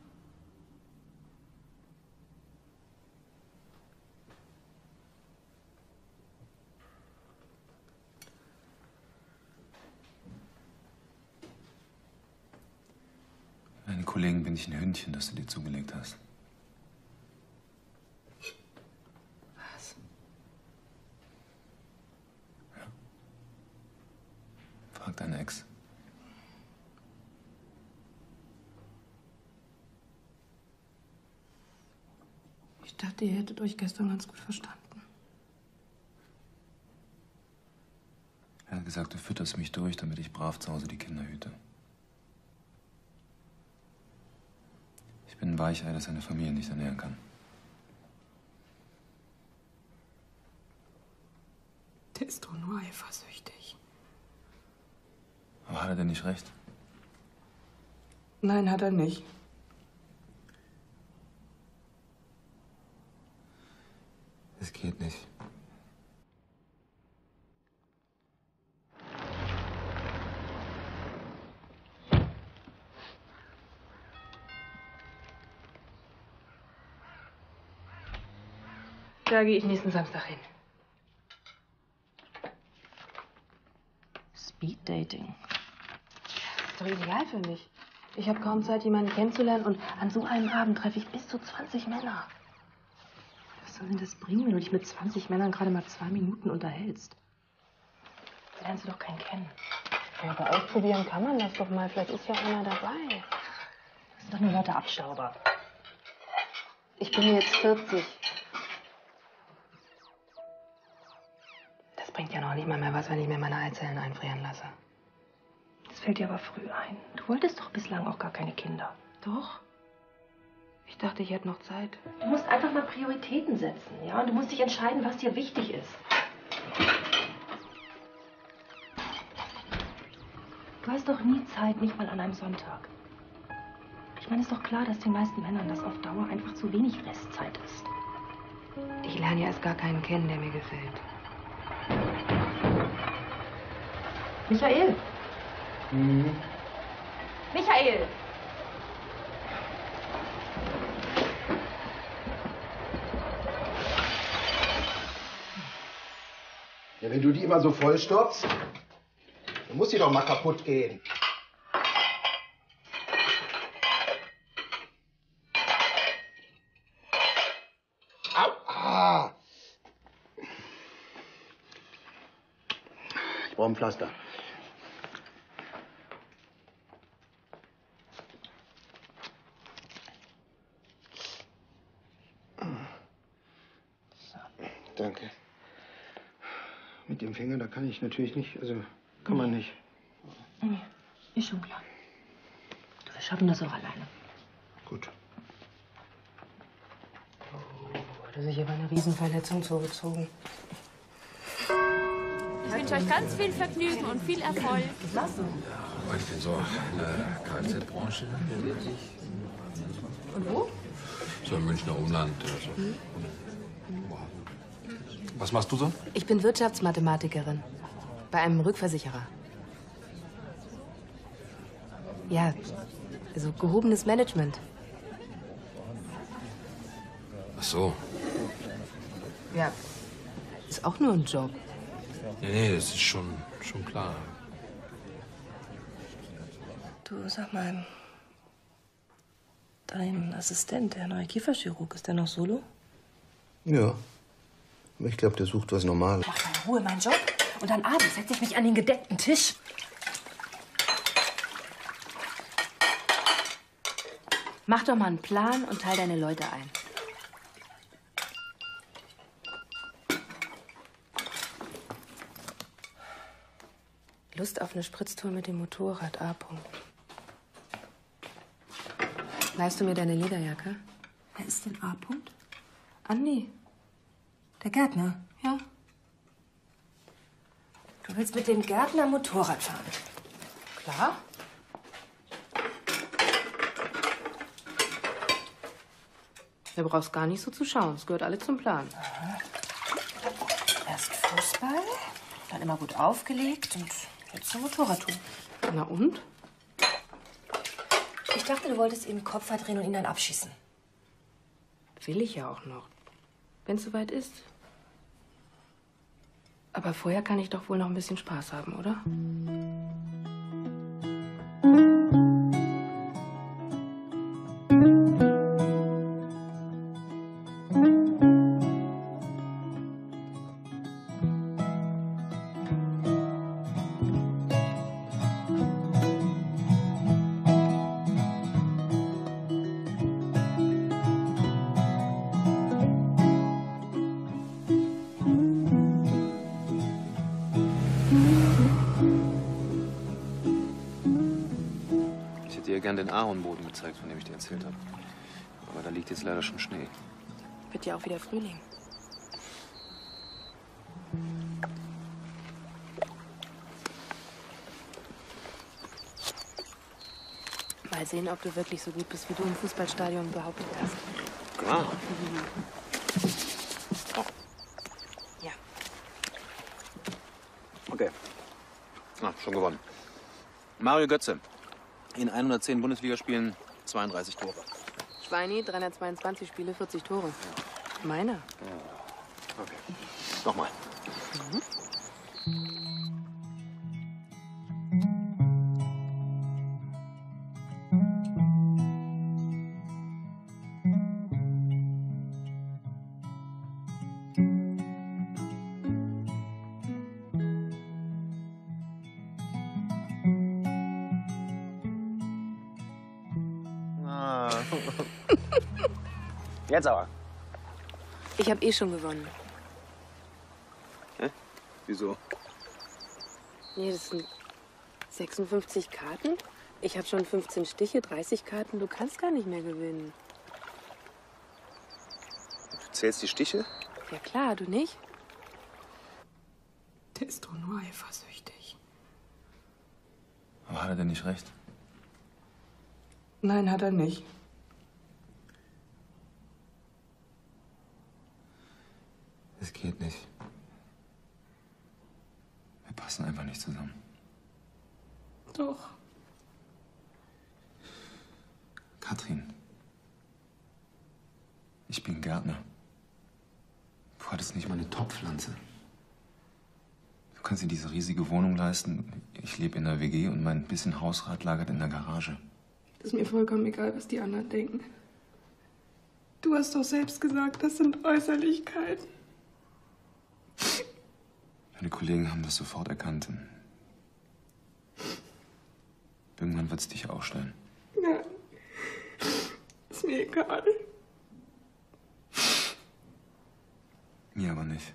Deinen Kollegen bin ich ein Hündchen, das du dir zugelegt hast. Was? Ja. Frag deine Ex. Ich dachte, ihr hättet euch gestern ganz gut verstanden. Er hat gesagt, du fütterst mich durch, damit ich brav zu Hause die Kinder hüte. Ich bin ein Weichei, das seine Familie nicht ernähren kann. Der ist doch nur eifersüchtig. Aber hat er denn nicht recht? Nein, hat er nicht. Es geht nicht. Da gehe ich nächsten Samstag hin. Speeddating. Das ist doch ideal für mich. Ich habe kaum Zeit, jemanden kennenzulernen und an so einem Abend treffe ich bis zu 20 Männer. Was soll denn das bringen, wenn du dich mit 20 Männern gerade mal 2 Minuten unterhältst? Dann lernst du doch keinen kennen. Ja, aber ausprobieren kann man das doch mal. Vielleicht ist ja einer dabei. Das sind doch nur Leute Abstauber. Ich bin jetzt 40. Das bringt ja noch nicht mal mehr was, wenn ich mir meine Eizellen einfrieren lasse. Das fällt dir aber früh ein. Du wolltest doch bislang auch gar keine Kinder. Doch. Ich dachte, ich hätte noch Zeit. Du musst einfach mal Prioritäten setzen, ja? Und du musst dich entscheiden, was dir wichtig ist. Du hast doch nie Zeit, nicht mal an einem Sonntag. Ich meine, es ist doch klar, dass den meisten Männern das auf Dauer einfach zu wenig Restzeit ist. Ich lerne ja erst gar keinen kennen, der mir gefällt. Michael! Michael! Ja, wenn du die immer so vollstopfst, dann muss die doch mal kaputt gehen. Au! Ah. Ich brauche ein Pflaster. Danke. Mit dem Finger, da kann ich natürlich nicht, also kann man nicht. Nee, ist schon klar. Wir schaffen das auch alleine. Gut. Hat er sich aber eine Riesenverletzung zugezogen. Ich wünsche euch ganz viel Vergnügen und viel Erfolg. Wo ist denn so in der Kfz-Branche? Und wo? So im Münchner Umland. Also. Was machst du so? Ich bin Wirtschaftsmathematikerin. Bei einem Rückversicherer. Ja, also gehobenes Management. so. Ja, ist auch nur ein Job. Nee, das ist schon klar. Du, sag mal, dein Assistent, der neue Kieferchirurg, ist der noch solo? Ja. Aber ich glaube, der sucht was Normales. Mach mal in Ruhe meinen Job und dann abends setze ich mich an den gedeckten Tisch. Mach doch mal einen Plan und teil deine Leute ein. Lust auf eine Spritztour mit dem Motorrad, A. Leihst du mir deine Lederjacke? Wer ist denn A? Andi. Der Gärtner. Ja. Du willst mit dem Gärtner Motorrad fahren? Klar. Du brauchst gar nicht so zu schauen. Es gehört alle zum Plan. Aha. Erst Fußball, dann immer gut aufgelegt und jetzt eine Motorradtour. Na und? Ich dachte, du wolltest ihm den Kopf verdrehen und ihn dann abschießen. Will ich ja auch noch. Wenn es soweit ist. Aber vorher kann ich doch wohl noch ein bisschen Spaß haben, oder? Gern den Ahornboden gezeigt, von dem ich dir erzählt habe. Aber da liegt jetzt leider schon Schnee. Wird ja auch wieder Frühling. Mal sehen, ob du wirklich so gut bist, wie du im Fußballstadion behauptet hast. Klar. Oh. Ja. Okay. Schon gewonnen. Mario Götze. In 110 Bundesligaspielen 32 Tore. Schweini, 322 Spiele, 40 Tore. Meiner. Okay. Nochmal. Mhm. Jetzt aber. Ich habe eh schon gewonnen. Hä? Wieso? Nee, das sind 56 Karten. Ich habe schon 15 Stiche, 30 Karten. Du kannst gar nicht mehr gewinnen. Du zählst die Stiche? Ja klar, du nicht? Der ist doch nur eifersüchtig. Aber hat er denn nicht recht? Nein, hat er nicht. Es geht nicht. Wir passen einfach nicht zusammen. Doch. Katrin. Ich bin Gärtner. Du hattest nicht mal eine Topfpflanze. Du kannst dir diese riesige Wohnung leisten. Ich lebe in der WG und mein bisschen Hausrat lagert in der Garage. Ist mir vollkommen egal, was die anderen denken. Du hast doch selbst gesagt, das sind Äußerlichkeiten. Meine Kollegen haben das sofort erkannt. Irgendwann wird es dich auch stellen. Ja. Ist mir egal. Mir aber nicht.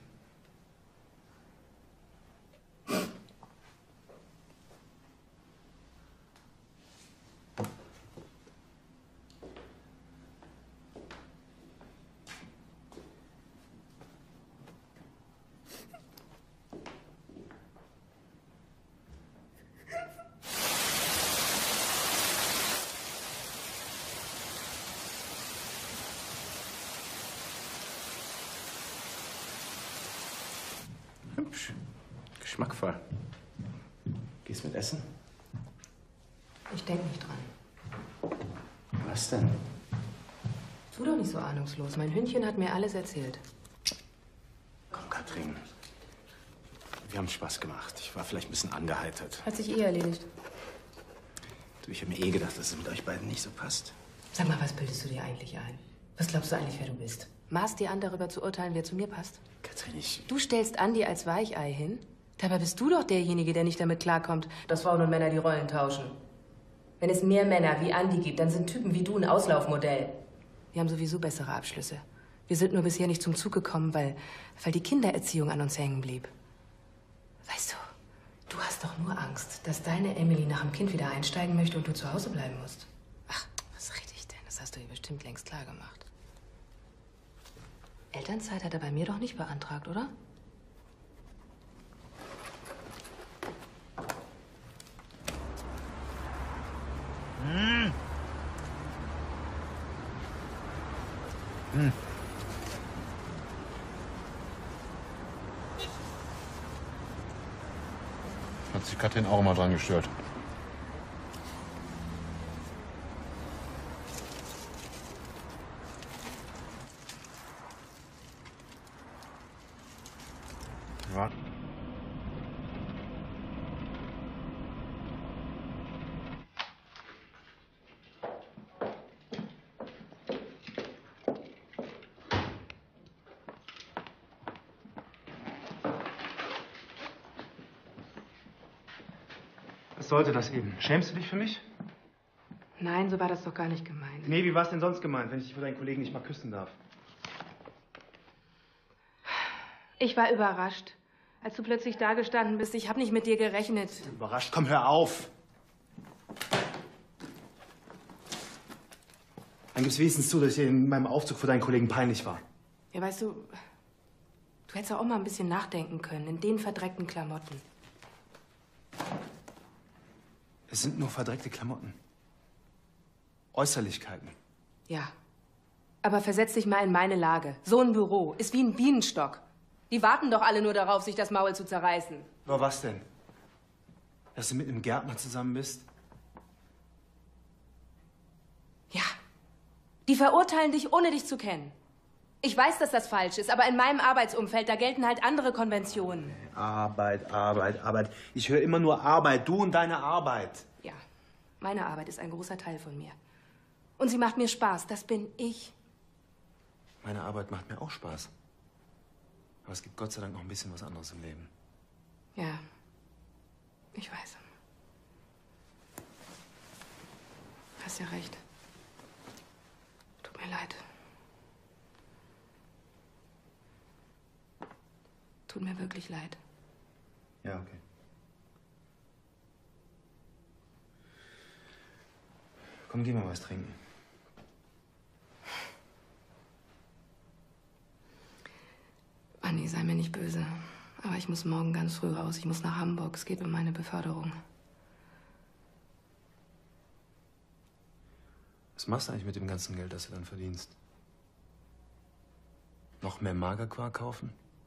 Hübsch. Geschmackvoll. Gehst mit essen? Ich denke nicht dran. Was denn? Tu doch nicht so ahnungslos. Mein Hündchen hat mir alles erzählt. Komm, Katrin. Wir haben Spaß gemacht. Ich war vielleicht ein bisschen angeheitert. Hat sich erledigt. Du, ich habe mir gedacht, dass es mit euch beiden nicht so passt. Sag mal, was bildest du dir eigentlich ein? Was glaubst du eigentlich, wer du bist? Maßt dir an, darüber zu urteilen, wer zu mir passt? Katrin, Du stellst Andi als Weichei hin? Dabei bist du doch derjenige, der nicht damit klarkommt, dass Frauen und Männer die Rollen tauschen. Wenn es mehr Männer wie Andi gibt, dann sind Typen wie du ein Auslaufmodell. Wir haben sowieso bessere Abschlüsse. Wir sind nur bisher nicht zum Zug gekommen, weil die Kindererziehung an uns hängen blieb. Weißt du, du hast doch nur Angst, dass deine Emily nach dem Kind wieder einsteigen möchte und du zu Hause bleiben musst. Ach, was rede ich denn? Das hast du ihr bestimmt längst klar gemacht. Elternzeit hat er bei mir doch nicht beantragt, oder? Hat sich Katrin auch immer dran gestört. Ja. Was sollte das eben? Schämst du dich für mich? Nein, so war das doch gar nicht gemeint. Nee, wie war es denn sonst gemeint, wenn ich dich vor deinen Kollegen nicht mal küssen darf? Ich war überrascht, als du plötzlich da gestanden bist. Ich habe nicht mit dir gerechnet. Überrascht? Komm, hör auf! Dann gib's wenigstens zu, dass ich dir in meinem Aufzug vor deinen Kollegen peinlich war. Ja, weißt du, du hättest auch mal ein bisschen nachdenken können, in den verdreckten Klamotten. Es sind nur verdreckte Klamotten. Äußerlichkeiten. Ja, aber versetz dich mal in meine Lage. So ein Büro ist wie ein Bienenstock. Die warten doch alle nur darauf, sich das Maul zu zerreißen. Aber was denn? Dass du mit einem Gärtner zusammen bist? Ja, die verurteilen dich, ohne dich zu kennen. Ich weiß, dass das falsch ist, aber in meinem Arbeitsumfeld, da gelten halt andere Konventionen. Arbeit, Arbeit, Arbeit. Ich höre immer nur Arbeit. Du und deine Arbeit. Ja, meine Arbeit ist ein großer Teil von mir. Und sie macht mir Spaß, das bin ich. Meine Arbeit macht mir auch Spaß. Aber es gibt Gott sei Dank noch ein bisschen was anderes im Leben. Ja, ich weiß. Hast ja recht. Tut mir leid. Tut mir wirklich leid. Ja, okay. Komm, geh mal was trinken. Anni, sei mir nicht böse. Aber ich muss morgen ganz früh raus. Ich muss nach Hamburg. Es geht um meine Beförderung. Was machst du eigentlich mit dem ganzen Geld, das du dann verdienst? Noch mehr Magerquark kaufen?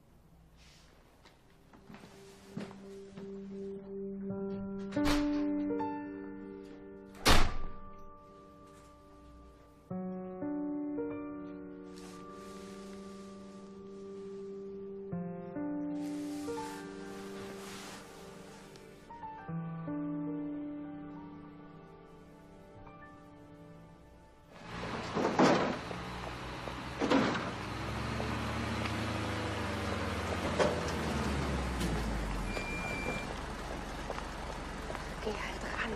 Geh halt ran.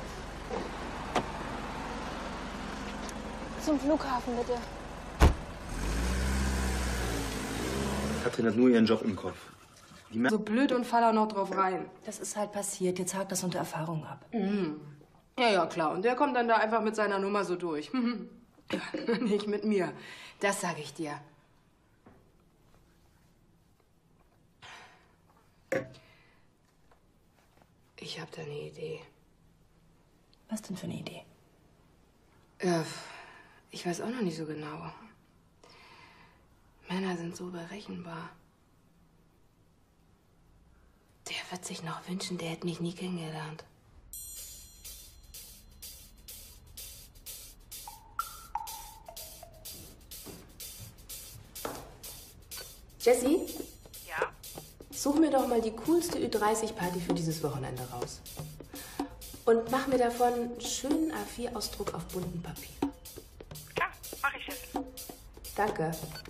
Zum Flughafen, bitte. Katrin hat nur ihren Job im Kopf. So blöd und fall auch noch drauf rein. Das ist halt passiert. Jetzt hakt das unter Erfahrung ab. Mhm. Ja, ja, klar. Und der kommt dann da einfach mit seiner Nummer so durch. Ja, nicht mit mir. Das sage ich dir. Ich habe da eine Idee. Was denn für eine Idee? Ja, ich weiß auch noch nicht so genau. Männer sind so berechenbar. Der wird sich noch wünschen, der hätte mich nie kennengelernt. Jessie? Ja? Such mir doch mal die coolste Ü30-Party für dieses Wochenende raus. Und mach mir davon einen schönen A4-Ausdruck auf buntem Papier. Klar, mach ich jetzt. Danke.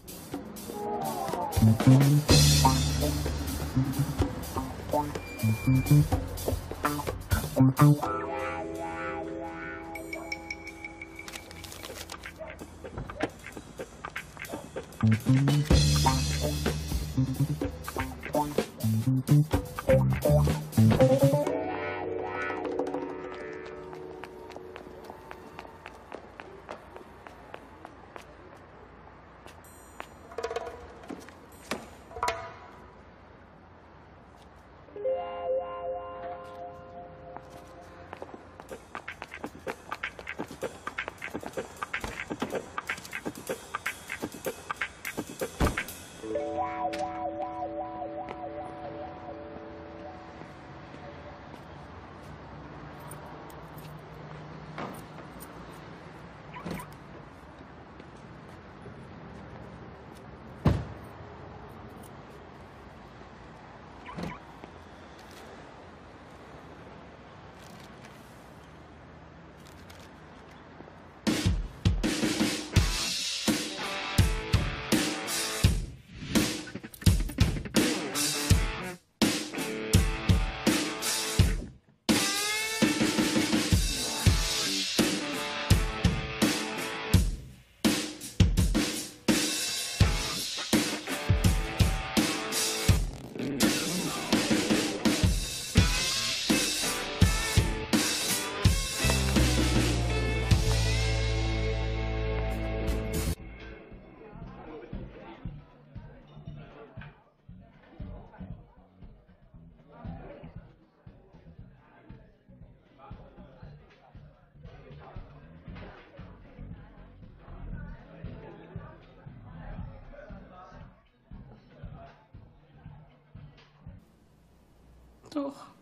Doch.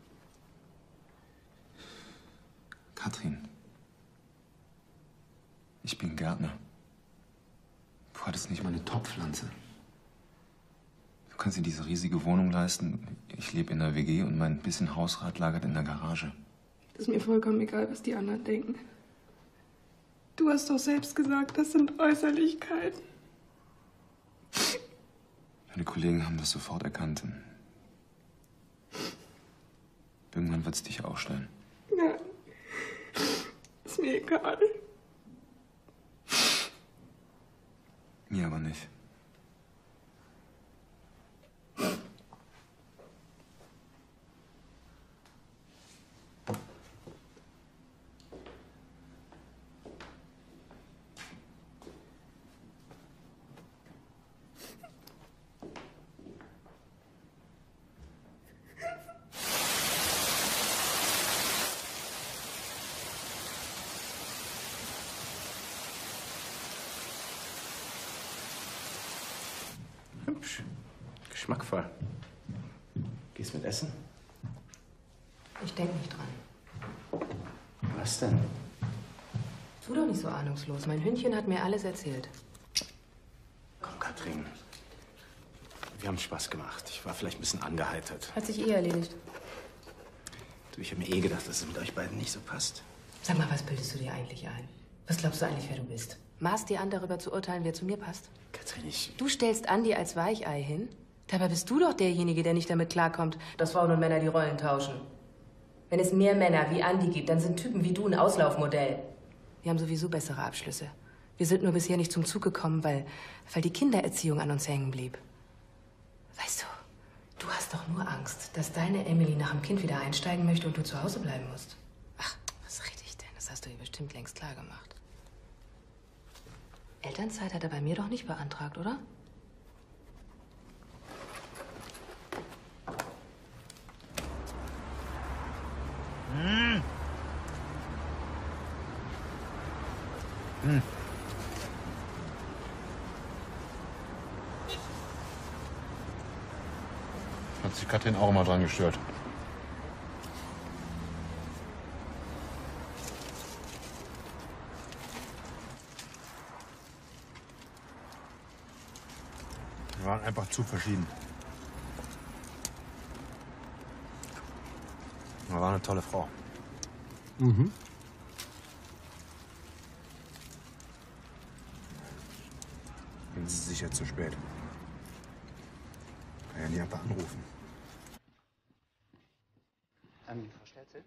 Katrin. Ich bin Gärtner. Du hattest nicht mal eine Topfpflanze. Du kannst dir diese riesige Wohnung leisten. Ich lebe in einer WG und mein bisschen Hausrat lagert in der Garage. Das ist mir vollkommen egal, was die anderen denken. Du hast doch selbst gesagt, das sind Äußerlichkeiten. Meine Kollegen haben das sofort erkannt. Irgendwann wird's dich auch stellen. Ja. Ist mir egal. Mir aber nicht. Hübsch. Geschmackvoll. Gehst mit essen? Ich denke nicht dran. Was denn? Tu doch nicht so ahnungslos. Mein Hündchen hat mir alles erzählt. Komm, Katrin. Wir haben Spaß gemacht. Ich war vielleicht ein bisschen angeheitert. Hat sich eh erledigt. Du, ich habe mir eh gedacht, dass es mit euch beiden nicht so passt. Sag mal, was bildest du dir eigentlich ein? Was glaubst du eigentlich, wer du bist? Maßt dir an, darüber zu urteilen, wer zu mir passt? Katrin, Du stellst Andi als Weichei hin? Dabei bist du doch derjenige, der nicht damit klarkommt, dass Frauen und Männer die Rollen tauschen. Wenn es mehr Männer wie Andi gibt, dann sind Typen wie du ein Auslaufmodell. Wir haben sowieso bessere Abschlüsse. Wir sind nur bisher nicht zum Zug gekommen, weil die Kindererziehung an uns hängen blieb. Weißt du, du hast doch nur Angst, dass deine Emily nach dem Kind wieder einsteigen möchte und du zu Hause bleiben musst. Ach, was rede ich denn? Das hast du ihr bestimmt längst klar gemacht. Elternzeit hat er bei mir doch nicht beantragt, oder? Hat sich Katrin auch immer dran gestört. Wir waren einfach Zu verschieden. War eine tolle Frau. Mhm. Jetzt ist es sicher zu spät. Kann ja nie einfach anrufen. Frau Stelzel?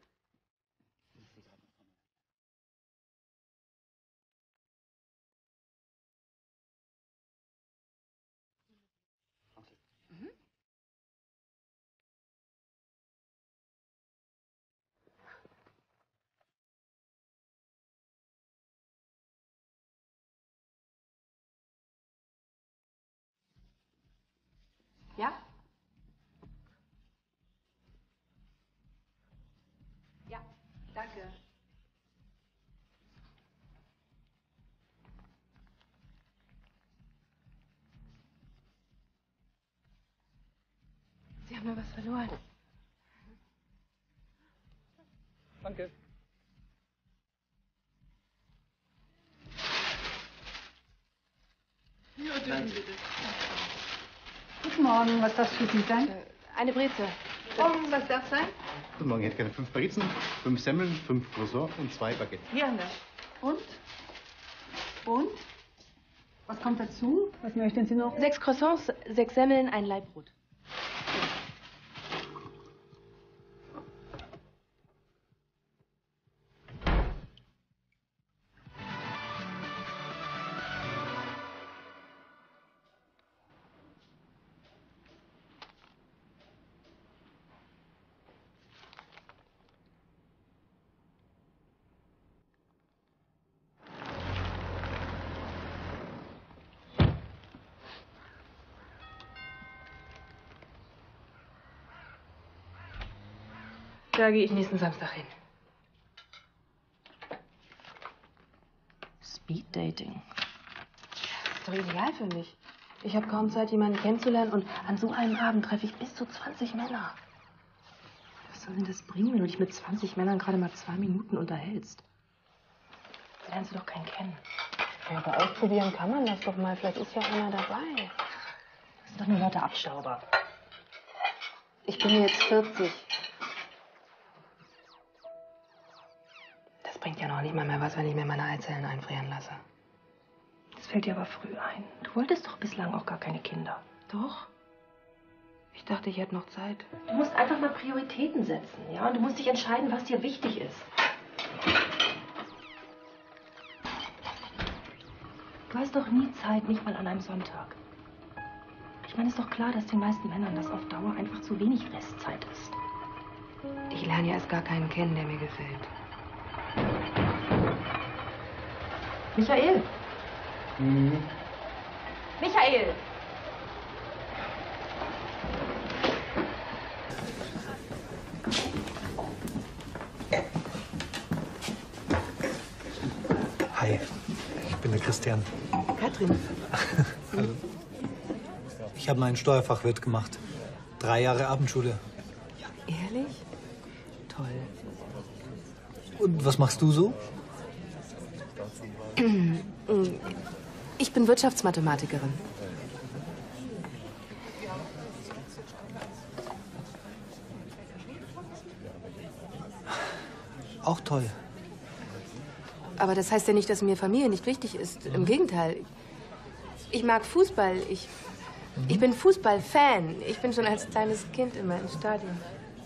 Ja? Ja, danke. Sie haben mir was verloren. Danke. Ja, bitte. Guten Morgen, was darf für Sie sein? Eine Breze. Und was darf sein? Guten Morgen, ich hätte gerne 5 Brezen, 5 Semmeln, 5 Croissants und 2 Baguettes. Hier haben wir. Und? Und? Was kommt dazu? Was möchten Sie noch? 6 Croissants, 6 Semmeln, ein Laib Brot. Da gehe ich nächsten Samstag hin. Speeddating. Das ist doch ideal für mich. Ich habe kaum Zeit, jemanden kennenzulernen und an so einem Abend treffe ich bis zu 20 Männer. Was soll denn das bringen, wenn du dich mit 20 Männern gerade mal 2 Minuten unterhältst? Dann lernst du doch keinen kennen. Ja, aber ausprobieren kann man das doch mal. Vielleicht ist ja einer dabei. Das sind doch nur Leute Abstauber. Ich bin jetzt 40. Das bringt ja noch nicht mal mehr was, wenn ich mir meine Eizellen einfrieren lasse. Das fällt dir aber früh ein. Du wolltest doch bislang auch gar keine Kinder. Doch? Ich dachte, ich hätte noch Zeit. Du musst einfach mal Prioritäten setzen, ja? Und du musst dich entscheiden, was dir wichtig ist. Du hast doch nie Zeit, nicht mal an einem Sonntag. Ich meine, es ist doch klar, dass den meisten Männern das auf Dauer einfach zu wenig Restzeit ist. Ich lerne ja erst gar keinen kennen, der mir gefällt. Michael! Michael! Hi, ich bin der Christian. Katrin. Hallo. Ich habe meinen Steuerfachwirt gemacht. 3 Jahre Abendschule. Ehrlich? Toll. Und was machst du so? Ich bin Wirtschaftsmathematikerin. Auch toll. Aber das heißt ja nicht, dass mir Familie nicht wichtig ist. Im Gegenteil. Ich mag Fußball. Ich bin Fußballfan. Ich bin schon als kleines Kind immer ins Stadion.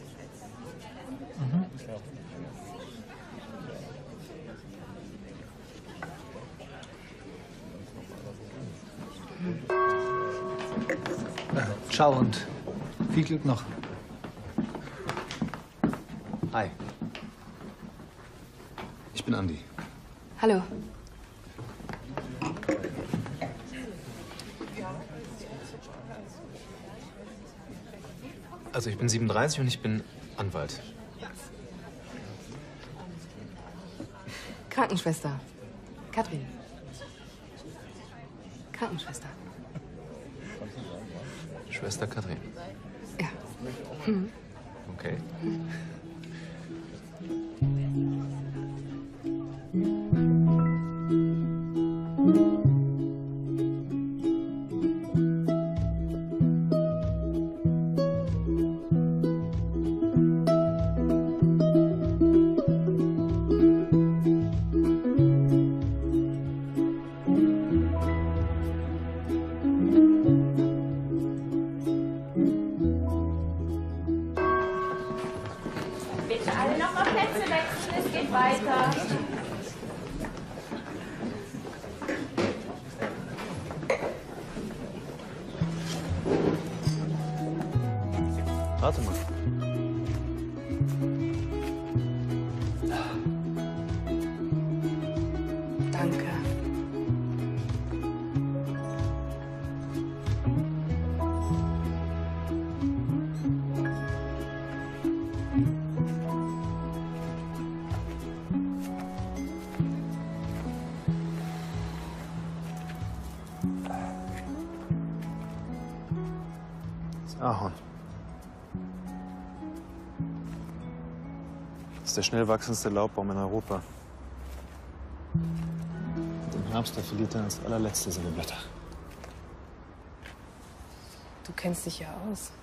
Ciao und viel Glück noch. Hi. Ich bin Andi. Hallo. Also ich bin 37 und ich bin Anwalt. Krankenschwester. Katrin. Krankenschwester. Schwester Katrin. Ja. Okay. Nochmal Plätze wechseln, es geht weiter. Warte mal. Danke. Das Ahorn. Das ist der schnell wachsendste Laubbaum in Europa. Und im Herbst, da verliert er als allerletzte seine Blätter. Du kennst dich ja aus.